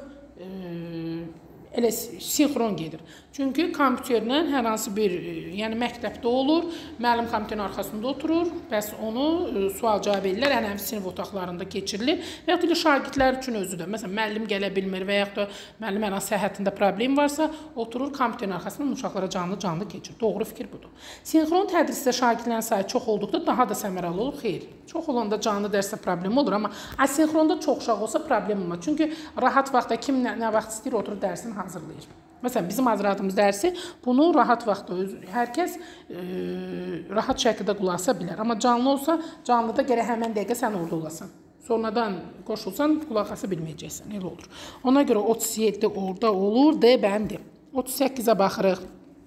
elə sinxron gedir. Çünki kompüterlə hər hansı bir, yəni məktəbdə olur, müəllim kompüterin arxasında oturur, bəs onu sual-cavab edirlər, ən-əvvəl sinif otaqlarında keçirilir və yaxud da şagirdlər üçün özü də. Məsələn, müəllim gələ bilmir və yaxud da müəllim hər hansı səhhətində problem varsa, oturur kompüterin arxasından uşaqlara canlı-canlı keçir. Doğru fikir budur. Sinxron tədrisdə şagirdlərin sayı çox olduqda daha da səmərəli olur. Xeyr. Çox olanda canlı dərsdə problem olur, amma asinxronda çox uşaq olsa problem olmaz. Çünki rahat vaxtda kim nə, nə vaxt istəyir oturur dərsini hazırlayır. Məsələn, bizim hazırladığımız dərsi bunu rahat vaxtda hər kəs e, rahat şəkildə qulaq asa bilər. Amma canlı olsa, canlıda gərək həmən dəqiqə sən orada olasan. Sonradan qoşulsan, qulaq asa bilməyəcəksən. Elə olur. Ona görə otuz yeddi orada olur, D bəndi. otuz səkkizə baxırıq.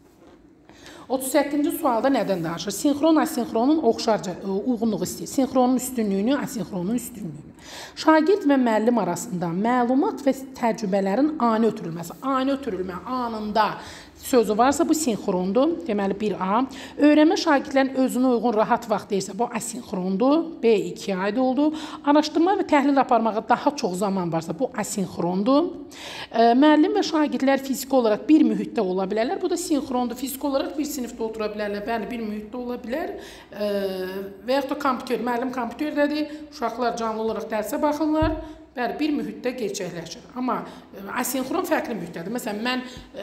otuz səkkizci sualda nədən danışır? Sinxron asinxronun oxşarca uyğunluğu istəyir. Sinxronun üstünlüyünü, asinxronun üstünlüyünü. Şagird və müəllim arasında məlumat və təcrübələrin ani ötürülməsi. Ani ötürülmə anında sözü varsa bu sinxrondur. Deməli bir A. Öyrənmə şagirdlərin özünə uyğun rahat vaxt deyirsə bu asinxrondur. B iki ayda oldu. Araşdırma və təhlil aparmağa daha çox zaman varsa bu asinxrondur. E, müəllim və şagirdlər fiziki olaraq bir mühitdə ola bilərlər. Bu da sinxrondur. Fiziki olaraq bir sinifdə otura bilərlər. Bəli, bir mühitdə ola bilər. E, və yaxud da kompüter, müəllim kompüterdədir. Uşaqlar canlı olaraq dərsə baxırlar. Bəli, bir mühitdə gerçəkləşir. Amma asinxron fərqli mühitdədir. Məsələn, mən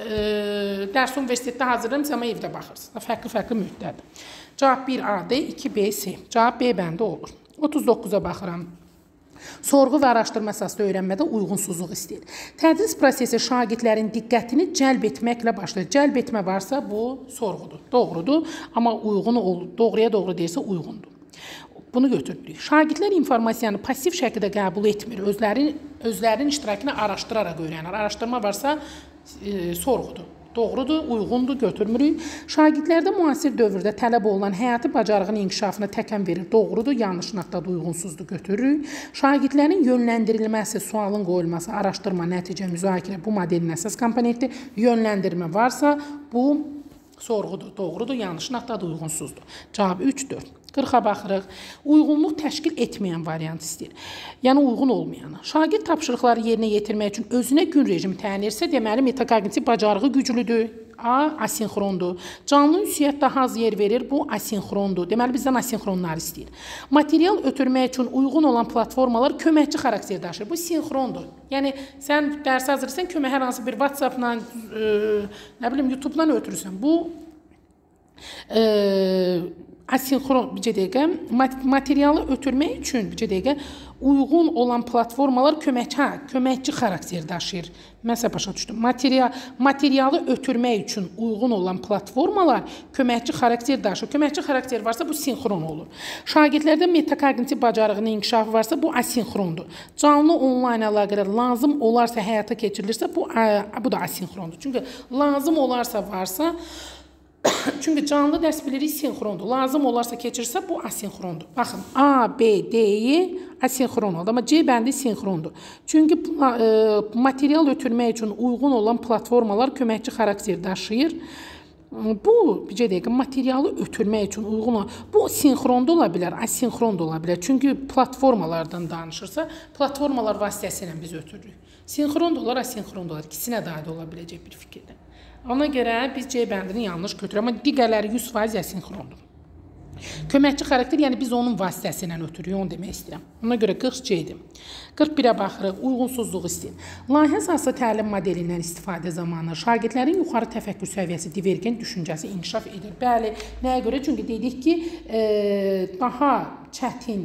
e, dərs universitetdə hazırlayırsam, amma evdə baxırsınız. Fərqli-fərqli mühitdədir. Cavab bir A-dır, iki B, C. Cavab B bəndə olur. otuz doqquza baxıram. Sorğu və araşdırma əsaslı öyrənmədə uyğunsuzluq istəyir. Tədris prosesi şagirdlərin diqqətini cəlb etməklə başlayır. Cəlb etmə varsa bu sorğudur. Doğrudur, amma uyğun olur. Doğruya doğru deyirsə uyğundur. Bunu götürdük. Şagirdlər informasiyanı pasiv şəkildə qəbul etmir. Özləri, özlərinin iştirakını araşdıraraq öyrənir. Araşdırma varsa e, sorğudur. Doğrudur, uyğundur, götürmürük. Şagirdlərdə müasir dövrdə tələb olunan həyati bacarığın inkişafına təkən verir. Doğrudur, yanlış nöqtədə uyğunsuzdur, götürürük. Şagirdlərin yönləndirilməsi, sualın qoyulması, araşdırma, nəticə, müzakirə bu modelin əsas komponenti. Yönləndirmə varsa bu sorğudur, doğrudur, yanlış nöqtədə uyğunsuzdur. Cavab üç dörd. qırxa baxırıq. Uyğunluq təşkil etməyən variant istəyir. Yəni uyğun olmayanı. Şagird tapşırıqları yerinə yetirmək üçün özünə gün rejimi təyin etsə, deməli metakognitiv bacarığı güclüdür. A. Asinxrondur. Canlı ünsiyyət daha az yer verir. Bu asinxrondur. Deməli bizdən asinxronlar istəyir. Material ötürmək üçün uyğun olan platformalar köməkçi xarakter daşıyır. Bu sinxrondur. Yəni sən dərs hazırsan, kömək hər hansı bir WhatsApp-la, e, nə bilim YouTube-la ötürürsən. Bu e, asinxron bir dəqiqə materialı ötürmək üçün bir dəqiqə uyğun olan platformalar köməkçi, hə, köməkçi xarakter daşıyır. Məsəl başa düşdüm. Material, materialı ötürmək üçün uyğun olan platformalar köməkçi xarakter daşıyır. Köməkçi xarakter varsa bu sinxron olur. Şagirdlərdə metakognitiv bacarığının inkişafı varsa bu asinxrondur. Canlı onlayn əlaqələr lazım olarsa həyata keçirilirsə bu, bu da asinxrondur. Çünki lazım olarsa varsa çünki canlı dərs bilirik sinxrondur. Lazım olarsa keçirsə bu asinxrondur. Baxın, A, B, D-yi asinxron oldu. Amma C bəndi sinxrondur. Çünki e, material ötürmək üçün uyğun olan platformalar köməkçi xarakter daşıyır. Bu, bir dəqiqə, materialı ötürmək üçün uyğun olan, bu sinxronda ola bilər, asinxron da ola bilər. Çünki platformalardan danışırsa, platformalar vasitəsilə biz ötürürük. Sinxron da olar, asinxron da olar. İkisinə də aid ola biləcək bir fikirdir. Ona görə biz C bəndini yanlış götürürük, amma digərləri yüz faiz asinxrondur. Köməkçi xarakter, yəni biz onun vasitəsilə ötürürük, onu demək istəyirəm. Ona görə qırx C-dir. qırx birə baxırıq, uyğunsuzluq istəyir. Layihə əsaslı təlim modelindən istifadə zamanı şagirdlərin yuxarı təfəkkür səviyyəsi, divergent düşüncəsi inkişaf edir. Bəli, nəyə görə? Çünki dedik ki, e, daha çətin,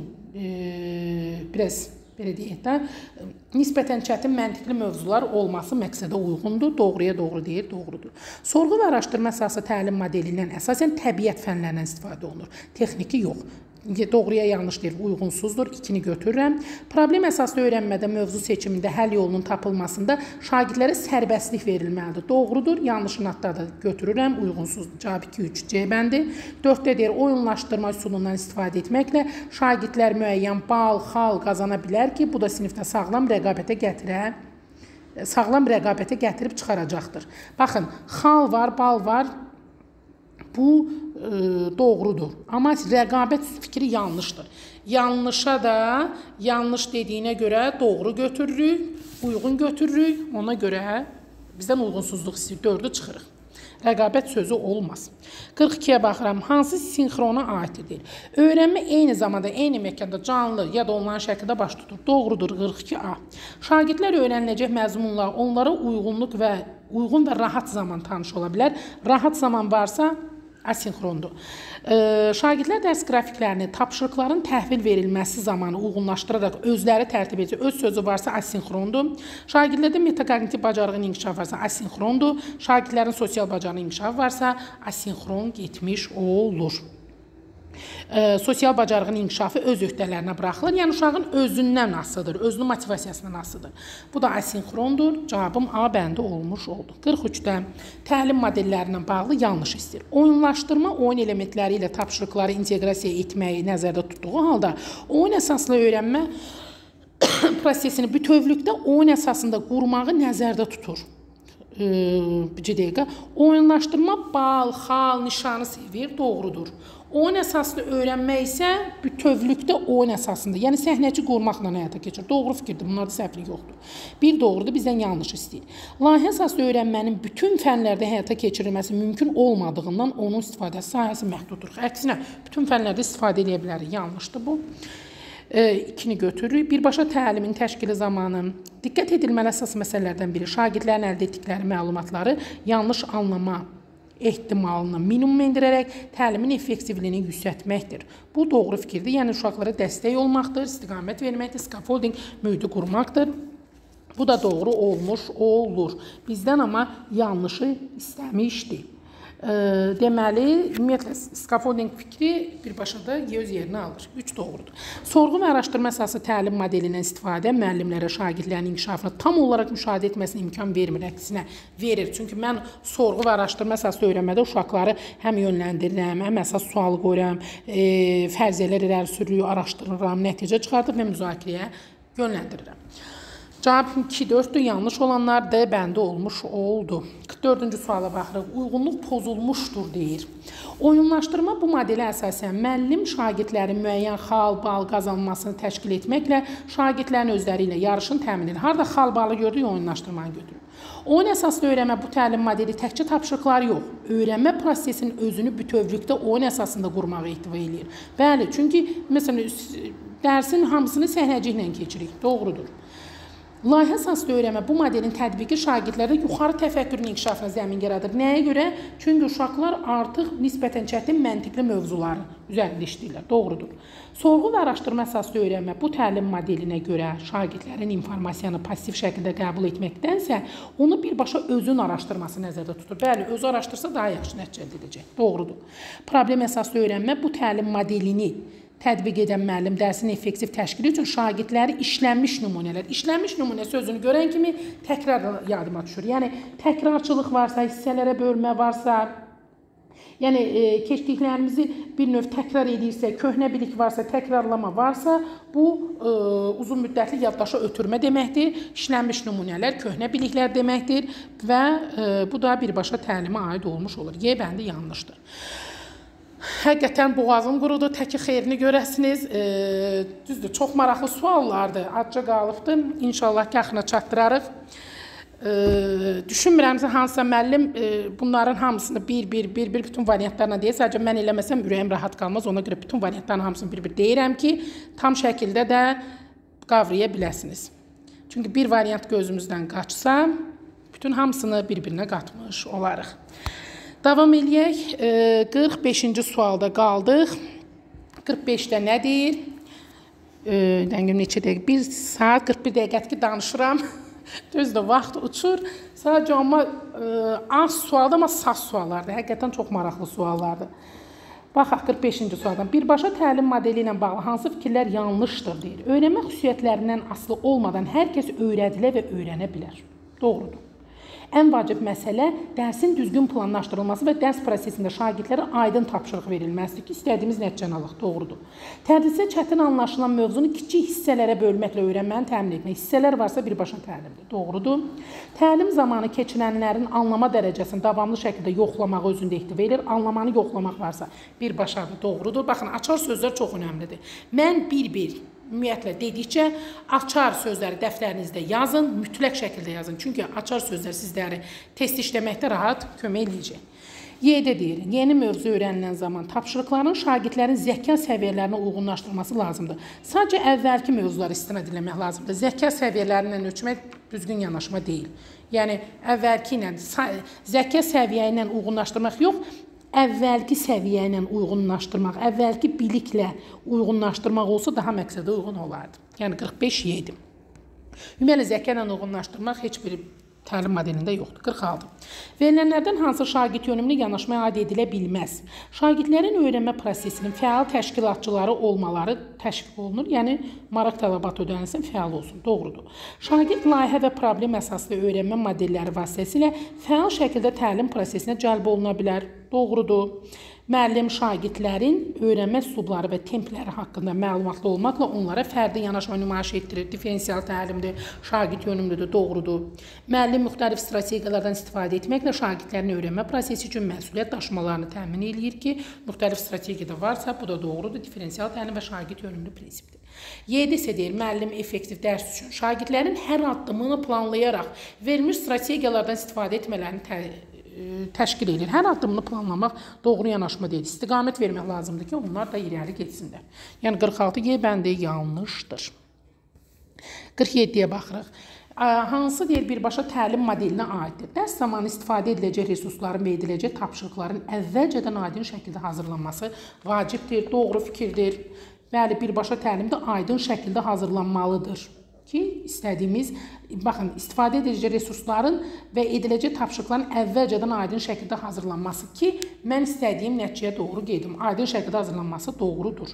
e, biraz belə deyək də, nisbətən çətin məntiqli mövzular olması məqsədə uyğundur, doğruya doğru deyir, doğrudur. Sorğu və araşdırma əsaslı təlim modelindən əsasən təbiət fənlərindən istifadə olunur. Texniki yox. Doğruya yanlış deyil, uyğunsuzdur, ikini götürürəm. Problem əsaslı öyrənmədə mövzu seçimində həll yolunun tapılmasında şagirdlərə sərbəstlik verilməlidir. Doğrudur, yanlışın haqqında götürürəm, uyğunsuzdur. Cavab iki üç C bəndi. dörddə deyir, oyunlaşdırma üsulundan istifadə etməklə şagirdlər müəyyən bal, xal qazana bilər ki, bu da sinifdə sağlam rəqabətə gətirə, sağlam rəqabətə gətirib çıxaracaqdır. Baxın, xal var, bal var. Bu e, doğrudur. Amma rəqabət fikri yanlışdır. Yanlışa da yanlış dediyinə görə doğru götürürük, uyğun götürürük. Ona görə bizdən uyğunsuzluq istəyir, dördü çıxırıq. Rəqabət sözü olmaz. qırx ikiyə baxıram. Hansı sinxrona aiddir? Öyrənmə eyni zamanda, eyni məkanda canlı ya da onlayn şəkildə baş tutur. Doğrudur, qırx iki A. Şagirdlər öyrəniləcək məzmunlar onlara uyğunluq və uyğun və rahat zaman tanış ola bilər. Rahat zaman varsa asinxrondur. E, şagirdlər dərs qrafiklərini tapşırıqların təhvil verilməsi zamanı uyğunlaşdıraraq özləri tərtib edəcək. Öz sözü varsa asinxrondur. Şagirdlərdə metakognitiv bacarığın inkişafı varsa asinxrondur. Şagirdlərin sosial bacarığın inkişafı varsa asinxron getmiş olur. E, sosial bacarığın inkişafı öz öhdələrinə buraxılır. Yəni uşağın özündən asılıdır, özünün motivasiyasından asılıdır. Bu da asinxrondur. Cavabım A bəndi olmuş oldu. qırx üçdə təlim modellərindən bağlı yanlış istəyir. Oyunlaşdırma oyun elementləri ilə tapşırıqları inteqrasiya etməyi nəzərdə tutduğu halda oyun əsaslı öyrənmə prosesini bütövlükdə oyun əsasında qurmağı nəzərdə tutur. E, bir dəqiqə. Oyunlaşdırma bal, xal, nişanı sevir, doğrudur. Oyun əsaslı öyrənmək isə bütövlükdə oyun əsasında, yəni səhnəci qurmaqla həyata keçir. Doğru fikirdir, bunlarda səhvlik yoxdur. Bir doğrudur, bizdən yanlış istəyir. Layihə əsaslı öyrənmənin bütün fənlərdə həyata keçirilməsi mümkün olmadığından onun istifadəsi sahəsi məhduddur. Əksinə, bütün fənlərdə istifadə edə bilərik. Yanlışdır bu. E, ikini götürürük. Birbaşa təlimin təşkili zamanı diqqət edilməli əsas məsələlərdən biri şagirdlərin əldə etdikləri məlumatları yanlış anlama ehtimalını minimum endirərək təlimin effektivliyini yüksəltməkdir. Bu doğru fikirdir. Yəni uşaqlara dəstək olmaqdır, istiqamət verməkdir, scaffolding mühiti qurmaqdır. Bu da doğru olmuş olur. Bizdən amma yanlışı istəmişdi. E, deməli, ümumiyyətlə, scaffolding fikri birbaşa da öz yerinə alır. üç doğrudur. Sorğu və araşdırma əsası təlim modelindən istifadə müəllimlərə şagirdlərin inkişafını tam olaraq müşahidə etməsinə imkan vermir, əksinə verir. Çünki mən sorğu və araşdırma əsaslı öyrənmədə uşaqları həm yönləndirirəm, həm əsas sual qoyuram, e, fərziyyələr irəli sürüyü araşdırıram, nəticə çıxardıb və müzakirəyə yönləndirirəm. Cavab iki dörddür, yanlış olanlar D bəndi olmuş oldu. qırx dördüncü suala baxırıq. Uyğunluq pozulmuşdur deyir. Oyunlaşdırma bu modelə əsasən müəllim şagirdlərin müəyyən xal, bal qazanmasını təşkil etməklə şagirdlərin özləri ilə yarışın təmin edir. Harada xal, balı gördük, oyunlaşdırmanı götürür. Oyun əsaslı öyrənmə bu təlim modeli təkcə tapşırıqları yox, öyrənmə prosesinin özünü bütövlükdə oyun əsasında qurmağı ehtiva edir. Bəli, çünki məsələn dərsin hamısını səhnəciklə keçirik. Doğrudur. Layihə əsaslı öyrənmə bu modelin tətbiqi şagirdlərdə yuxarı təfəkkürün inkişafına zəmin yaradır. Nəyə görə? Çünki uşaqlar artıq nisbətən çətin məntiqli mövzuları üzərində işləyirlər. Doğrudur. Sorğu və araşdırma əsaslı öyrənmə bu təlim modelinə görə şagirdlərin informasiyanı pasiv şəkildə qəbul etməkdənsə, onu birbaşa özün araşdırması nəzərdə tutur. Bəli, özü araşdırsa daha yaxşı nəticə əldə edəcək. Doğrudur. Problem əsaslı öyrənmə bu təlim modelini tətbiq edən müəllim dərsin effektiv təşkili üçün şagirdləri işlənmiş nümunələr, işlənmiş nümunə sözünü görən kimi təkrar yadıma düşür. Yəni, təkrarçılıq varsa, hissələrə bölmə varsa, yəni e, keçdiklərimizi bir növ təkrar edirsə, köhnə bilik varsa, təkrarlama varsa, bu e, uzun müddətli yaddaşa ötürmə deməkdir. İşlənmiş nümunələr, köhnə biliklər deməkdir və e, bu da birbaşa təlimə aid olmuş olur. Y bəndi yanlışdır. Həqiqətən boğazım qurudu, təki xeyrini görəsiniz. E, düzdür, çox maraqlı suallardır. Adca qalıbdır. İnşallah ki, axına çatdırarıq. E, düşünmürəm ki, hansısa müəllim e, bunların hamısını bir-bir, bir-bir bütün variantlarla deyir. Sadəcə mən eləməsəm ürəyim rahat qalmaz. Ona görə bütün variantların hamısını bir-bir deyirəm ki, tam şəkildə də qavraya biləsiniz. Çünki bir variant gözümüzdən qaçsa, bütün hamısını bir-birinə qatmış olarıq. Davam eləyək. qırx beşinci sualda qaldıq. qırx beşdə nə deyir? Dəngim neçə dəqiqə? bir saat qırx bir dəqiqət ki danışıram. Düzdür, vaxt uçur. Sadəcə amma az sualdır, amma saz suallardır. Həqiqətən çox maraqlı suallardır. Baxaq qırx beşinci sualdan. Birbaşa təlim modeli ilə bağlı hansı fikirlər yanlışdır deyir. Öyrənmə xüsusiyyətlərindən asılı olmadan hər kəs öyrədilə və öyrənə bilər. Doğrudur. Ən vacib məsələ dərsin düzgün planlaşdırılması və dərs prosesində şagirdlərə aydın tapşırıq verilməsidir ki, istədiyimiz nəticəni alaq. Doğrudur. Tədrisə çətin anlaşılan mövzunu kiçik hissələrə bölməklə öyrənməni təmin etmək. Hissələr varsa birbaşa təlimdir. Doğrudur. Təlim zamanı keçirilənlərin anlama dərəcəsini davamlı şəkildə yoxlamağı özündə ehtiva edir. Anlamanı yoxlamaq varsa birbaşadır. Doğrudur. Baxın, açar sözlər çox önəmlidir. Mən bir-bir ümumiyyətlə dedikcə, açar sözləri dəftərinizdə yazın, mütləq şəkildə yazın. Çünki açar sözlər sizləri test işləməkdə rahat kömək edəcək. Y-də deyir, yeni mövzu öyrənilən zaman tapşırıqların şagirdlərin zəka səviyyələrinə uyğunlaşdırılması lazımdır. Sadəcə əvvəlki mövzuları istinad etmək lazımdır. Zəka səviyyələrindən ölçmək düzgün yanaşma deyil. Yəni, əvvəlki ilə, zəka səviyyə ilə uyğunlaşdırmaq yox, əvvəlki səviyyə ilə uyğunlaşdırmaq, əvvəlki biliklə uyğunlaşdırmaq olsa daha məqsədə uyğun olardı. Yəni qırx beş Y-dir. Ümumiyyətlə zəka ilə uyğunlaşdırmaq heç bir təlim modelində yoxdur. qırx altı. Verilənlərdən hansı şagird yönümlü yanaşmaya aid edilə bilməz? Şagirdlərin öyrənmə prosesinin fəal təşkilatçıları olmaları təşviq olunur. Yəni, maraq tələbatı ödənilsin, fəal olsun. Doğrudur. Şagird layihə və problem əsaslı öyrənmə modelləri vasitəsilə fəal şəkildə təlim prosesinə cəlb oluna bilər. Doğrudur. Müəllim şagirdlərin öyrənmə üslubları və templəri haqqında məlumatlı olmaqla onlara fərdi yanaşma nümayiş etdirir. Diferensial təlimdir, şagird yönümlüdür, doğrudur. Müəllim müxtəlif strategiyalardan istifadə etməklə şagirdlərin öyrənmə prosesi üçün məsuliyyət daşımalarını təmin edir ki, müxtəlif strategiyada varsa, bu da doğrudur. Diferensial təlim və şagird yönümlü prinsipdir. Y-də isə deyir, müəllim effektiv dərs üçün şagirdlərin hər addımını planlayaraq verilmiş strategiyalardan istifadə etmələrini təşkil edir. Hər addımını planlamaq doğru yanaşma deyil. İstiqamət vermək lazımdır ki, onlar da irəli getsinlər. Yəni qırx altı Y bəndi yanlışdır. qırx yeddiyə baxırıq. Hansı deyir birbaşa təlim modelinə aiddir? Dərs zamanı istifadə ediləcək resursların və ediləcək tapşırıqların əvvəlcədən aydın şəkildə hazırlanması vacibdir, doğru fikirdir. Bəli, birbaşa təlim də aydın şəkildə hazırlanmalıdır ki, istədiyimiz, baxın, istifadə ediləcək resursların və ediləcək tapşırıqların əvvəlcədən aydın şəkildə hazırlanması ki, mən istədiyim nəticəyə doğru gedim. Aydın şəkildə hazırlanması doğrudur.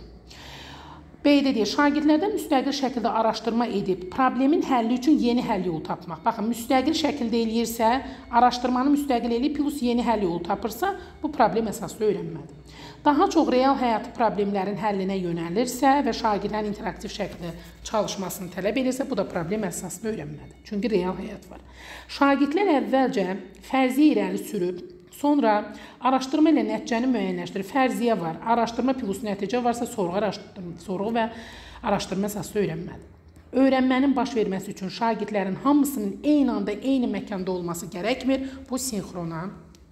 B-də deyir, şagirdlərdən müstəqil şəkildə araşdırma edib, problemin həlli üçün yeni həll yolu tapmaq. Baxın, müstəqil şəkildə eləyirsə, araşdırmanı müstəqil eləyib, plus yeni həll yolu tapırsa, bu problem əsaslı öyrənmədir. Daha çox real həyatı problemlərin həllinə yönəlirsə və şagirdlərin interaktiv şəkildə çalışmasını tələb edirsə, bu da problem əsaslı öyrənmədir. Çünki real həyat var. Şagirdlər əvvəlcə fərziyə irəli sürüb, sonra araşdırma ilə nəticəni müəyyənləşdirir. Fərziyyə var, araşdırma plus nəticə varsa sorğu və araşdırma əsaslı öyrənmədir. Öyrənmənin baş verməsi üçün şagirdlərin hamısının eyni anda, eyni məkanda olması gərəkmir. Bu sinxrona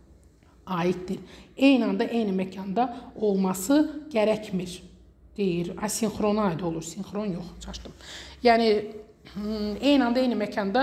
aiddir. Eyni anda, eyni məkanda olması gərəkmir, deyir. Asinxrona aid olur, sinxron yox, çaşdım. Yəni, eyni anda, eyni məkanda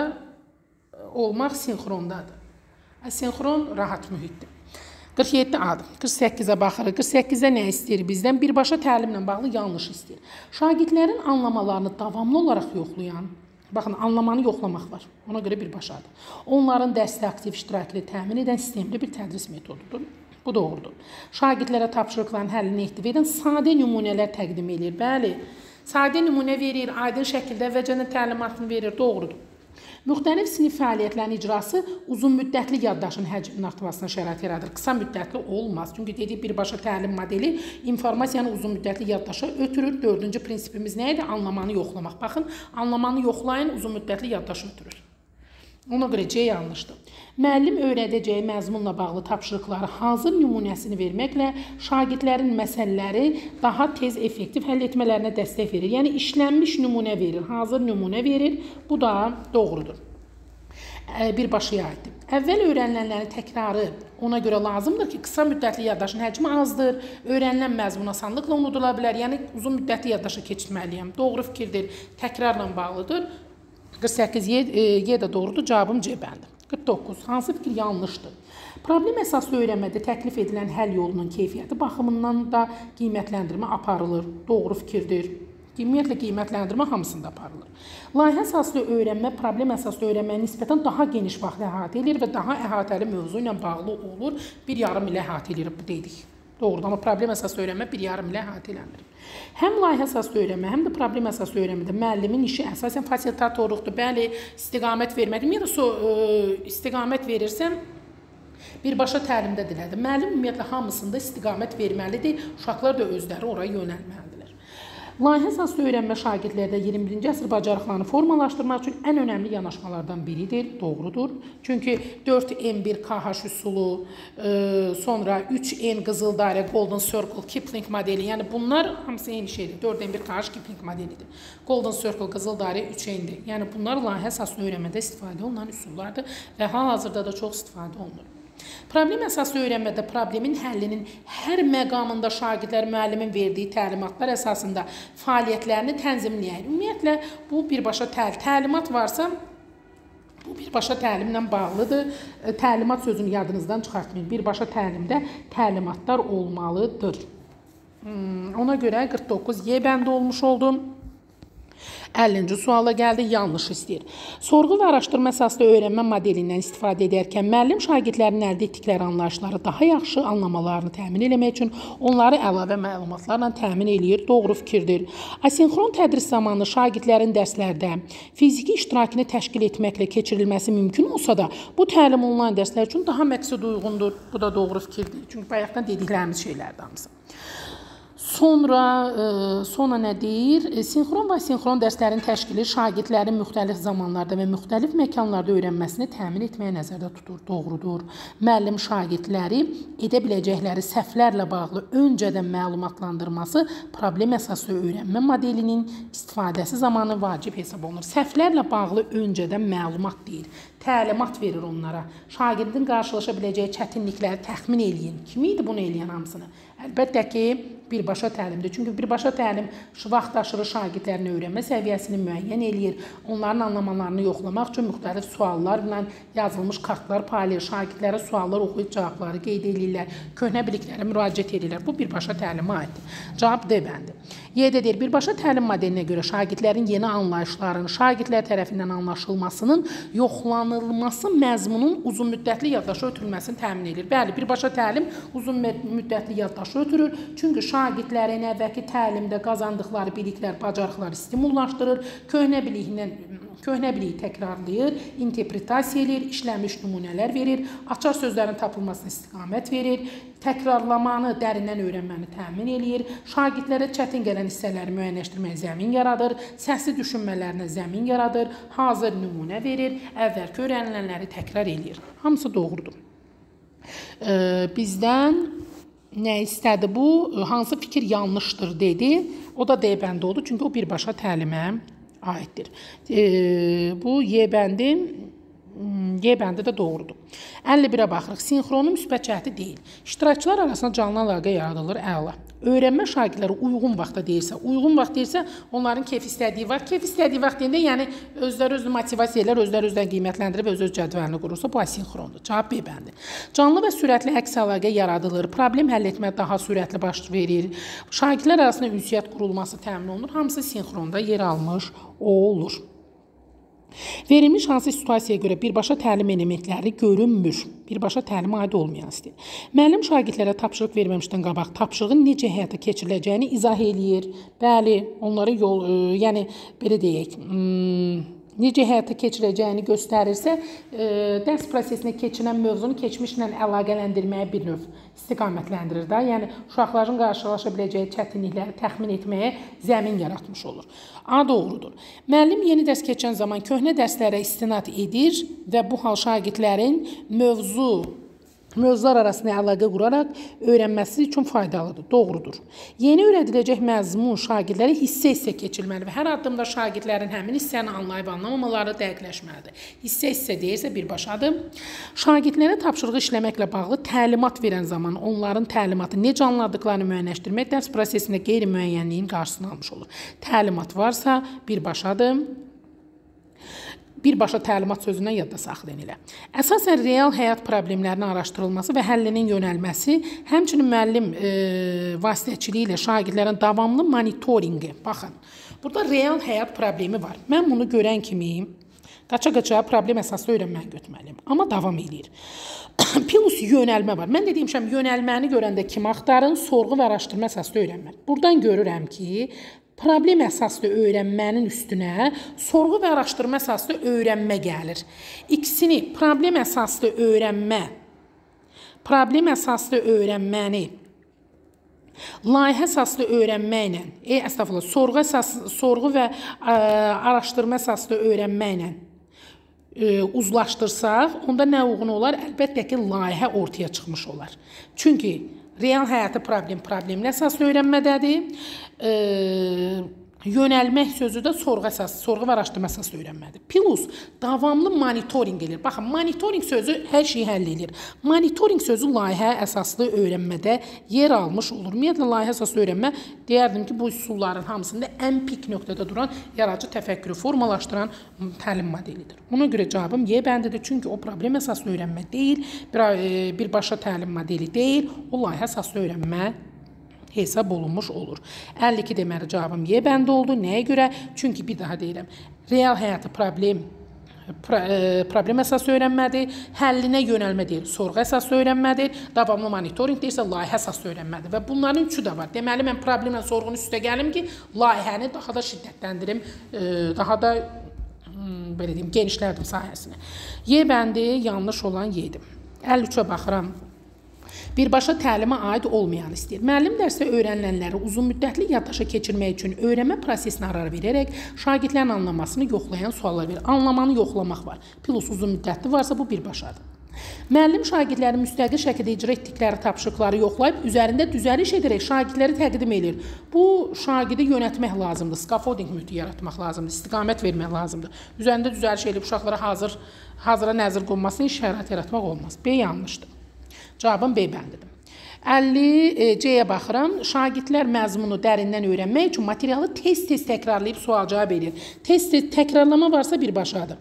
olmaq sinxrondadır. Asinxron rahat mühitdir. qırx yeddi adım. qırx səkkizə baxırıq. qırx səkkizdə nə istəyir bizdən? Birbaşa təlimlə bağlı yanlış istəyir. Şagirdlərin anlamalarını davamlı olaraq yoxlayan, baxın, anlamanı yoxlamaq var. Ona görə birbaşadır. Onların dərsdə aktiv iştirakını təmin edən sistemli bir tədris metodudur. Bu doğrudur. Şagirdlərə tapşırıqların həllini ehtiva edən sadə nümunələr təqdim edir. Bəli, sadə nümunə verir, aydın şəkildə əvvəlcədən təlimatını verir. Doğrudur. Müxtəlif sinif fəaliyyətlərin icrası uzun müddətli yaddaşın həcminin artmasına şərait yaradır. Qısa müddətli olmaz. Çünki dedik, birbaşa təlim modeli informasiyanı uzun müddətli yaddaşa ötürür. Dördüncü prinsipimiz nə idi? Anlamanı yoxlamaq. Baxın, anlamanı yoxlayın, uzun müddətli yaddaşa ötürür. Ona görə C yanlışdır. Müəllim öyrədəcəyi məzmunla bağlı tapşırıqları hazır nümunəsini verməklə şagirdlərin məsələləri daha tez, effektiv həll etmələrinə dəstək verir. Yəni, işlənmiş nümunə verir, hazır nümunə verir. Bu da doğrudur. Birbaşıya aiddir. Əvvəl öyrənilənlərin təkrarı ona görə lazımdır ki, qısa müddətli yaddaşın həcmi azdır, öyrənilən məzmun asanlıqla unudula bilər. Yəni, uzun müddətli yaddaşa keçirməliyəm. Doğru fikirdir, təkrarla bağlıdır. qırx səkkiz Y də doğrudur, cavabım C bəndi. qırx doqquz. Hansı fikir yanlışdır? Problem əsaslı öyrənmədə təklif edilən həll yolunun keyfiyyəti baxımından da qiymətləndirmə aparılır. Doğru fikirdir. Ümumiyyətlə qiymətləndirmə hamısında aparılır. Layihə əsaslı öyrənmə, problem əsaslı öyrənməyə nisbətən daha geniş vaxt əhatə edir və daha əhatəli mövzu ilə bağlı olur. Bir yarım ilə əhatə edir, bu dedik. Doğrudur, amma problem əsaslı öyrənmə bir yarım ilə əhatə eləmir. Həm layihə əsaslı öyrənmə, həm də problem əsaslı öyrənmədə müəllimin işi əsasən fasilitatorluqdur. Bəli, istiqamət vermədim. Ya da so, ə, istiqamət verirsəm, birbaşa təlimdədirlər. Müəllim ümumiyyətlə hamısında istiqamət verməlidir. Uşaqlar da özləri oraya yönəlməlidirlər. Layihə əsaslı öyrənmə şagirdlərdə iyirmi birinci əsr bacarıqlarını formalaşdırmaq üçün ən önəmli yanaşmalardan biridir. Doğrudur. Çünki dörd N bir K H üsulu, sonra üç N qızıl dairə, Golden Circle, Kipling modeli. Yəni bunlar hamısı eyni şeydir. dörd N bir K H Kipling modelidir. Golden Circle, qızıl dairə üç N'dir. Yəni bunlar layihə əsaslı öyrənmədə istifadə olunan üsullardır və hal-hazırda da çox istifadə olunur. Problem əsaslı öyrənmədə problemin həllinin hər məqamında şagirdlər müəllimin verdiyi təlimatlar əsasında fəaliyyətlərini tənzimləyir. Ümumiyyətlə, bu birbaşa təl təlimat varsa, bu birbaşa təlimlə bağlıdır. Təlimat sözünü yadınızdan çıxartmayın. Birbaşa təlimdə təlimatlar olmalıdır. Hmm, ona görə qırx doqquz Y bəndi olmuş oldum. əllinci suala gəldi, yanlış istəyir. Sorğu və araşdırma əsaslı öyrənmə modelindən istifadə edərkən müəllim şagirdlərin əldə etdikləri anlayışları daha yaxşı anlamalarını təmin etmək üçün onları əlavə məlumatlarla təmin eləyir. Doğru fikirdir. Asinxron tədris zamanı şagirdlərin dərslərdə fiziki iştirakını təşkil etməklə keçirilməsi mümkün olsa da, bu təlim onlayn dərslər üçün daha məqsəd uyğundur. Bu da doğru fikirdir. Çünki bayaqdan dediklərimiz şeylərdir hamısı. Sonra, sonra nə deyir? Sinxron və sinxron dərslərin təşkili şagirdlərin müxtəlif zamanlarda və müxtəlif məkanlarda öyrənməsini təmin etməyə nəzərdə tutur. Doğrudur. Müəllim şagirdləri edə biləcəkləri səhvlərlə bağlı öncədən məlumatlandırması problem əsaslı öyrənmə modelinin istifadəsi zamanı vacib hesab olunur. Səhvlərlə bağlı öncədən məlumat deyir. Təlimat verir onlara. Şagirdin qarşılaşa biləcəyi çətinlikləri təxmin eləyin. Kim idi bunu eləyən hamısını? Əlbəttə ki, birbaşa təlimdir. Çünki birbaşa təlim vaxt aşırı şagirdlərin öyrənmə səviyyəsini müəyyən eləyir. Onların anlamalarını yoxlamaq üçün müxtəlif suallarla yazılmış kartlar paylayır. Şagirdlərə suallar oxuyub cavabları qeyd edirlər. Köhnə biliklərə müraciət edirlər. Bu birbaşa təlimə aiddir. Cavab D bəndi. Y-də deyir, birbaşa təlim modelinə görə şagirdlərin yeni anlayışların şagirdlər tərəfindən anlaşılmasının yoxlanılması məzmunun uzun müddətli yaddaşa ötürülməsini təmin edir. Bəli, birbaşa təlim uzun müddətli yaddaşa ötürür. Çünki şagirdlərin əvvəlki təlimdə qazandıqları biliklər, bacarıqları stimullaşdırır, köhnə biliklə köhnə biliyi təkrarlayır, interpretasiya edir, işlənmiş nümunələr verir, açar sözlərin tapılmasına istiqamət verir, təkrarlamanı, dərindən öyrənməni təmin eləyir, şagirdlərə çətin gələn hissələri müəyyənləşdirməyə zəmin yaradır, səsli düşünmələrinə zəmin yaradır, hazır nümunə verir, əvvəlki öyrənilənləri təkrar eləyir. Hamısı doğrudur. Ee, bizdən nə istədi bu? Hansı fikir yanlışdır dedi. O da D bəndi oldu. Çünki o birbaşa təlimə aiddir. E, bu Y bəndi Y bəndi də doğrudur. əlli birə baxırıq. Sinxronun müsbət cəhəti deyil. İştirakçılar arasında canlı əlaqə yaradılır. Əla. Öyrənmə şagirdləri uyğun vaxtda deyirsə, uyğun vaxt deyirsə, onların keyf istədiyi vaxt, keyf istədiyi vaxt deyəndə, yəni özləri özünü motivasiya edirlər, özləri özlərini qiymətləndirib öz öz cədvəlini qurursa, bu asinxrondur. Cavab B bəndi. Canlı və sürətli əks əlaqə yaradılır. Problem həll etmə daha sürətli baş verir. Şagirdlər arasında ünsiyyət qurulması təmin olunur. Hamısı sinxronda yer almış olur. Verilmiş hansı situasiyaya görə birbaşa təlim elementləri görünmür. Birbaşa təlimə aid olmayan istəyir. Müəllim şagirdlərə tapşırıq verməmişdən qabaq tapşırığın necə həyata keçiriləcəyini izah eləyir. Bəli, onlara yol, e, yəni belə deyək, hmm, necə həyata keçirəcəyini göstərirsə, e, dərs prosesinə keçirilən mövzunu keçmişlə əlaqələndirməyə bir növ istiqamətləndirir də. Yəni uşaqların qarşılaşa biləcəyi çətinlikləri təxmin etməyə zəmin yaratmış olur. A doğrudur. Müəllim yeni dərs keçən zaman köhnə dərslərə istinad edir və bu hal şagirdlərin mövzu mövzular arasında əlaqə quraraq öyrənməsi üçün faydalıdır. Doğrudur. Yeni öyrədiləcək məzmun şagirdlərə hissə-hissə keçilməli və hər addımda şagirdlərin həmin hissəni anlayıb anlamamaları dəqiqləşməlidir. Hissə-hissə deyirsə birbaşadır. Şagirdlərə tapşırığı işləməklə bağlı təlimat verən zaman onların təlimatı necə anladıqlarını müəyyənləşdirmək dərs prosesində qeyri-müəyyənliyin qarşısını almış olur. Təlimat varsa birbaşadır. Birbaşa təlimat sözündən yadda saxlayın elə. Əsasən real həyat problemlərinin araşdırılması və həllinin yönəlməsi, həmçinin müəllim e, vasitəçiliyi ilə şagirdlərin davamlı monitorinqi. Baxın, burada real həyat problemi var. Mən bunu görən kimi qaça-qaça problem əsaslı öyrənməni götürməliyim. Amma davam edir. Plus yönəlmə var. Mən də demişəm, yönəlməni görəndə kim axtarın? Sorğu və araşdırma əsaslı öyrənmə. Buradan görürəm ki, problem əsaslı öyrənmənin üstünə sorğu və araşdırma əsaslı öyrənmə gəlir. İkisini problem əsaslı öyrənmə, problem əsaslı öyrənməni layihə əsaslı öyrənməklə, e, əstəğfurullah, sorğu əsaslı, sorğu və ə, araşdırma əsaslı öyrənməklə e, uzlaşdırsaq, onda nə uyğun olar? Əlbəttə ki, layihə ortaya çıxmış olar. Çünki real həyatı problem problemlə əsaslı öyrənmədədir. E, Yönəlmək sözü də sorğu əsaslı, sorğu və araşdırma əsaslı öyrənmədir. Plus davamlı monitorinq edir. Baxın, monitorinq sözü hər şeyi həll edir. Monitorinq sözü layihə əsaslı öyrənmədə yer almış olur. Ümumiyyətlə, layihə əsaslı öyrənmə deyərdim ki, bu üsulların hamısında ən pik nöqtədə duran yaradıcı təfəkkürü formalaşdıran təlim modelidir. Ona görə cavabım Y bəndidir. Çünki o problem əsaslı öyrənmə deyil, bir, birbaşa təlim modeli deyil, o layihə əsaslı öyrənmə hesab olunmuş olur. əlli iki deməli cavabım Y bəndi oldu. Nəyə görə? Çünki bir daha deyirəm, real həyatı problem problem əsaslı öyrənmədir, həllinə yönəlmə deyil, sorğu əsaslı öyrənmədir, davamlı monitorinq deyirsə, layihə əsaslı öyrənmədir və bunların üçü də var. Deməli, mən problemlə sorğunun üstə gəlim ki, layihəni daha da şiddətləndirim, daha da belə deyim, genişlərdim sahəsini. Y bəndi yanlış olan Y'dir. əlli üçə baxıram. Birbaşa təlimə aid olmayan istəyir. Müəllim dərsdə öyrənilənləri uzun müddətli yaddaşa keçirmək üçün öyrənmə prosesinə arar verərək şagirdlərin anlamasını yoxlayan suallar verir. Anlamanı yoxlamaq var. Plus uzun müddətli varsa bu birbaşadır. Müəllim şagirdlərin müstəqil şəkildə icra etdikləri tapşırıqları yoxlayıb üzərində düzəliş edərək şagirdləri təqdim edir. Bu şagirdi yönətmək lazımdır, scaffolding mühiti yaratmaq lazımdır, istiqamət vermək lazımdır. Üzərində düzəliş edib uşaqlara hazır hazıra nəzir qonmasına şərait yaratmaq olmaz. B yanlışdır. Cavabım B bəndidir. əlli C-yə baxıram. Şagirdlər məzmunu dərindən öyrənmək üçün materialı tez-tez təkrarlayıb sual-cavab edir. Tez-tez təkrarlama varsa birbaşadır.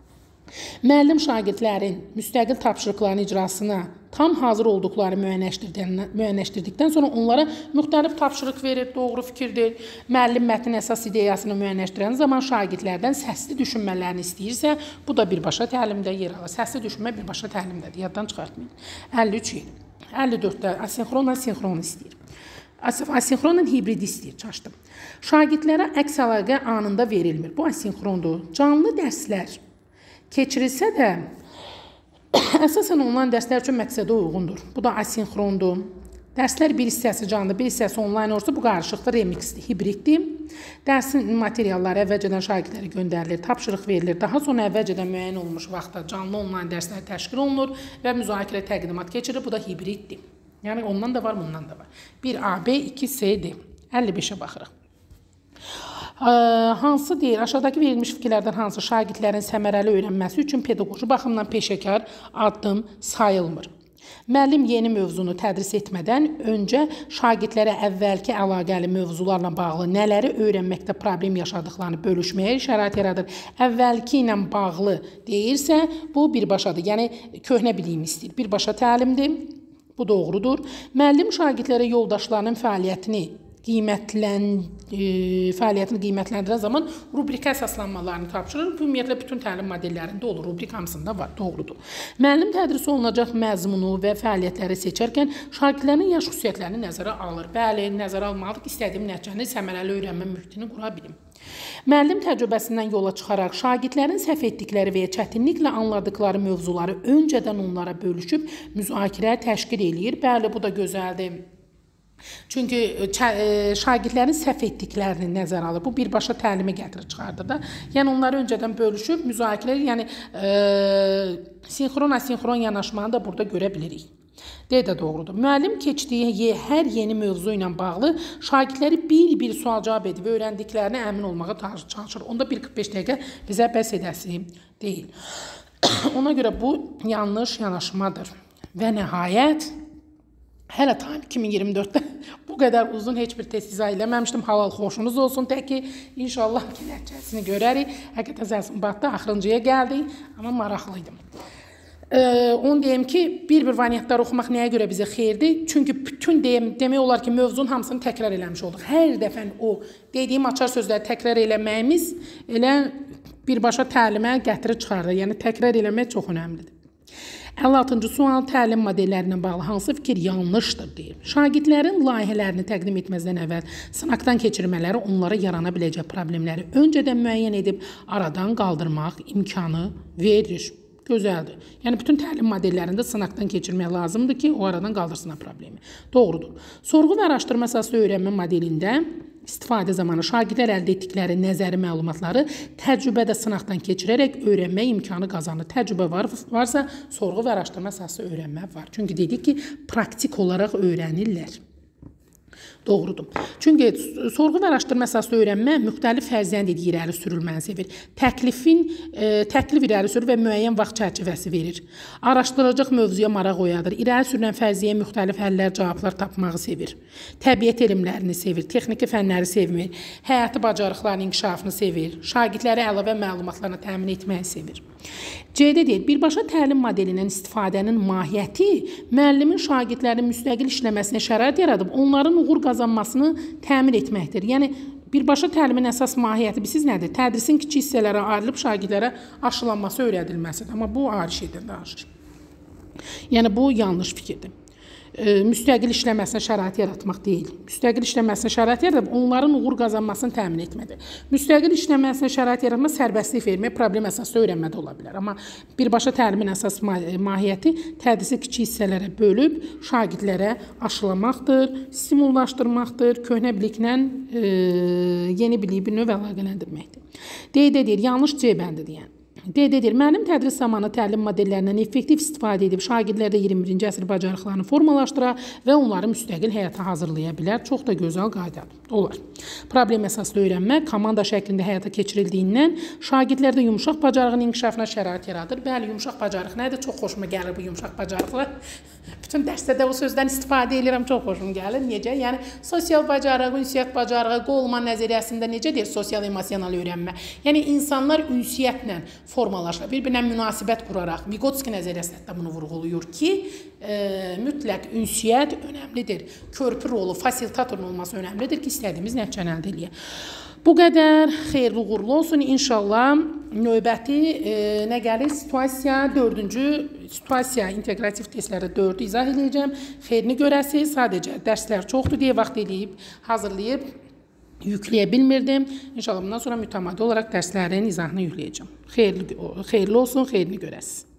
Müəllim şagirdlərin müstəqil tapşırıqların icrasına tam hazır olduqları müəyyənləşdirdikdən sonra onlara müxtəlif tapşırıq verir, doğru fikirdir. Müəllim mətnin əsas ideyasını müəyyənləşdirən zaman şagirdlərdən səsli düşünmələrini istəyirsə, bu da birbaşa təlimdə yer alır. Səsli düşünmə birbaşa təlimdədir, yaddan çıxartmayın. əlli üç əlli dörddə asinxronla sinxron istəyir. Asinxronla hibrid istəyir, çaşdım. Şagirdlərə əks əlaqə anında verilmir. Bu asinxrondur. Canlı dərslər keçirilsə də, əsasən onlayn dərslər üçün məqsədə uyğundur. Bu da asinxrondur. Dərslər bir hissəsi canlı, bir hissəsi onlayn olsa, bu qarışıqdır, remixdir, hibriddir. Dərsin materialları əvvəlcədən şagirdlərə göndərilir, tapşırıq verilir. Daha sonra əvvəlcədən müəyyən olmuş vaxtda canlı onlayn dərslər təşkil olunur və müzakirə təqdimat keçirir. Bu da hibriddir. Yəni, ondan da var, bundan da var. bir A, B, iki C, D. əlli beşə baxırıq. Hansı deyir, aşağıdakı verilmiş fikirlərdən hansı şagirdlərin səmərəli öyrənməsi üçün pedaqoji baxımdan peşəkar addım sayılmır? Müəllim yeni mövzunu tədris etmədən öncə şagirdlərə əvvəlki əlaqəli mövzularla bağlı nələri öyrənməkdə problem yaşadıqlarını bölüşməyə şərait yaradır. Əvvəlki ilə bağlı deyirsə, bu birbaşadır. Yəni, köhnə biliyimi istəyir. Birbaşa təlimdir. Bu doğrudur. Müəllim şagirdlərə yoldaşlarının fəaliyyətini qiymətlənd, e, fəaliyyətini qiymətləndirən zaman rubrika əsaslanmalarını tapşırır. Bu, ümumiyyətlə, bütün təlim modellərində olur. Rubrik hamısında var, doğrudur. Müəllim tədris olunacaq məzmunu və fəaliyyətləri seçərkən şagirdlərin yaş xüsusiyyətlərini nəzərə alır. Bəli, nəzərə almalıq istədiyim nəticəni səmərəli öyrənmə mühitini qura bilim. Müəllim təcrübəsindən yola çıxaraq şagirdlərin səhv etdikləri və ya çətinliklə anladıkları mövzuları öncədən onlara bölüşüb müzakirə təşkil eləyir. Bəli, bu da gözəldir. Çünki şagirdlərin səhv etdiklərini nəzərə alır. Bu birbaşa təlimi gətirib çıxardır da. Yəni onları öncədən bölüşüb müzakirə, yəni e, sinxron, asinxron yanaşmanı da burada görə bilirik. D də doğrudur. Müəllim keçdiyi hər yeni mövzu ilə bağlı şagirdləri bir-bir sual-cavab edib öyrəndiklərini əmin olmağa çalışır. Onda bir qırx beş dəqiqə bizə bəs edəsi deyil. Ona görə bu yanlış yanaşmadır. Və nəhayət hələ tam iki min iyirmi dörddə bu qədər uzun heç bir test izah eləməmişdim. Halal xoşunuz olsun. Tək ki, inşallah ki, nəticəsini görərik. Həqiqətən zəsin batdı, axırıncıya gəldik, amma maraqlıydım. Ee, onu deyim ki, bir-bir variantları oxumaq nəyə görə bizə xeyirdir? Çünki bütün deyim, demək olar ki, mövzunun hamısını təkrar eləmiş olduq. Hər dəfən o dediyim açar sözləri təkrar eləməyimiz elə birbaşa təlimə gətirib çıxardır. Yəni, təkrar eləmək çox önəmlidir. əlli altıncı sual təlim modellərinə bağlı hansı fikir yanlışdır deyir. Şagirdlərin layihələrini təqdim etməzdən əvvəl sınaqdan keçirmələri onlara yarana biləcək problemləri öncədən müəyyən edib aradan qaldırmaq imkanı verir. Gözəldir. Yəni, bütün təlim modellərində sınaqdan keçirmək lazımdır ki, o aradan qaldırsın problemi. Doğrudur. Sorğu və araşdırma əsaslı öyrənmə modelində istifadə zamanı şagirdlər əldə etdikləri nəzəri məlumatları təcrübədə sınaqdan keçirərək öyrənmə imkanı qazanır. Təcrübə var, varsa sorğu və araşdırma əsaslı öyrənmə var. Çünki dedik ki, praktik olaraq öyrənirlər. Doğrudur. Çünki sorğu və araşdırma əsaslı öyrənmə müxtəlif fərziyyə irəli sürülməni sevir. Təklifin, e, təklif irəli sürür və müəyyən vaxt çərçivəsi verir. Araşdırılacaq mövzuya maraq oyadır. İrəli sürülən fərziyyə müxtəlif həllər, cavablar tapmağı sevir. Təbiət elmlərini sevir, texniki fənləri sevmir, həyati bacarıqların inkişafını sevir, şagirdləri əlavə məlumatlarla təmin etməyi sevir. C-də deyir, birbaşa təlim modelindən istifadənin mahiyyəti müəllimin şagirdlərin müstəqil işləməsinə şərait yaradıb, onların uğur qazanmasını təmin etməkdir. Yəni, birbaşa təlimin əsas mahiyyəti bilirsiniz nədir? Tədrisin kiçik hissələrə ayrılıb şagirdlərə aşılanması öyrədilməsidir. Amma bu ayrı şeydən danışır. Yəni, bu yanlış fikirdir. Müstəqil işləməsinə şərait yaratmaq deyil. Müstəqil işləməsinə şərait yaradıb, onların uğur qazanmasını təmin etmədir. Müstəqil işləməsinə şərait yaratmaq sərbəstlik vermək, problem əsaslı öyrənmədə ola bilər. Amma birbaşa təlimin əsas mahiyyəti tədrisi kiçik hissələrə bölüb, şagirdlərə aşılamaqdır, stimullaşdırmaqdır, köhnə biliklə e, yeni biliyi bir növ əlaqələndirməkdir. D-də deyir, yanlış C bəndidir yəni. D-də deyir, müəllim tədris zamanı təlim modellərindən effektiv istifadə edib şagirdlərdə iyirmi birinci əsr bacarıqlarını formalaşdıra və onları müstəqil həyata hazırlaya bilər. Çox da gözəl qaydadır. Olar. Problem əsaslı öyrənmə komanda şəklində həyata keçirildiyindən şagirdlərdə yumşaq bacarığın inkişafına şərait yaradır. Bəli, yumşaq bacarıq nədir? Çox xoşuma gəlir bu yumşaq bacarıqlar. Bütün dərsdə o sözdən istifadə edirəm, çox xoşuma gəlir. Necə? Yəni, sosial bacarıq, ünsiyyət bacarığı, qolma nəzəriyyəsində necə deyir? Sosial emosional öyrənmə. Yəni, insanlar ünsiyyətlə formalaşır, bir-birinə münasibət quraraq. Vygotsky nəzəriyyəsi də bunu vurğuluyur ki, e, mütləq ünsiyyət önəmlidir. Körpü rolu, fasilitatorun olması önəmlidir ki, istədiyimiz nəticəni əldə edək. Bu qədər xeyirli uğurlu olsun. İnşallah növbəti e, nə gəlir? Situasiya dördüncü situasiya inteqrativ testlərdə dördü izah edəcəm. Xeyrini görəsiz. Sadəcə dərslər çoxdur deyə vaxt eləyib, hazırlayıb yükləyə bilmirdim. İnşallah bundan sonra mütəmadi olaraq dərslərin izahını yükləyəcəm. Xeyirli, xeyirli olsun, xeyrini görəsiz.